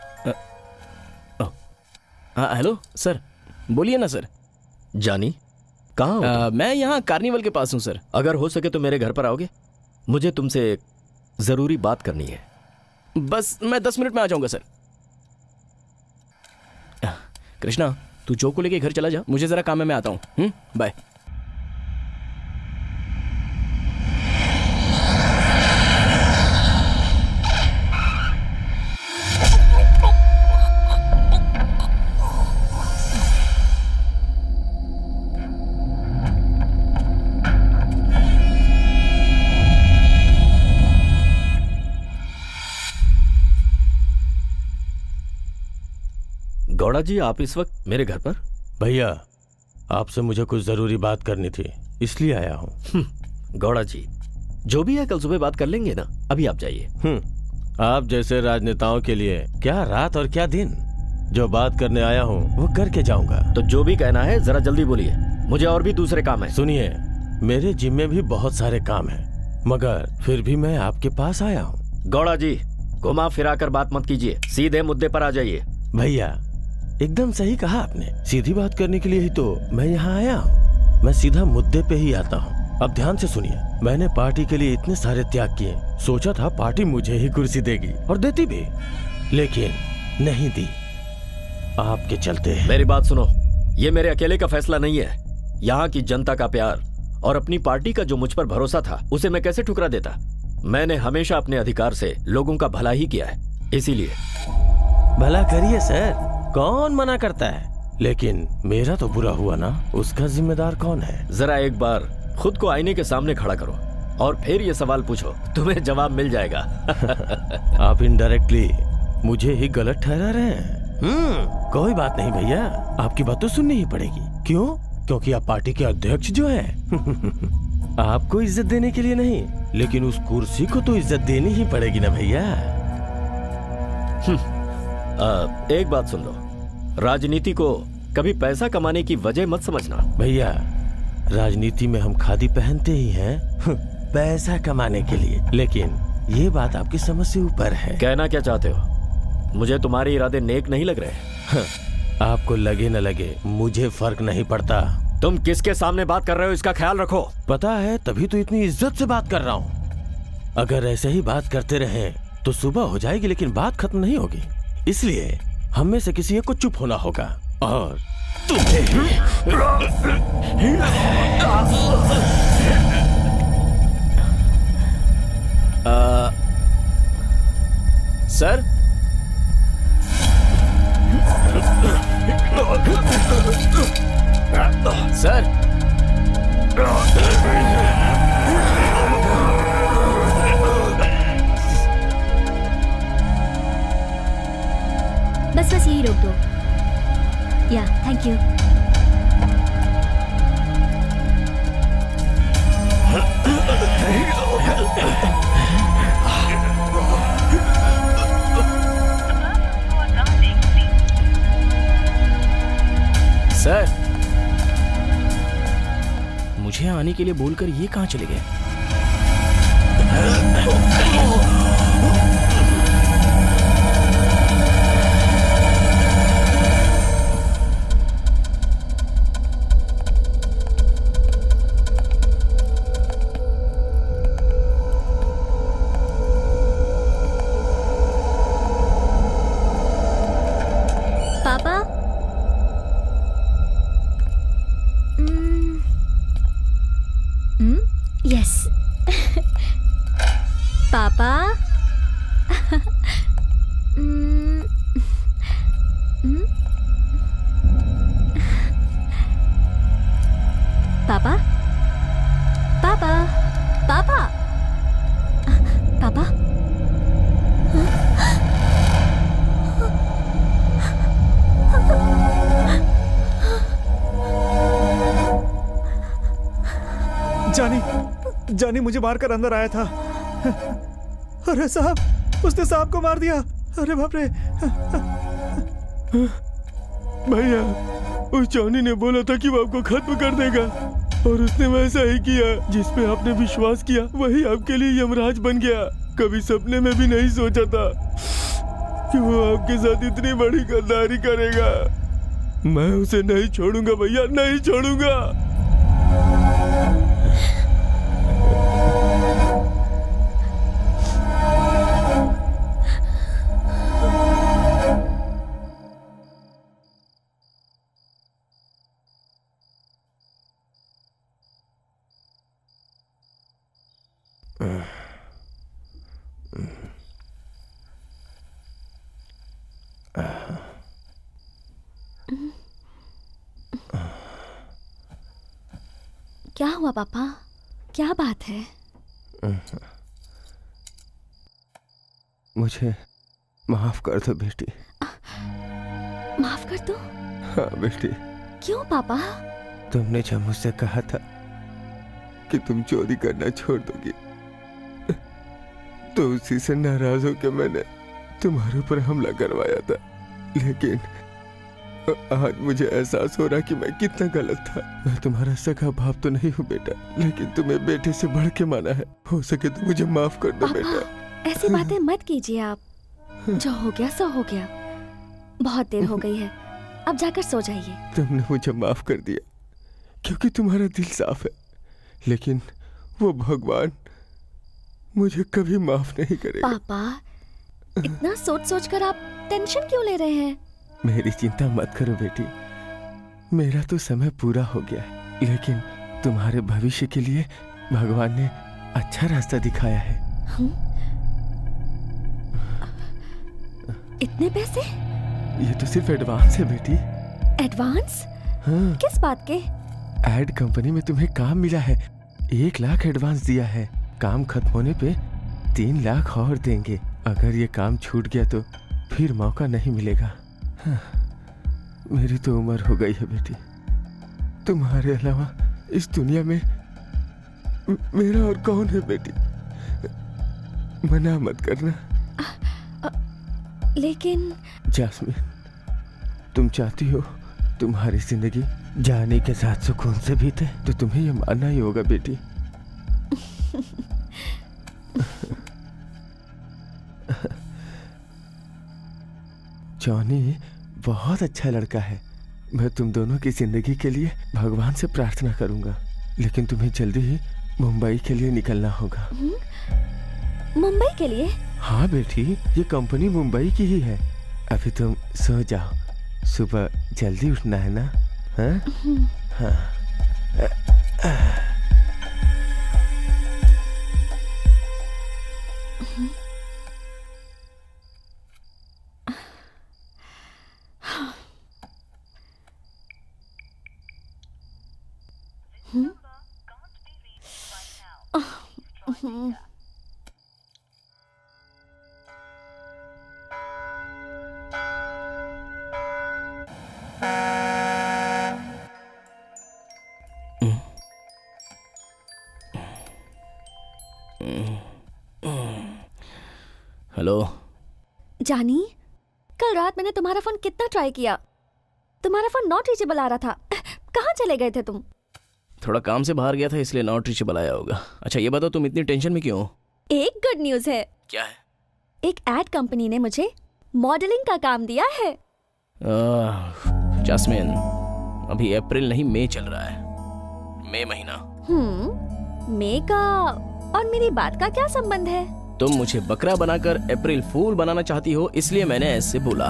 हाँ हेलो सर, बोलिए ना सर। जानी कहाँ हो? मैं यहाँ कार्निवल के पास हूँ सर। अगर हो सके तो मेरे घर पर आओगे, मुझे तुमसे एक जरूरी बात करनी है। बस मैं 10 मिनट में आ जाऊंगा सर। कृष्णा तू जो को लेके घर चला जा, मुझे जरा काम है, मैं आता हूँ। बाय। गौड़ा जी, आप इस वक्त मेरे घर पर? भैया, आपसे मुझे कुछ जरूरी बात करनी थी, इसलिए आया हूँ। गौड़ा जी, जो भी है कल सुबह बात कर लेंगे ना, अभी आप जाइए। आप जैसे राजनेताओं के लिए क्या रात और क्या दिन। जो बात करने आया हूँ वो करके जाऊंगा। तो जो भी कहना है जरा जल्दी बोलिए, मुझे और भी दूसरे काम है। सुनिए, मेरे जिम्मे भी बहुत सारे काम है, मगर फिर भी मैं आपके पास आया हूँ। गौड़ा जी, घुमा फिरा कर बात मत कीजिए, सीधे मुद्दे पर आ जाइए। भैया, एकदम सही कहा आपने, सीधी बात करने के लिए ही तो मैं यहाँ आया हूँ। मैं सीधा मुद्दे पे ही आता हूँ। अब ध्यान से सुनिए, मैंने पार्टी के लिए इतने सारे त्याग किए, सोचा था पार्टी मुझे ही कुर्सी देगी और देती भी, लेकिन नहीं दी, आपके चलते। मेरी बात सुनो, ये मेरे अकेले का फैसला नहीं है। यहाँ की जनता का प्यार और अपनी पार्टी का जो मुझ पर भरोसा था, उसे मैं कैसे ठुकरा देता। मैंने हमेशा अपने अधिकार से लोगों का भला ही किया है, इसीलिए। भला करिए सर, कौन मना करता है, लेकिन मेरा तो बुरा हुआ ना, उसका जिम्मेदार कौन है? जरा एक बार खुद को आईने के सामने खड़ा करो और फिर ये सवाल पूछो, तुम्हें जवाब मिल जाएगा। आप इनडायरेक्टली मुझे ही गलत ठहरा रहे हैं। कोई बात नहीं भैया, आपकी बात तो सुननी ही पड़ेगी। क्यों? क्योंकि आप पार्टी के अध्यक्ष जो हैं। आपको इज्जत देने के लिए नहीं, लेकिन उस कुर्सी को तो इज्जत देनी ही पड़ेगी ना भैया। एक बात सुन लो, राजनीति को कभी पैसा कमाने की वजह मत समझना। भैया, राजनीति में हम खादी पहनते ही हैं पैसा कमाने के लिए, लेकिन ये बात आपकी समझ से ऊपर है। कहना क्या चाहते हो? मुझे तुम्हारे इरादे नेक नहीं लग रहे। आपको लगे न लगे, मुझे फर्क नहीं पड़ता। तुम किसके सामने बात कर रहे हो, इसका ख्याल रखो। पता है, तभी तो इतनी इज्जत से बात कर रहा हूँ। अगर ऐसे ही बात करते रहे तो सुबह हो जाएगी, लेकिन बात खत्म नहीं होगी। इसलिए हम में से किसी एक को चुप होना होगा, और तुम्हें सर, सर, बस बस यही रोक दो। या थैंक यू। सर, मुझे आने के लिए बोलकर ये कहाँ चले गए? पापा, यस। जानी मुझे मारकर अंदर आया था। अरे साहब, उसने सांप को मार दिया। अरे बाप रे। भैया, उस जॉनी ने बोला था कि वो आपको खत्म कर देगा और उसने वैसा ही किया। जिस पे आपने विश्वास किया वही आपके लिए यमराज बन गया। कभी सपने में भी नहीं सोचा था कि वो आपके साथ इतनी बड़ी गद्दारी करेगा। मैं उसे नहीं छोड़ूंगा भैया, नहीं छोड़ूंगा। क्या हुआ पापा? क्या बात है? मुझे माफ कर दो बेटी। माफ कर दो? हाँ बेटी। क्यों पापा? तुमने जब मुझसे कहा था कि तुम चोरी करना छोड़ दोगी, तो उसी से नाराज होकर मैंने तुम्हारे ऊपर हमला करवाया था। लेकिन आज मुझे एहसास हो रहा कि मैं कितना गलत था। मैं तुम्हारा सगा बाप तो नहीं हूँ बेटा, लेकिन तुम्हें बेटे से बढ़ के माना है। हो सके तो मुझे माफ कर दो बेटा। ऐसी बातें मत कीजिए आप। जो हो गया सो हो गया। बहुत देर हो गई है, अब जाकर सो जाइए। तुमने मुझे माफ कर दिया क्योंकि तुम्हारा दिल साफ है, लेकिन वो भगवान मुझे कभी माफ नहीं करेगा। पापा, इतना सोच सोच कर आप टेंशन क्यों ले रहे हैं? मेरी चिंता मत करो बेटी, मेरा तो समय पूरा हो गया है, लेकिन तुम्हारे भविष्य के लिए भगवान ने अच्छा रास्ता दिखाया है। इतने पैसे? ये तो सिर्फ एडवांस है बेटी। एडवांस? हाँ। किस बात के? एड कंपनी में तुम्हें काम मिला है, 1 लाख एडवांस दिया है। काम खत्म होने पे 3 लाख और देंगे। अगर ये काम छूट गया तो फिर मौका नहीं मिलेगा। हाँ, मेरी तो उम्र हो गई है बेटी, तुम्हारे अलावा इस दुनिया में मेरा और कौन है बेटी। मना मत करना। लेकिन जास्मिन, तुम चाहती हो तुम्हारी जिंदगी जाने के साथ सुकून से बीते, तो तुम्हें ये मानना ही होगा बेटी। जॉनी बहुत अच्छा लड़का है। मैं तुम दोनों की जिंदगी के लिए भगवान से प्रार्थना करूंगा, लेकिन तुम्हें जल्दी ही मुंबई के लिए निकलना होगा। मुंबई के लिए? हाँ बेटी, ये कंपनी मुंबई की ही है। अभी तुम सो जाओ, सुबह जल्दी उठना है ना। हाँ? हाँ। हेलो जानी, कल रात मैंने तुम्हारा फोन कितना ट्राई किया, तुम्हारा फोन नॉट रीचेबल आ रहा था। कहाँ चले गए थे तुम? थोड़ा काम से बाहर गया था, इसलिए नॉट रीचेबल आया होगा। अच्छा ये बताओ, तुम इतनी टेंशन में क्यों हो? एक गुड न्यूज है। क्या है? एक एड कंपनी ने मुझे मॉडलिंग का काम दिया है। जास्मिन, अभी अप्रैल नहीं मई चल रहा है, मई महीना। मई का और मेरी बात का क्या संबंध है? तुम मुझे बकरा बनाकर अप्रैल फूल बनाना चाहती हो, इसलिए मैंने ऐसे बोला।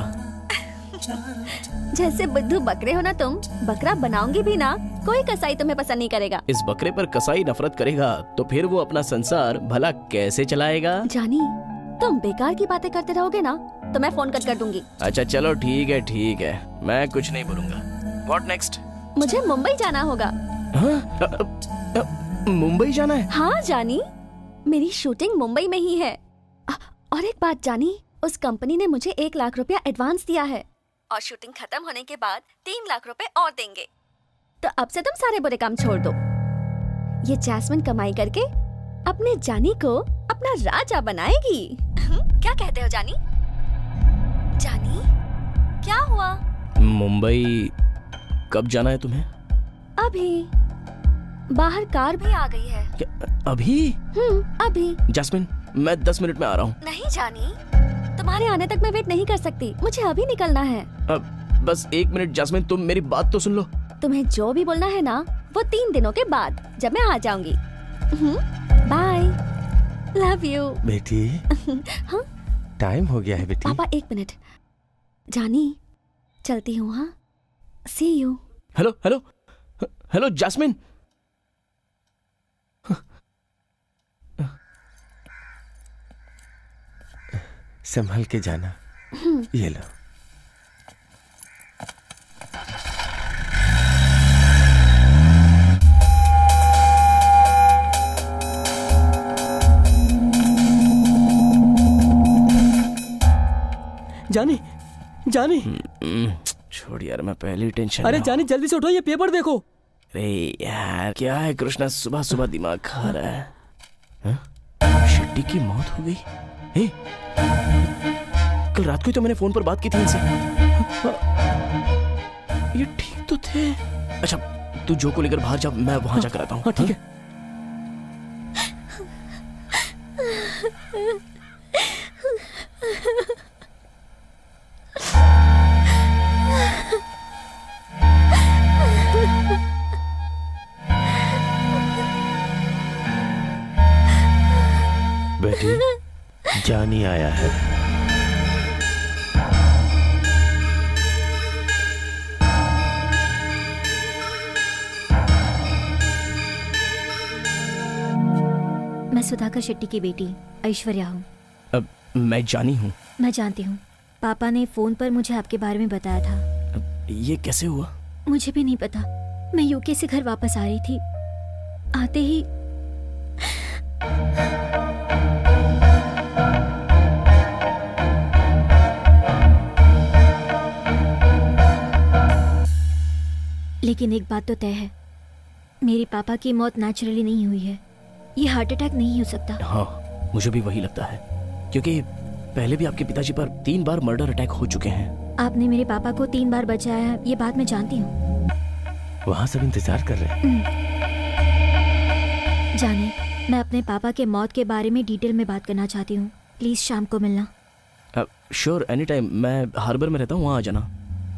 जैसे बुद्धू बकरे हो ना तुम, बकरा बनाऊंगी भी ना, कोई कसाई तुम्हें पसंद नहीं करेगा। इस बकरे पर कसाई नफरत करेगा तो फिर वो अपना संसार भला कैसे चलाएगा? जानी, तुम बेकार की बातें करते रहोगे ना तो मैं फोन कट कर दूंगी। अच्छा चलो ठीक है, मैं कुछ नहीं बोलूंगा। What next? मुझे मुंबई जाना होगा। मुंबई जाना है? हाँ जानी, मेरी शूटिंग मुंबई में ही है। और एक बात जानी, उस कंपनी ने मुझे 1 लाख रुपया एडवांस दिया है और शूटिंग खत्म होने के बाद 3 लाख रुपए और देंगे। तो अब से तुम सारे बुरे काम छोड़ दो। ये जैस्मिन कमाई करके अपने जानी को अपना राजा बनाएगी। क्या कहते हो जानी? जानी, क्या हुआ? मुंबई कब जाना है तुम्हें? अभी। बाहर कार भी आ गई है। अभी? अभी। जैस्मिन, मैं 10 मिनट में आ रहा हूँ। नहीं जानी, तुम्हारे आने तक मैं वेट नहीं कर सकती, मुझे अभी निकलना है। बस 1 मिनट जैस्मिन, तुम मेरी बात तो सुन लो। तुम्हें जो भी बोलना है ना, वो 3 दिनों के बाद, जब मैं आ जाऊंगी। Bye, love you. बेटी। हाँ? टाइम हो गया है बेटी। पापा 1 मिनट। जानी, चलती हूँ। हाँ, see you. Hello hello hello Jasmine. संभल के जाना। ये लो। जानी, जानी। छोड़ यार, मैं पहले ही टेंशन। अरे जानी, जल्दी से उठो, ये पेपर देखो। अरे यार, क्या है कृष्णा, सुबह सुबह दिमाग खा रहा है। शेट्टी की मौत हो गई। हे, कल रात को ही तो मैंने फोन पर बात की थी इनसे। ये ठीक तो थे। अच्छा, तू जो को लेकर बाहर जा, मैं वहां जाकर आता हूँ। ठीक है। बेटी, जानी आया है। मैं सुधाकर शेट्टी की बेटी ऐश्वर्या हूँ। अब मैं जानी हूँ। मैं जानती हूँ, पापा ने फोन पर मुझे आपके बारे में बताया था। ये कैसे हुआ? मुझे भी नहीं पता। मैं यूके से घर वापस आ रही थी, आते ही लेकिन एक बात तो तय है, मेरे पापा की मौत नेचुरली नहीं हुई है। ये हार्ट अटैक नहीं हो सकता। हाँ, मुझे भी वही लगता है, क्योंकि पहले भी आपके पिताजी पर 3 बार मर्डर अटैक हो चुके हैं। आपने मेरे पापा को 3 बार बचाया है, ये बात मैं जानती हूँ। वहाँ सब इंतजार कर रहे हैं। जाने, मैं अपने पापा के मौत के बारे में डिटेल में बात करना चाहती हूँ। प्लीज शाम को मिलना। Sure, any time. मैं हार्बर में रहता हूँ, वहाँ आ जाना।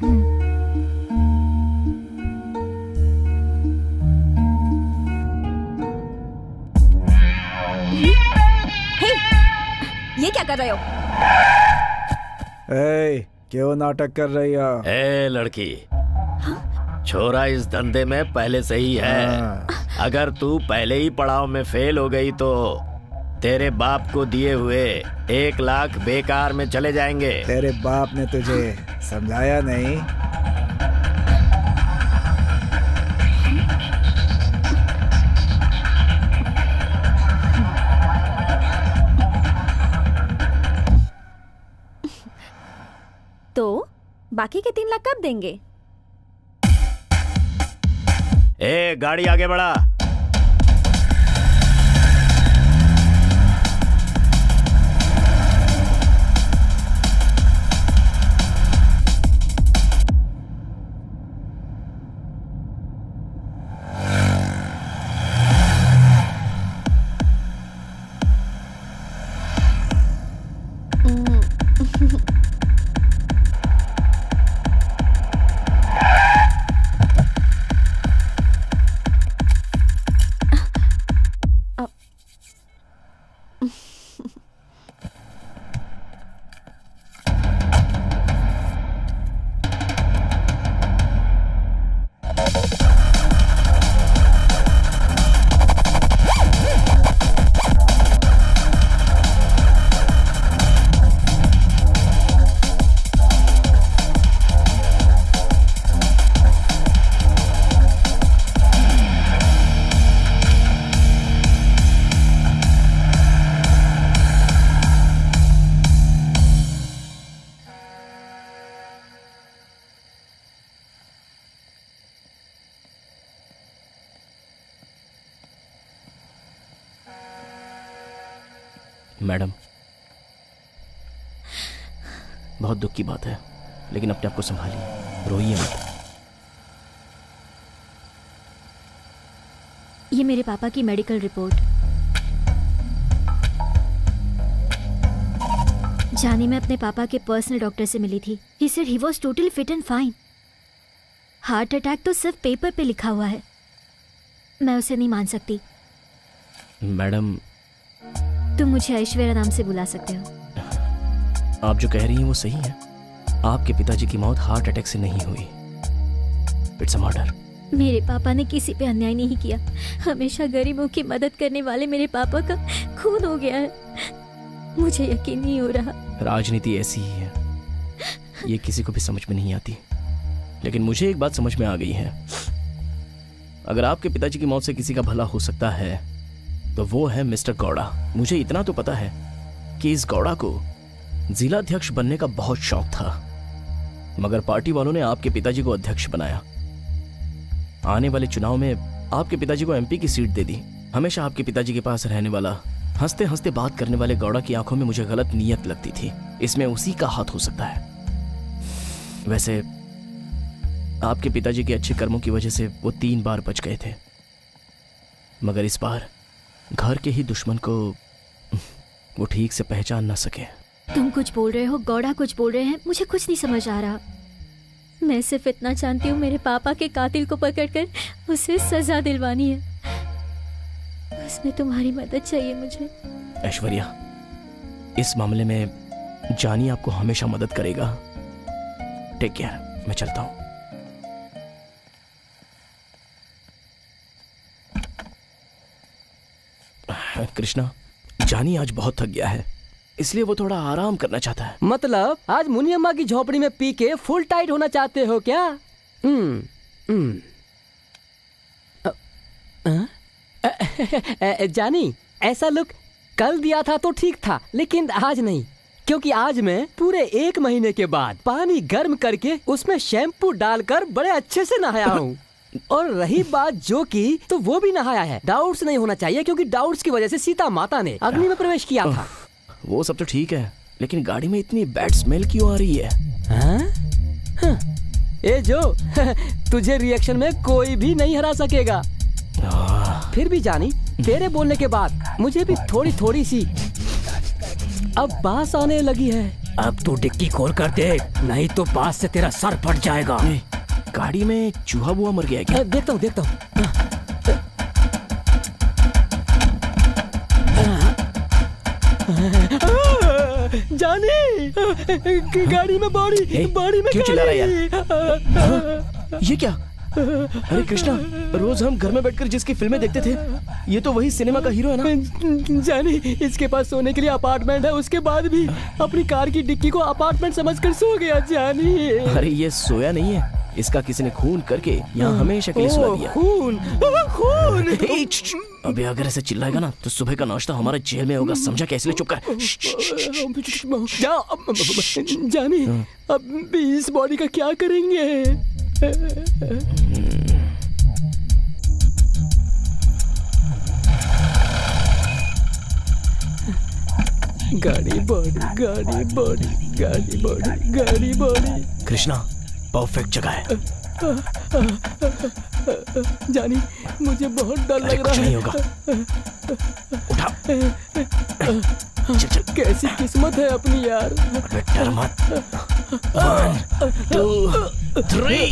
ये क्या कर रहे हो? क्यों नाटक कर रही हो? ए लड़की, छोरा इस धंधे में पहले से ही है। अगर तू पहले ही पड़ाव में फेल हो गई तो तेरे बाप को दिए हुए 1 लाख बेकार में चले जाएंगे। तेरे बाप ने तुझे समझाया नहीं? तो बाकी के 3 लाख कब देंगे? ए, गाड़ी आगे बढ़ा। मैडम, बहुत दुख की बात है, लेकिन अपने आप को संभालिए, रोइए मत। ये मेरे पापा की मेडिकल रिपोर्ट। जानी मैं अपने पापा के पर्सनल डॉक्टर से मिली थी। He said he was totally fit and fine. Heart attack तो सिर्फ पेपर पे लिखा हुआ है, मैं उसे नहीं मान सकती। मैडम, तुम मुझे ऐश्वर्या नाम से बुला सकते हो। आप जो कह रही हैं वो सही है। आपके पिताजी की मौत हार्ट अटैक से नहीं हुई, इट्स अ मर्डर। मेरे पापा ने किसी पे अन्याय नहीं किया। हमेशा गरीबों की मदद करने वाले मेरे पापा का खून हो गया है। मुझे यकीन नहीं हो रहा। राजनीति ऐसी ही है, ये किसी को भी समझ में नहीं आती, लेकिन मुझे एक बात समझ में आ गई है। अगर आपके पिताजी की मौत से किसी का भला हो सकता है तो वो है मिस्टर गौड़ा। मुझे इतना तो पता है कि इस गौड़ा को जिलाध्यक्ष बनने का बहुत शौक था, मगर पार्टी वालों ने आपके पिताजी को अध्यक्ष बनाया। आने वाले चुनाव में आपके पिताजी को एमपी की सीट दे दी। हमेशा आपके पिताजी के पास रहने वाला, हंसते हंसते बात करने वाले गौड़ा की आंखों में मुझे गलत नीयत लगती थी। इसमें उसी का हाथ हो सकता है। वैसे आपके पिताजी के अच्छे कर्मों की वजह से वो 3 बार बच गए थे, मगर इस बार घर के ही दुश्मन को वो ठीक से पहचान ना सके। तुम कुछ बोल रहे हो, गौड़ा कुछ बोल रहे हैं, मुझे कुछ नहीं समझ आ रहा। मैं सिर्फ इतना जानती हूँ, मेरे पापा के कातिल को पकड़कर उसे सजा दिलवानी है। उसमें तुम्हारी मदद चाहिए मुझे। ऐश्वर्या, इस मामले में जानी आपको हमेशा मदद करेगा। टेक केयर, मैं चलता हूँ। कृष्णा, जानी आज बहुत थक गया है, इसलिए वो थोड़ा आराम करना चाहता है। मतलब आज मुनियम्मा की झोपड़ी में पी के फुल टाइट होना चाहते हो क्या? जानी, ऐसा लुक कल दिया था तो ठीक था, लेकिन आज नहीं, क्योंकि आज मैं पूरे 1 महीने के बाद पानी गर्म करके उसमें शैम्पू डालकर बड़े अच्छे से नहाया हूँ। और रही बात जो की, तो वो भी नहाया है। डाउट्स नहीं होना चाहिए, क्योंकि डाउट्स की वजह से सीता माता ने अग्नि में प्रवेश किया था। वो सब तो ठीक है, लेकिन गाड़ी में इतनी बैड स्मेल क्यों आ रही है? ए जो तुझे रिएक्शन में कोई भी नहीं हरा सकेगा। फिर भी जानी, तेरे बोलने के बाद मुझे भी थोड़ी थोड़ी सी अब बास आने लगी है। अब तू डिक्की खोल कर देख, नहीं तो बास से तेरा सर फट जाएगा। गाड़ी में चूहा बुआ मर गया है क्या? देखता हूँ देखता हूँ। जानी, गाड़ी में बॉडी में क्यों चिल्ला रहा है यार? ये क्या? अरे कृष्णा, रोज हम घर में बैठकर जिसकी फिल्में देखते थे, ये तो वही सिनेमा का हीरो है ना? जानी, इसके पास सोने के लिए अपार्टमेंट है, उसके बाद भी अपनी कार की डिक्की को अपार्टमेंट समझकर सो गया। जानी, अरे ये सोया नहीं है, इसका किसी ने खून करके यहाँ हमेशा के लिए सुला दिया। खून। अबे अगर ऐसे चिल्लाएगा ना तो सुबह का नाश्ता हमारे जेल में होगा, समझा? कैसे? चुप कर। जानी, अब इस बॉडी का क्या करेंगे? गाड़ी बॉडी। कृष्णा, परफेक्ट जगह है। जानी, मुझे बहुत डर लग रहा है। कुछ नहीं होगा, उठा। चल। कैसी किस्मत है अपनी यार। अबे डर मत। 1 2 3।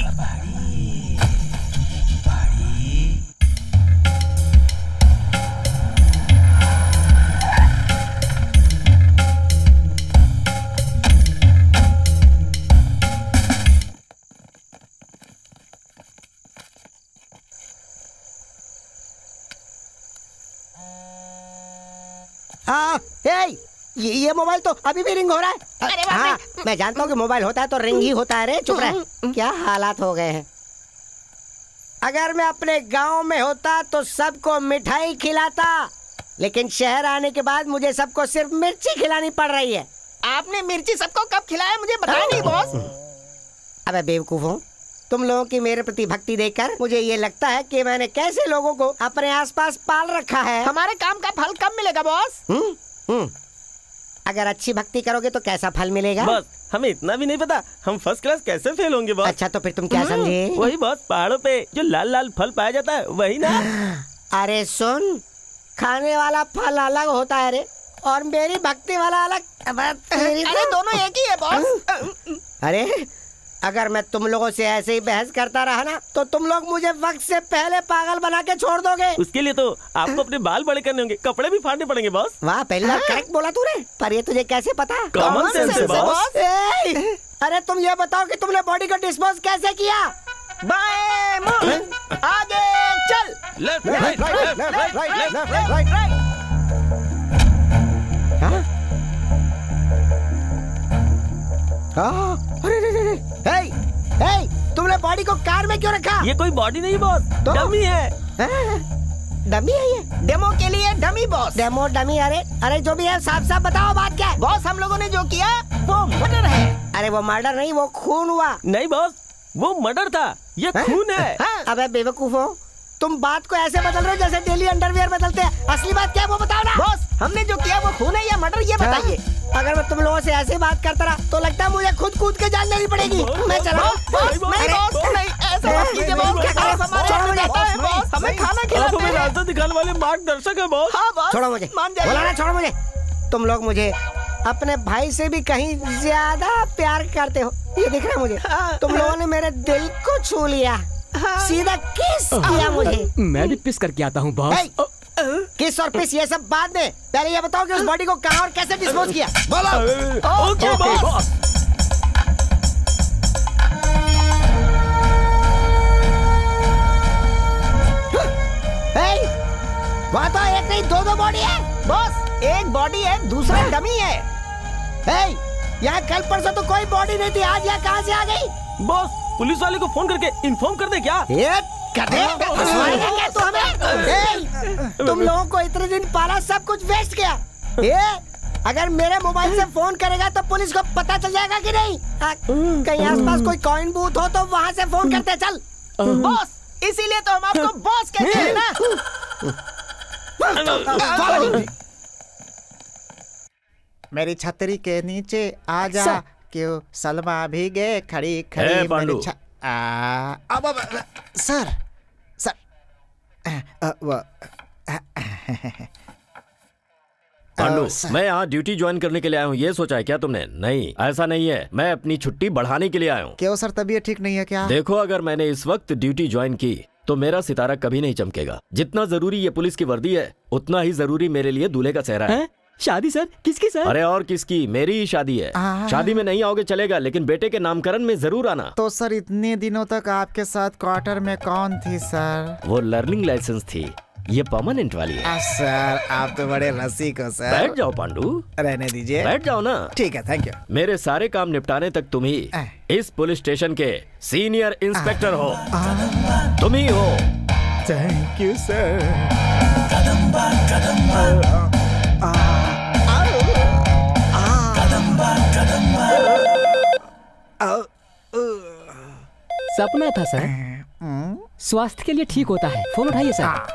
ये मोबाइल तो अभी भी रिंग हो रहा है। हाँ, मैं जानता हूँ कि मोबाइल होता है तो रिंग ही होता है। रे चुप रहे, क्या हालात हो गए हैं। अगर मैं अपने गांव में होता तो सबको मिठाई खिलाता, लेकिन शहर आने के बाद मुझे सबको सिर्फ मिर्ची खिलानी पड़ रही है। आपने मिर्ची सबको कब खिलाया, मुझे बताया नहीं बॉस। अबे बेवकूफों, तुम लोगों की मेरे प्रति भक्ति देखकर मुझे ये लगता है कि मैंने कैसे लोगों को अपने आसपास पाल रखा है। हमारे काम का फल कब मिलेगा बॉस? अगर अच्छी भक्ति करोगे तो कैसा फल मिलेगा? बॉस हमें इतना भी नहीं पता, हम फर्स्ट क्लास कैसे फेल होंगे बॉस। अच्छा तो फिर तुम क्या समझे? वही बॉस, पहाड़ों पे जो लाल लाल फल पाया जाता है वही ना। अरे सुन, खाने वाला फल अलग होता है रे, और मेरी भक्ति वाला अलग। अरे दोनों एक ही है बॉस। अरे अगर मैं तुम लोगों से ऐसे ही बहस करता रहा ना तो तुम लोग मुझे वक्त से पहले पागल बना के छोड़ दोगे। उसके लिए तो आपको अपने बाल बड़े करने होंगे, कपड़े भी फाड़ने पड़ेंगे बॉस। वाह, पहली बार करेक्ट बोला तूने, पर ये तुझे कैसे पता? कॉमन सेंस है बॉस। अरे तुम ये बताओ कि तुमने बॉडी को डिस्पोज कैसे किया? बाएं मुड़, आगे चल। Left right right right right right right. तुमने बॉडी को कार में क्यों रखा? ये कोई बॉडी नहीं बॉस, तो? डमी है। डमी है ये? डेमो के लिए डमी बॉस। Demo dummy? अरे जो भी है साफ साफ बताओ बात क्या है? बॉस हम लोगों ने जो किया वो मर्डर है। अरे वो मर्डर नहीं, वो खून हुआ। नहीं बॉस, वो मर्डर था, ये खून है। अबे बेवकूफो, तुम बात को ऐसे बदल रहे हो जैसे डेली अंडरवियर बदलते हैं। असली बात क्या है वो बताओ ना। बॉस हमने जो किया वो खून है या मर्डर, ये बताइए। अगर मैं तुम लोगों से ऐसे बात करता रहा तो लगता है मुझे खुद कूद के जान लेनी पड़ेगी। मैं चला। नहीं ऐसा मत कीजिए बॉस, हमें खाना खिलाते हैं। रास्ता दिखाने वाले मार्गदर्शक है बॉस। हाँ बॉस, छोड़ो मुझे, मान जाइए। बोला ना छोड़ो मुझे। तुम लोग मुझे अपने भाई से भी कहीं ज्यादा प्यार करते हो, ये दिख रहा है मुझे। तुम लोगों ने मेरे दिल को छू लिया, सीधा किस किया मुझे। मैं भी पिस करके आता हूँ बॉस। किस और पिस ये सब बाद में, पहले ये बताओ कि उस बॉडी को कहाँ और कैसे डिस्पोज किया। बोलो। Okay boss. वहाँ तो एक नहीं दो बॉडी है बॉस। एक बॉडी है, दूसरा डमी है। यहाँ कल परसों तो कोई बॉडी नहीं थी, आज यहाँ कहाँ से आ गई? बॉस पुलिस वाले को फोन करके इन्फॉर्म कर दे क्या? क्या तू हमें? तुम लोगों को इतने दिन पाला, सब कुछ वेस्ट किया। अगर मेरे मोबाइल से फोन करेगा तो पुलिस को पता चल जाएगा कि नहीं? कहीं आसपास कोई कॉइन बूथ हो तो वहाँ से फोन करते चल। बॉस इसीलिए तो हम आपको बॉस कहते हैं ना। मेरी छतरी के नीचे आजा, क्यों सलमा भीगे खड़ी खड़ी पांडु। अब सर पांडु, मैं यहाँ ड्यूटी ज्वाइन करने के लिए आया हूँ, ये सोचा है क्या तुमने? नहीं, ऐसा नहीं है, मैं अपनी छुट्टी बढ़ाने के लिए आया हूँ। क्यों सर, तबीयत ठीक नहीं है क्या? देखो, अगर मैंने इस वक्त ड्यूटी ज्वाइन की तो मेरा सितारा कभी नहीं चमकेगा। जितना जरूरी ये पुलिस की वर्दी है, उतना ही जरूरी मेरे लिए दूल्हे का चेहरा है। शादी सर? किसकी सर? अरे और किसकी, मेरी ही शादी है। शादी में नहीं आओगे चलेगा, लेकिन बेटे के नामकरण में जरूर आना। तो सर इतने दिनों तक आपके साथ क्वार्टर में कौन थी सर? वो लर्निंग लाइसेंस थी, ये परमानेंट वाली है। सर आप तो बड़े रसिक हो सर। बैठ जाओ पांडु। रहने दीजिए। बैठ जाओ ना। ठीक है, थैंक यू। मेरे सारे काम निपटाने तक तुम ही इस पुलिस स्टेशन के सीनियर इंस्पेक्टर हो। तुम ही हो। Thank you sir. सपना था सर, स्वास्थ्य के लिए ठीक होता है। फोन उठाइए sir.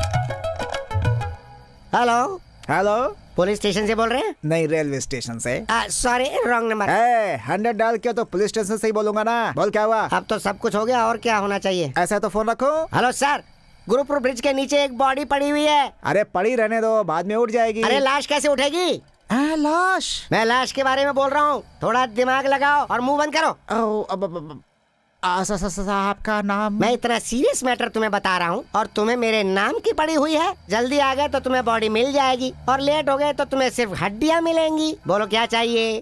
Hello hello, police station से बोल रहे हैं? नहीं, रेलवे स्टेशन से। Sorry, wrong number. 100 डाल के तो पुलिस स्टेशन से ही बोलूंगा ना। बोल क्या हुआ? अब तो सब कुछ हो गया, और क्या होना चाहिए? ऐसा तो फोन रखो। हेलो सर, गुरुपुर ब्रिज के नीचे एक बॉडी पड़ी हुई है। अरे पड़ी रहने दो, बाद में उठ जाएगी। अरे लाश कैसे उठेगी? लाश? मैं लाश के बारे में बोल रहा हूँ, थोड़ा दिमाग लगाओ और मुंह बंद करो। साहब का नाम? मैं इतना सीरियस मैटर तुम्हें बता रहा हूँ और तुम्हें मेरे नाम की पड़ी हुई है। जल्दी आ गए तो तुम्हें बॉडी मिल जाएगी, और लेट हो गए तो तुम्हें सिर्फ हड्डियाँ मिलेंगी। बोलो क्या चाहिए?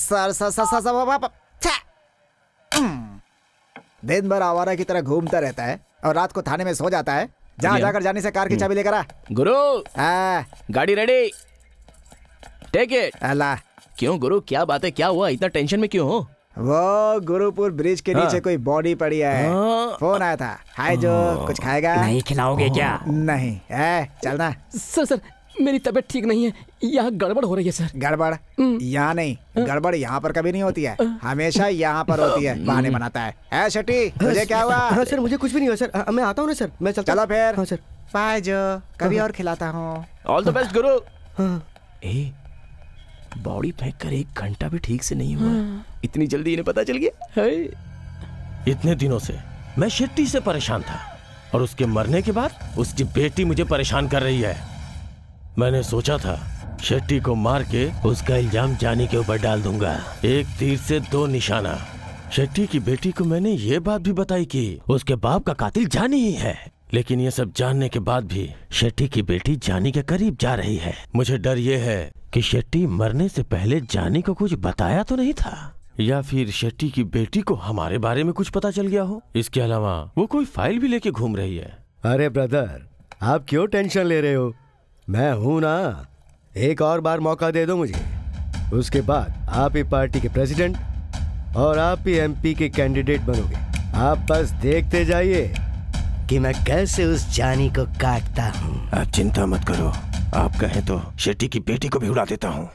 दिन भर आवारा की तरह घूमता रहता है और रात को थाने में सो जाता है। जहाँ जाकर जाने से कार की चाबी लेकर आ। गुरु गाड़ी रेडी, टेक इट। अल्लाह। क्यों गुरु, क्या बात है, क्या हुआ, इतना टेंशन में क्यों हो? वो गुरुपुर ब्रिज के नीचे कोई बॉडी पड़ी है। फोन आया था। हाय जो, कुछ खाएगा? नहीं खिलाओगे क्या? नहीं। चलना। सर मेरी तबीयत ठीक नहीं है, यहाँ गड़बड़ हो रही है सर। गड़बड़ यहाँ नहीं, गड़बड़ यहाँ पर कभी नहीं होती है, हमेशा यहाँ पर होती है। बहाने बनाता है। शटी, तुझे क्या हुआ? हाँ सर, मुझे कुछ भी नहीं हुआ सर, मैं आता हूँ ना सर, मैं चलता। चलो फिर। हाँ सर। बाय जो, कभी और खिलाता हूँ। ऑल द बेस्ट गुरु। बॉडी फेंक कर 1 घंटा भी ठीक से नहीं हुआ, इतनी जल्दी इन्हें पता चल गया है। इतने दिनों से मैं शेट्टी से परेशान था और उसके मरने के बाद उसकी बेटी मुझे परेशान कर रही है। मैंने सोचा था शेट्टी को मार के उसका इल्जाम जानी के ऊपर डाल दूंगा। एक तीर से 2 निशाना। शेट्टी की बेटी को मैंने ये बात भी बताई कि उसके बाप का कातिल जानी ही है, लेकिन ये सब जानने के बाद भी शेट्टी की बेटी जानी के करीब जा रही है। मुझे डर ये है कि शेट्टी मरने से पहले जानी को कुछ बताया तो नहीं था, या फिर शेट्टी की बेटी को हमारे बारे में कुछ पता चल गया हो। इसके अलावा वो कोई फाइल भी लेके घूम रही है। अरे ब्रदर, आप क्यों टेंशन ले रहे हो? मैं हूं ना। एक और बार मौका दे दो मुझे, उसके बाद आप ही पार्टी के प्रेसिडेंट और आप ही एमपी के कैंडिडेट बनोगे। आप बस देखते जाइए कि मैं कैसे उस जानी को काटता हूँ। आप चिंता मत करो, आप कहें तो शेट्टी की बेटी को भी उड़ा देता हूँ।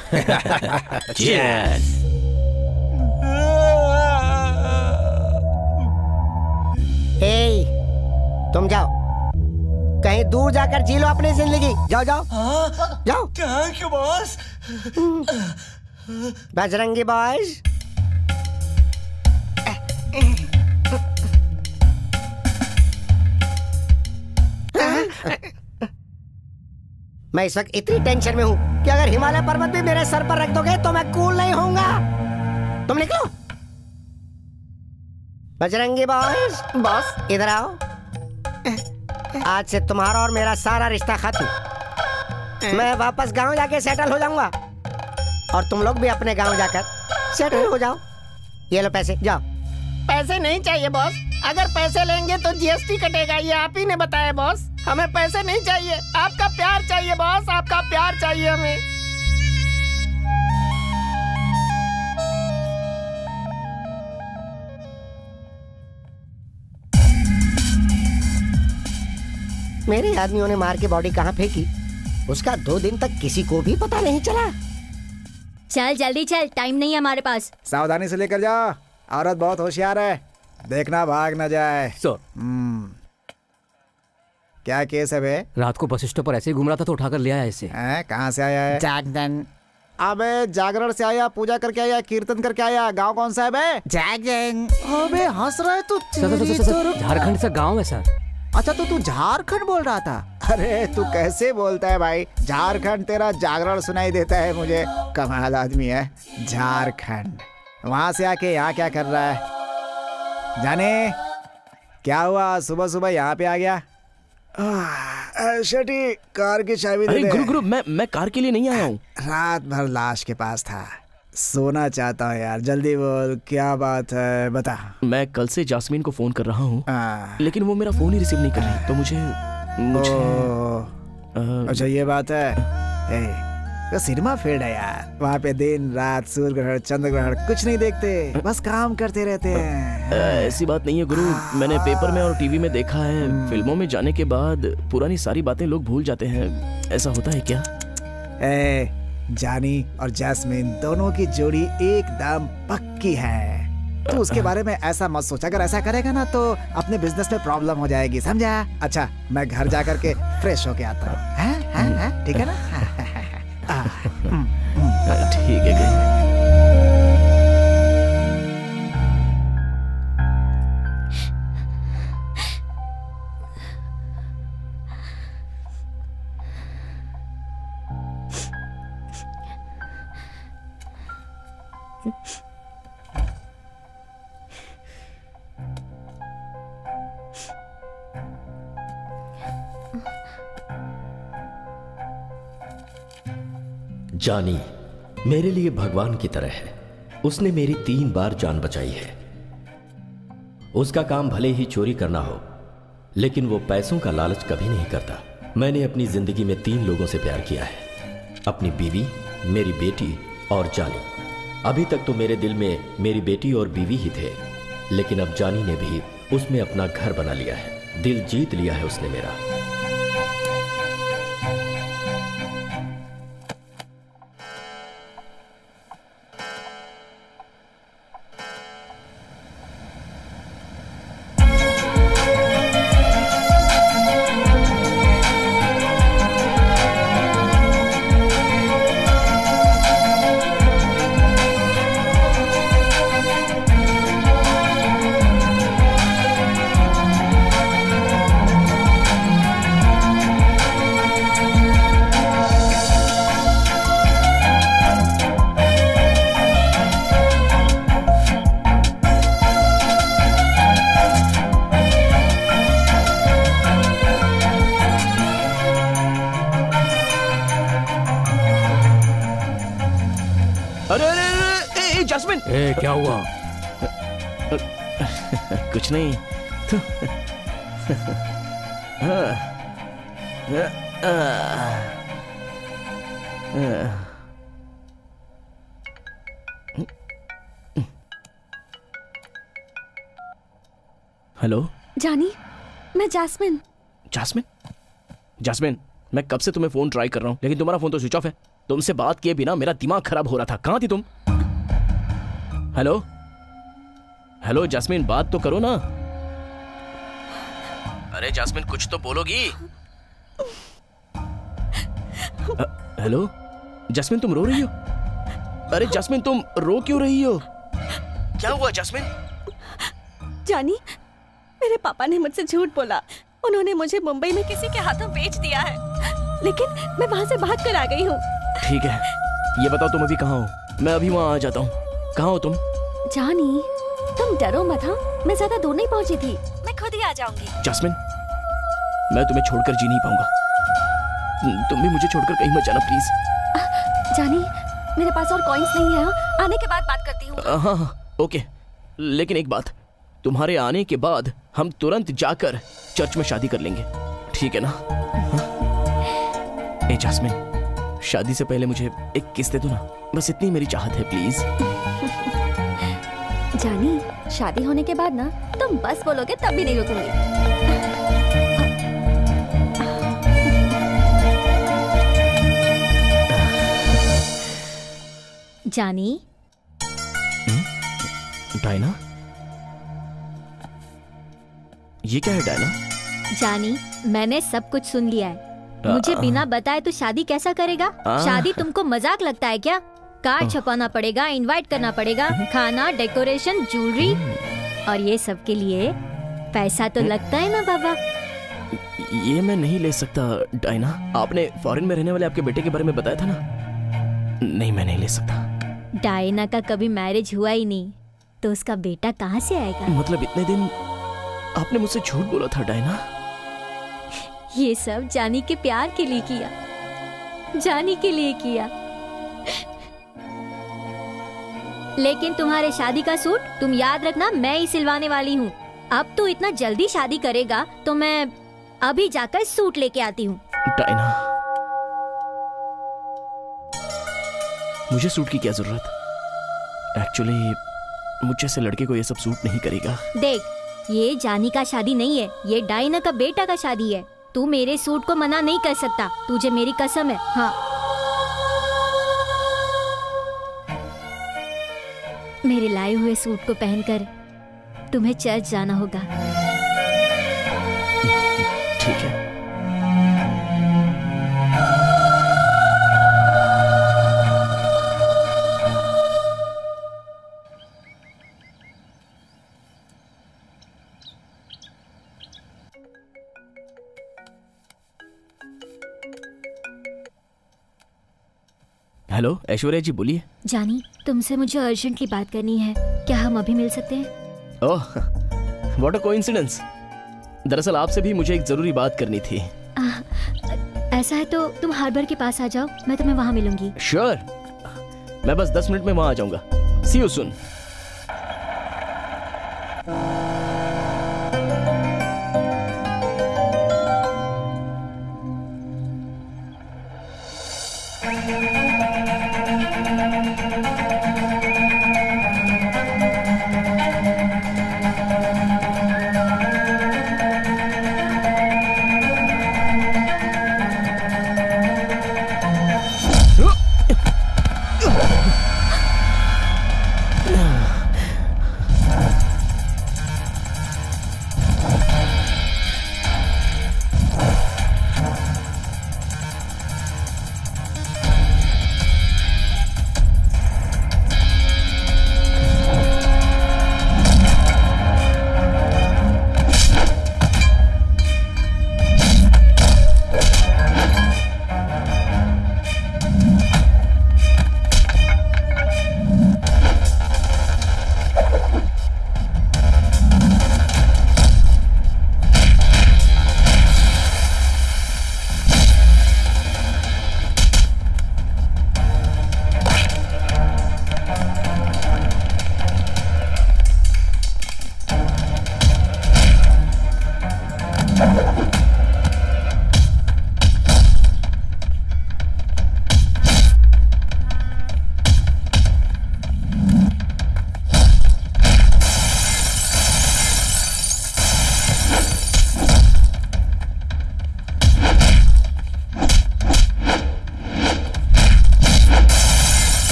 Cheers! हे, तुम जाओ, कहीं दूर जाकर जी लो अपनी जिंदगी। जाओ जाओ जाओ। Thank you boss. Bajrangi boys, मैं इस वक्त इतनी टेंशन में हूँ कि अगर हिमालय पर्वत भी मेरे सर पर रख दोगे तो मैं कूल नहीं होऊंगा। तुम निकलो। बजरंगी बॉयज, बॉस इधर आओ। आज से तुम्हारा और मेरा सारा रिश्ता खत्म। मैं वापस गांव जाके सेटल हो जाऊंगा और तुम लोग भी अपने गांव जाकर सेटल हो जाओ। ये लो पैसे, जाओ। पैसे नहीं चाहिए बॉस, अगर पैसे लेंगे तो जीएसटी कटेगा, ये आप ही ने बताया बॉस। हमें पैसे नहीं चाहिए, आपका प्यार चाहिए बॉस, आपका प्यार चाहिए हमें। मेरे आदमियों ने मार के बॉडी कहाँ फेंकी, उसका 2 दिन तक किसी को भी पता नहीं चला। चल जल्दी चल, टाइम नहीं है हमारे पास। सावधानी से लेकर जा, औरत बहुत होशियार है, देखना भाग न जाए। सर, क्या केस है बे? रात को बस स्टॉप पर ऐसे ही घूम रहा था तो उठाकर ले आया इसे। कहाँ से आया है? जागरण। अबे जागरण से आया, पूजा करके आया, कीर्तन करके आया? गांव कौन सा है बे? जागरण। अबे हंस रहा है तू? झारखंड से गांव है सर। अच्छा तो तू झारखंड बोल रहा था? अरे तू कैसे बोलता है भाई, झारखंड तेरा जागरण सुनाई देता है मुझे। कमाल आदमी है। झारखंड, वहां से आके यहाँ क्या कर रहा है? जाने क्या हुआ, सुबह सुबह यहाँ पे आ गया? शेट्टी, कार की चाबी दे दे। गुरु मैं कार के लिए नहीं आया हूँ। रात भर लाश के पास था, सोना चाहता हूँ यार, जल्दी बोल क्या बात है, बता। मैं कल से जास्मीन को फोन कर रहा हूँ, लेकिन वो मेरा फोन ही रिसीव नहीं कर रही, तो मुझे अच्छा ये बात है। तो सिनेमा फील्ड है यार, वहाँ पे दिन रात सूर्य ग्रहण चंद्र ग्रहण कुछ नहीं देखते, बस काम करते रहते हैं। ऐसी बात नहीं है गुरु, मैंने पेपर में और टीवी में देखा है, फिल्मों में जाने के बाद पुरानी सारी बातें लोग भूल जाते हैं, ऐसा होता है क्या? जानी और जैस्मिन दोनों की जोड़ी एकदम पक्की है। तू उसके बारे में ऐसा मत सोच, अगर ऐसा करेगा ना तो अपने बिजनेस में प्रॉब्लम हो जाएगी, समझा? अच्छा मैं घर जा करके फ्रेश होके आता हूँ, ठीक है ना? ठीक है। जानी मेरे लिए भगवान की तरह है। उसने मेरी 3 बार जान बचाई है। उसका काम भले ही चोरी करना हो, लेकिन वो पैसों का लालच कभी नहीं करता। मैंने अपनी जिंदगी में 3 लोगों से प्यार किया है, अपनी बीवी, मेरी बेटी और जानी। अभी तक तो मेरे दिल में मेरी बेटी और बीवी ही थे, लेकिन अब जानी ने भी उसमें अपना घर बना लिया है। दिल जीत लिया है उसने मेरा। हुआ? कुछ नहीं तो हेलो जानी, मैं जास्मिन। जास्मिन? जास्मिन, मैं कब से तुम्हें फोन ट्राई कर रहा हूँ, लेकिन तुम्हारा फोन तो स्विच ऑफ है। तुमसे बात किए बिना मेरा दिमाग खराब हो रहा था। कहाँ थी तुम? हेलो हेलो जास्मिन, बात तो करो ना। अरे जास्मिन, कुछ तो बोलोगी। हेलो जास्मिन, तुम रो रही हो? अरे जास्मिन, तुम रो क्यों रही हो? क्या हुआ जास्मिन? जानी, मेरे पापा ने मुझसे झूठ बोला। उन्होंने मुझे मुंबई में किसी के हाथों बेच दिया है, लेकिन मैं वहां से भाग कर आ गई हूँ। ठीक है, ये बताओ तुम अभी कहाँ हो? मैं अभी वहाँ आ जाता हूँ। कहाँ हो तुम? जानी, तुम डरो मत। हाँ, मैं ज्यादा दूर नहीं पहुँची थी, मैं खुद ही आ जाऊंगी। जास्मिन, मैं तुम्हें छोड़कर जी नहीं पाऊंगा। तुम भी मुझे छोड़कर कहीं मत जाना प्लीज। जानी, मेरे पास और कॉइंस नहीं है। आने के बाद बात करती हूँ। हाँ, ओके। लेकिन एक बात, तुम्हारे आने के बाद हम तुरंत जाकर चर्च में शादी कर लेंगे, ठीक है ना? ए जास्मिन, शादी से पहले मुझे एक किस दे दो ना, बस इतनी मेरी चाहत है प्लीज। जानी, शादी होने के बाद ना तुम बस बोलोगे तब भी नहीं रुकूंगी। जानी। डायना? ये क्या है डायना? जानी, मैंने सब कुछ सुन लिया है। मुझे बिना बताए तो शादी कैसा करेगा? शादी तुमको मजाक लगता है क्या? कार्ड छपाना पड़ेगा, इनवाइट करना पड़ेगा, खाना, डेकोरेशन, ज्वेलरी, और ये सब के लिए पैसा तो लगता है ना बाबा। ये मैं नहीं ले सकता डायना। आपने फॉरेन में रहने वाले आपके बेटे के बारे में बताया था ना? नहीं, मैं नहीं ले सकता। डायना का कभी मैरिज हुआ ही नहीं, तो उसका बेटा कहाँ से आएगा? मतलब इतने दिन आपने मुझसे झूठ बोला था डायना? ये सब जानी के प्यार के लिए किया, जानी के लिए किया। लेकिन तुम्हारे शादी का सूट तुम याद रखना, मैं ही सिलवाने वाली हूँ। अब तू इतना जल्दी शादी करेगा तो मैं अभी जाकर सूट लेके आती हूँ। डायना, मुझे सूट की क्या जरूरत? एक्चुअली मुझ जैसे लड़के को ये सब सूट नहीं करेगा। देख, ये जानी का शादी नहीं है, ये डायना का बेटा का शादी है। तू मेरे सूट को मना नहीं कर सकता, तुझे मेरी कसम है। हाँ, मेरे लाए हुए सूट को पहनकर तुम्हें चर्च जाना होगा। ठीक है। हेलो ऐश्वर्या जी, बोलिए। जानी, तुमसे मुझे अर्जेंटली बात करनी है, क्या हम अभी मिल सकते हैं? Oh, what a coincidence. दरअसल आपसे भी मुझे एक जरूरी बात करनी थी। ऐसा है तो तुम हार्बर के पास आ जाओ, मैं तुम्हें वहाँ मिलूंगी। श्योर, मैं बस 10 मिनट में वहाँ आ जाऊंगा। सी यू सून।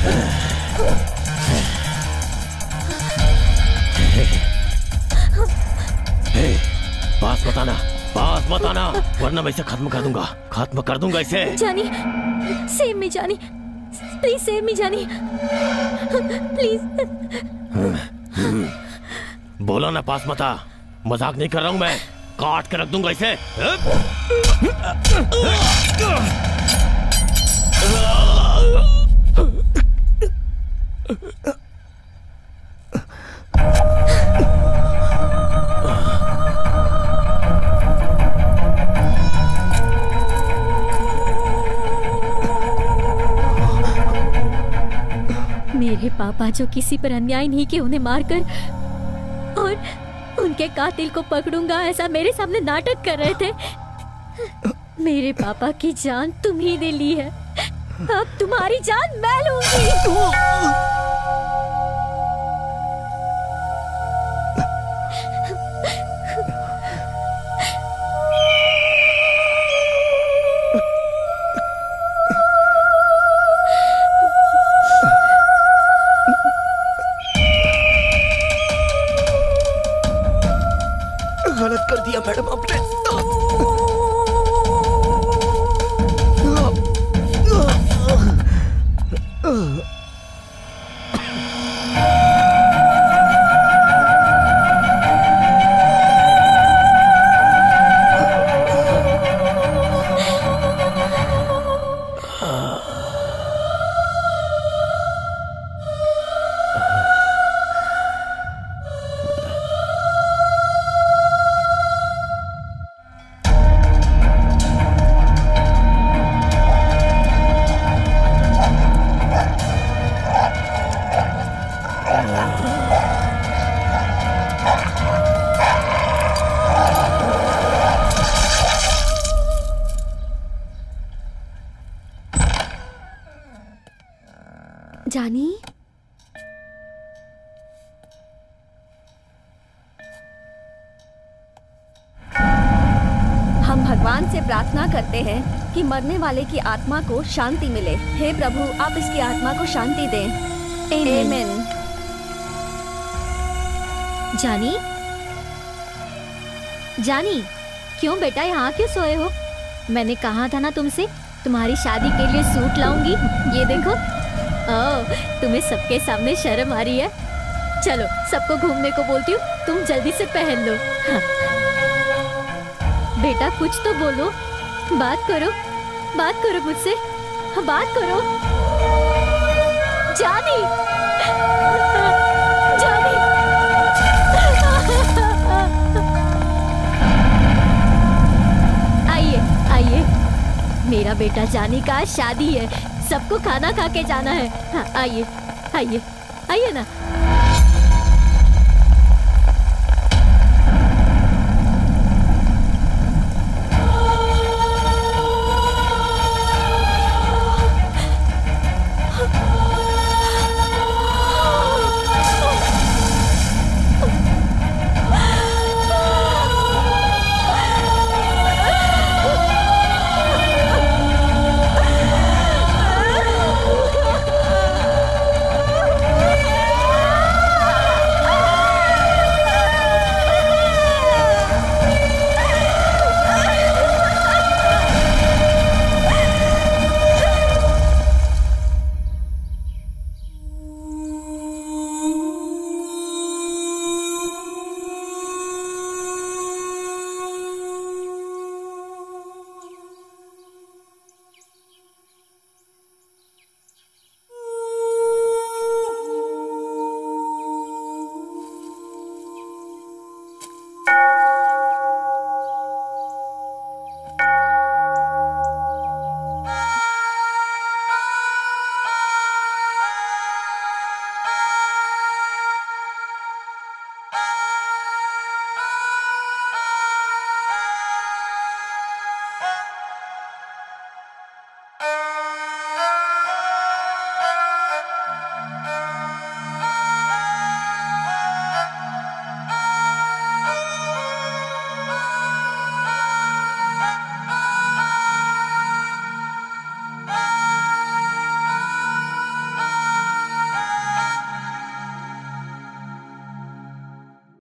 पास मत आना वरना मैं इसे खत्म कर दूंगा इसे। जानी, सेव मी जानी, प्लीज सेव मी जानी, प्लीज। बोलो ना पास मत आ, मजाक नहीं कर रहा हूं मैं, काट के रख दूंगा इसे। मेरे पापा जो किसी पर अन्याय नहीं किए उन्हें मारकर और उनके कातिल को पकड़ूंगा ऐसा मेरे सामने नाटक कर रहे थे। मेरे पापा की जान तुम ही ने ली है, अब तुम्हारी जान मैं लूंगी। गलत कर दिया मैडम आपने। जानी, हम भगवान से प्रार्थना करते हैं कि मरने वाले की आत्मा को शांति मिले। हे प्रभु, आप इसकी आत्मा को शांति दें। आमीन। जानी, जानी, क्यों बेटा यहाँ क्यों सोए हो? मैंने कहा था ना तुमसे, तुम्हारी शादी के लिए सूट लाऊंगी। ये देखो। ओह, तुम्हें सबके सामने शर्म आ रही है? चलो सबको घूमने को बोलती हूँ, तुम जल्दी से पहन लो। हाँ। बेटा कुछ तो बोलो, बात करो मुझसे, हाँ, बात करो। जानी, जानी। आइए, मेरा बेटा जानी का शादी है, सबको खाना खा के जाना है। हाँ, आइए ना।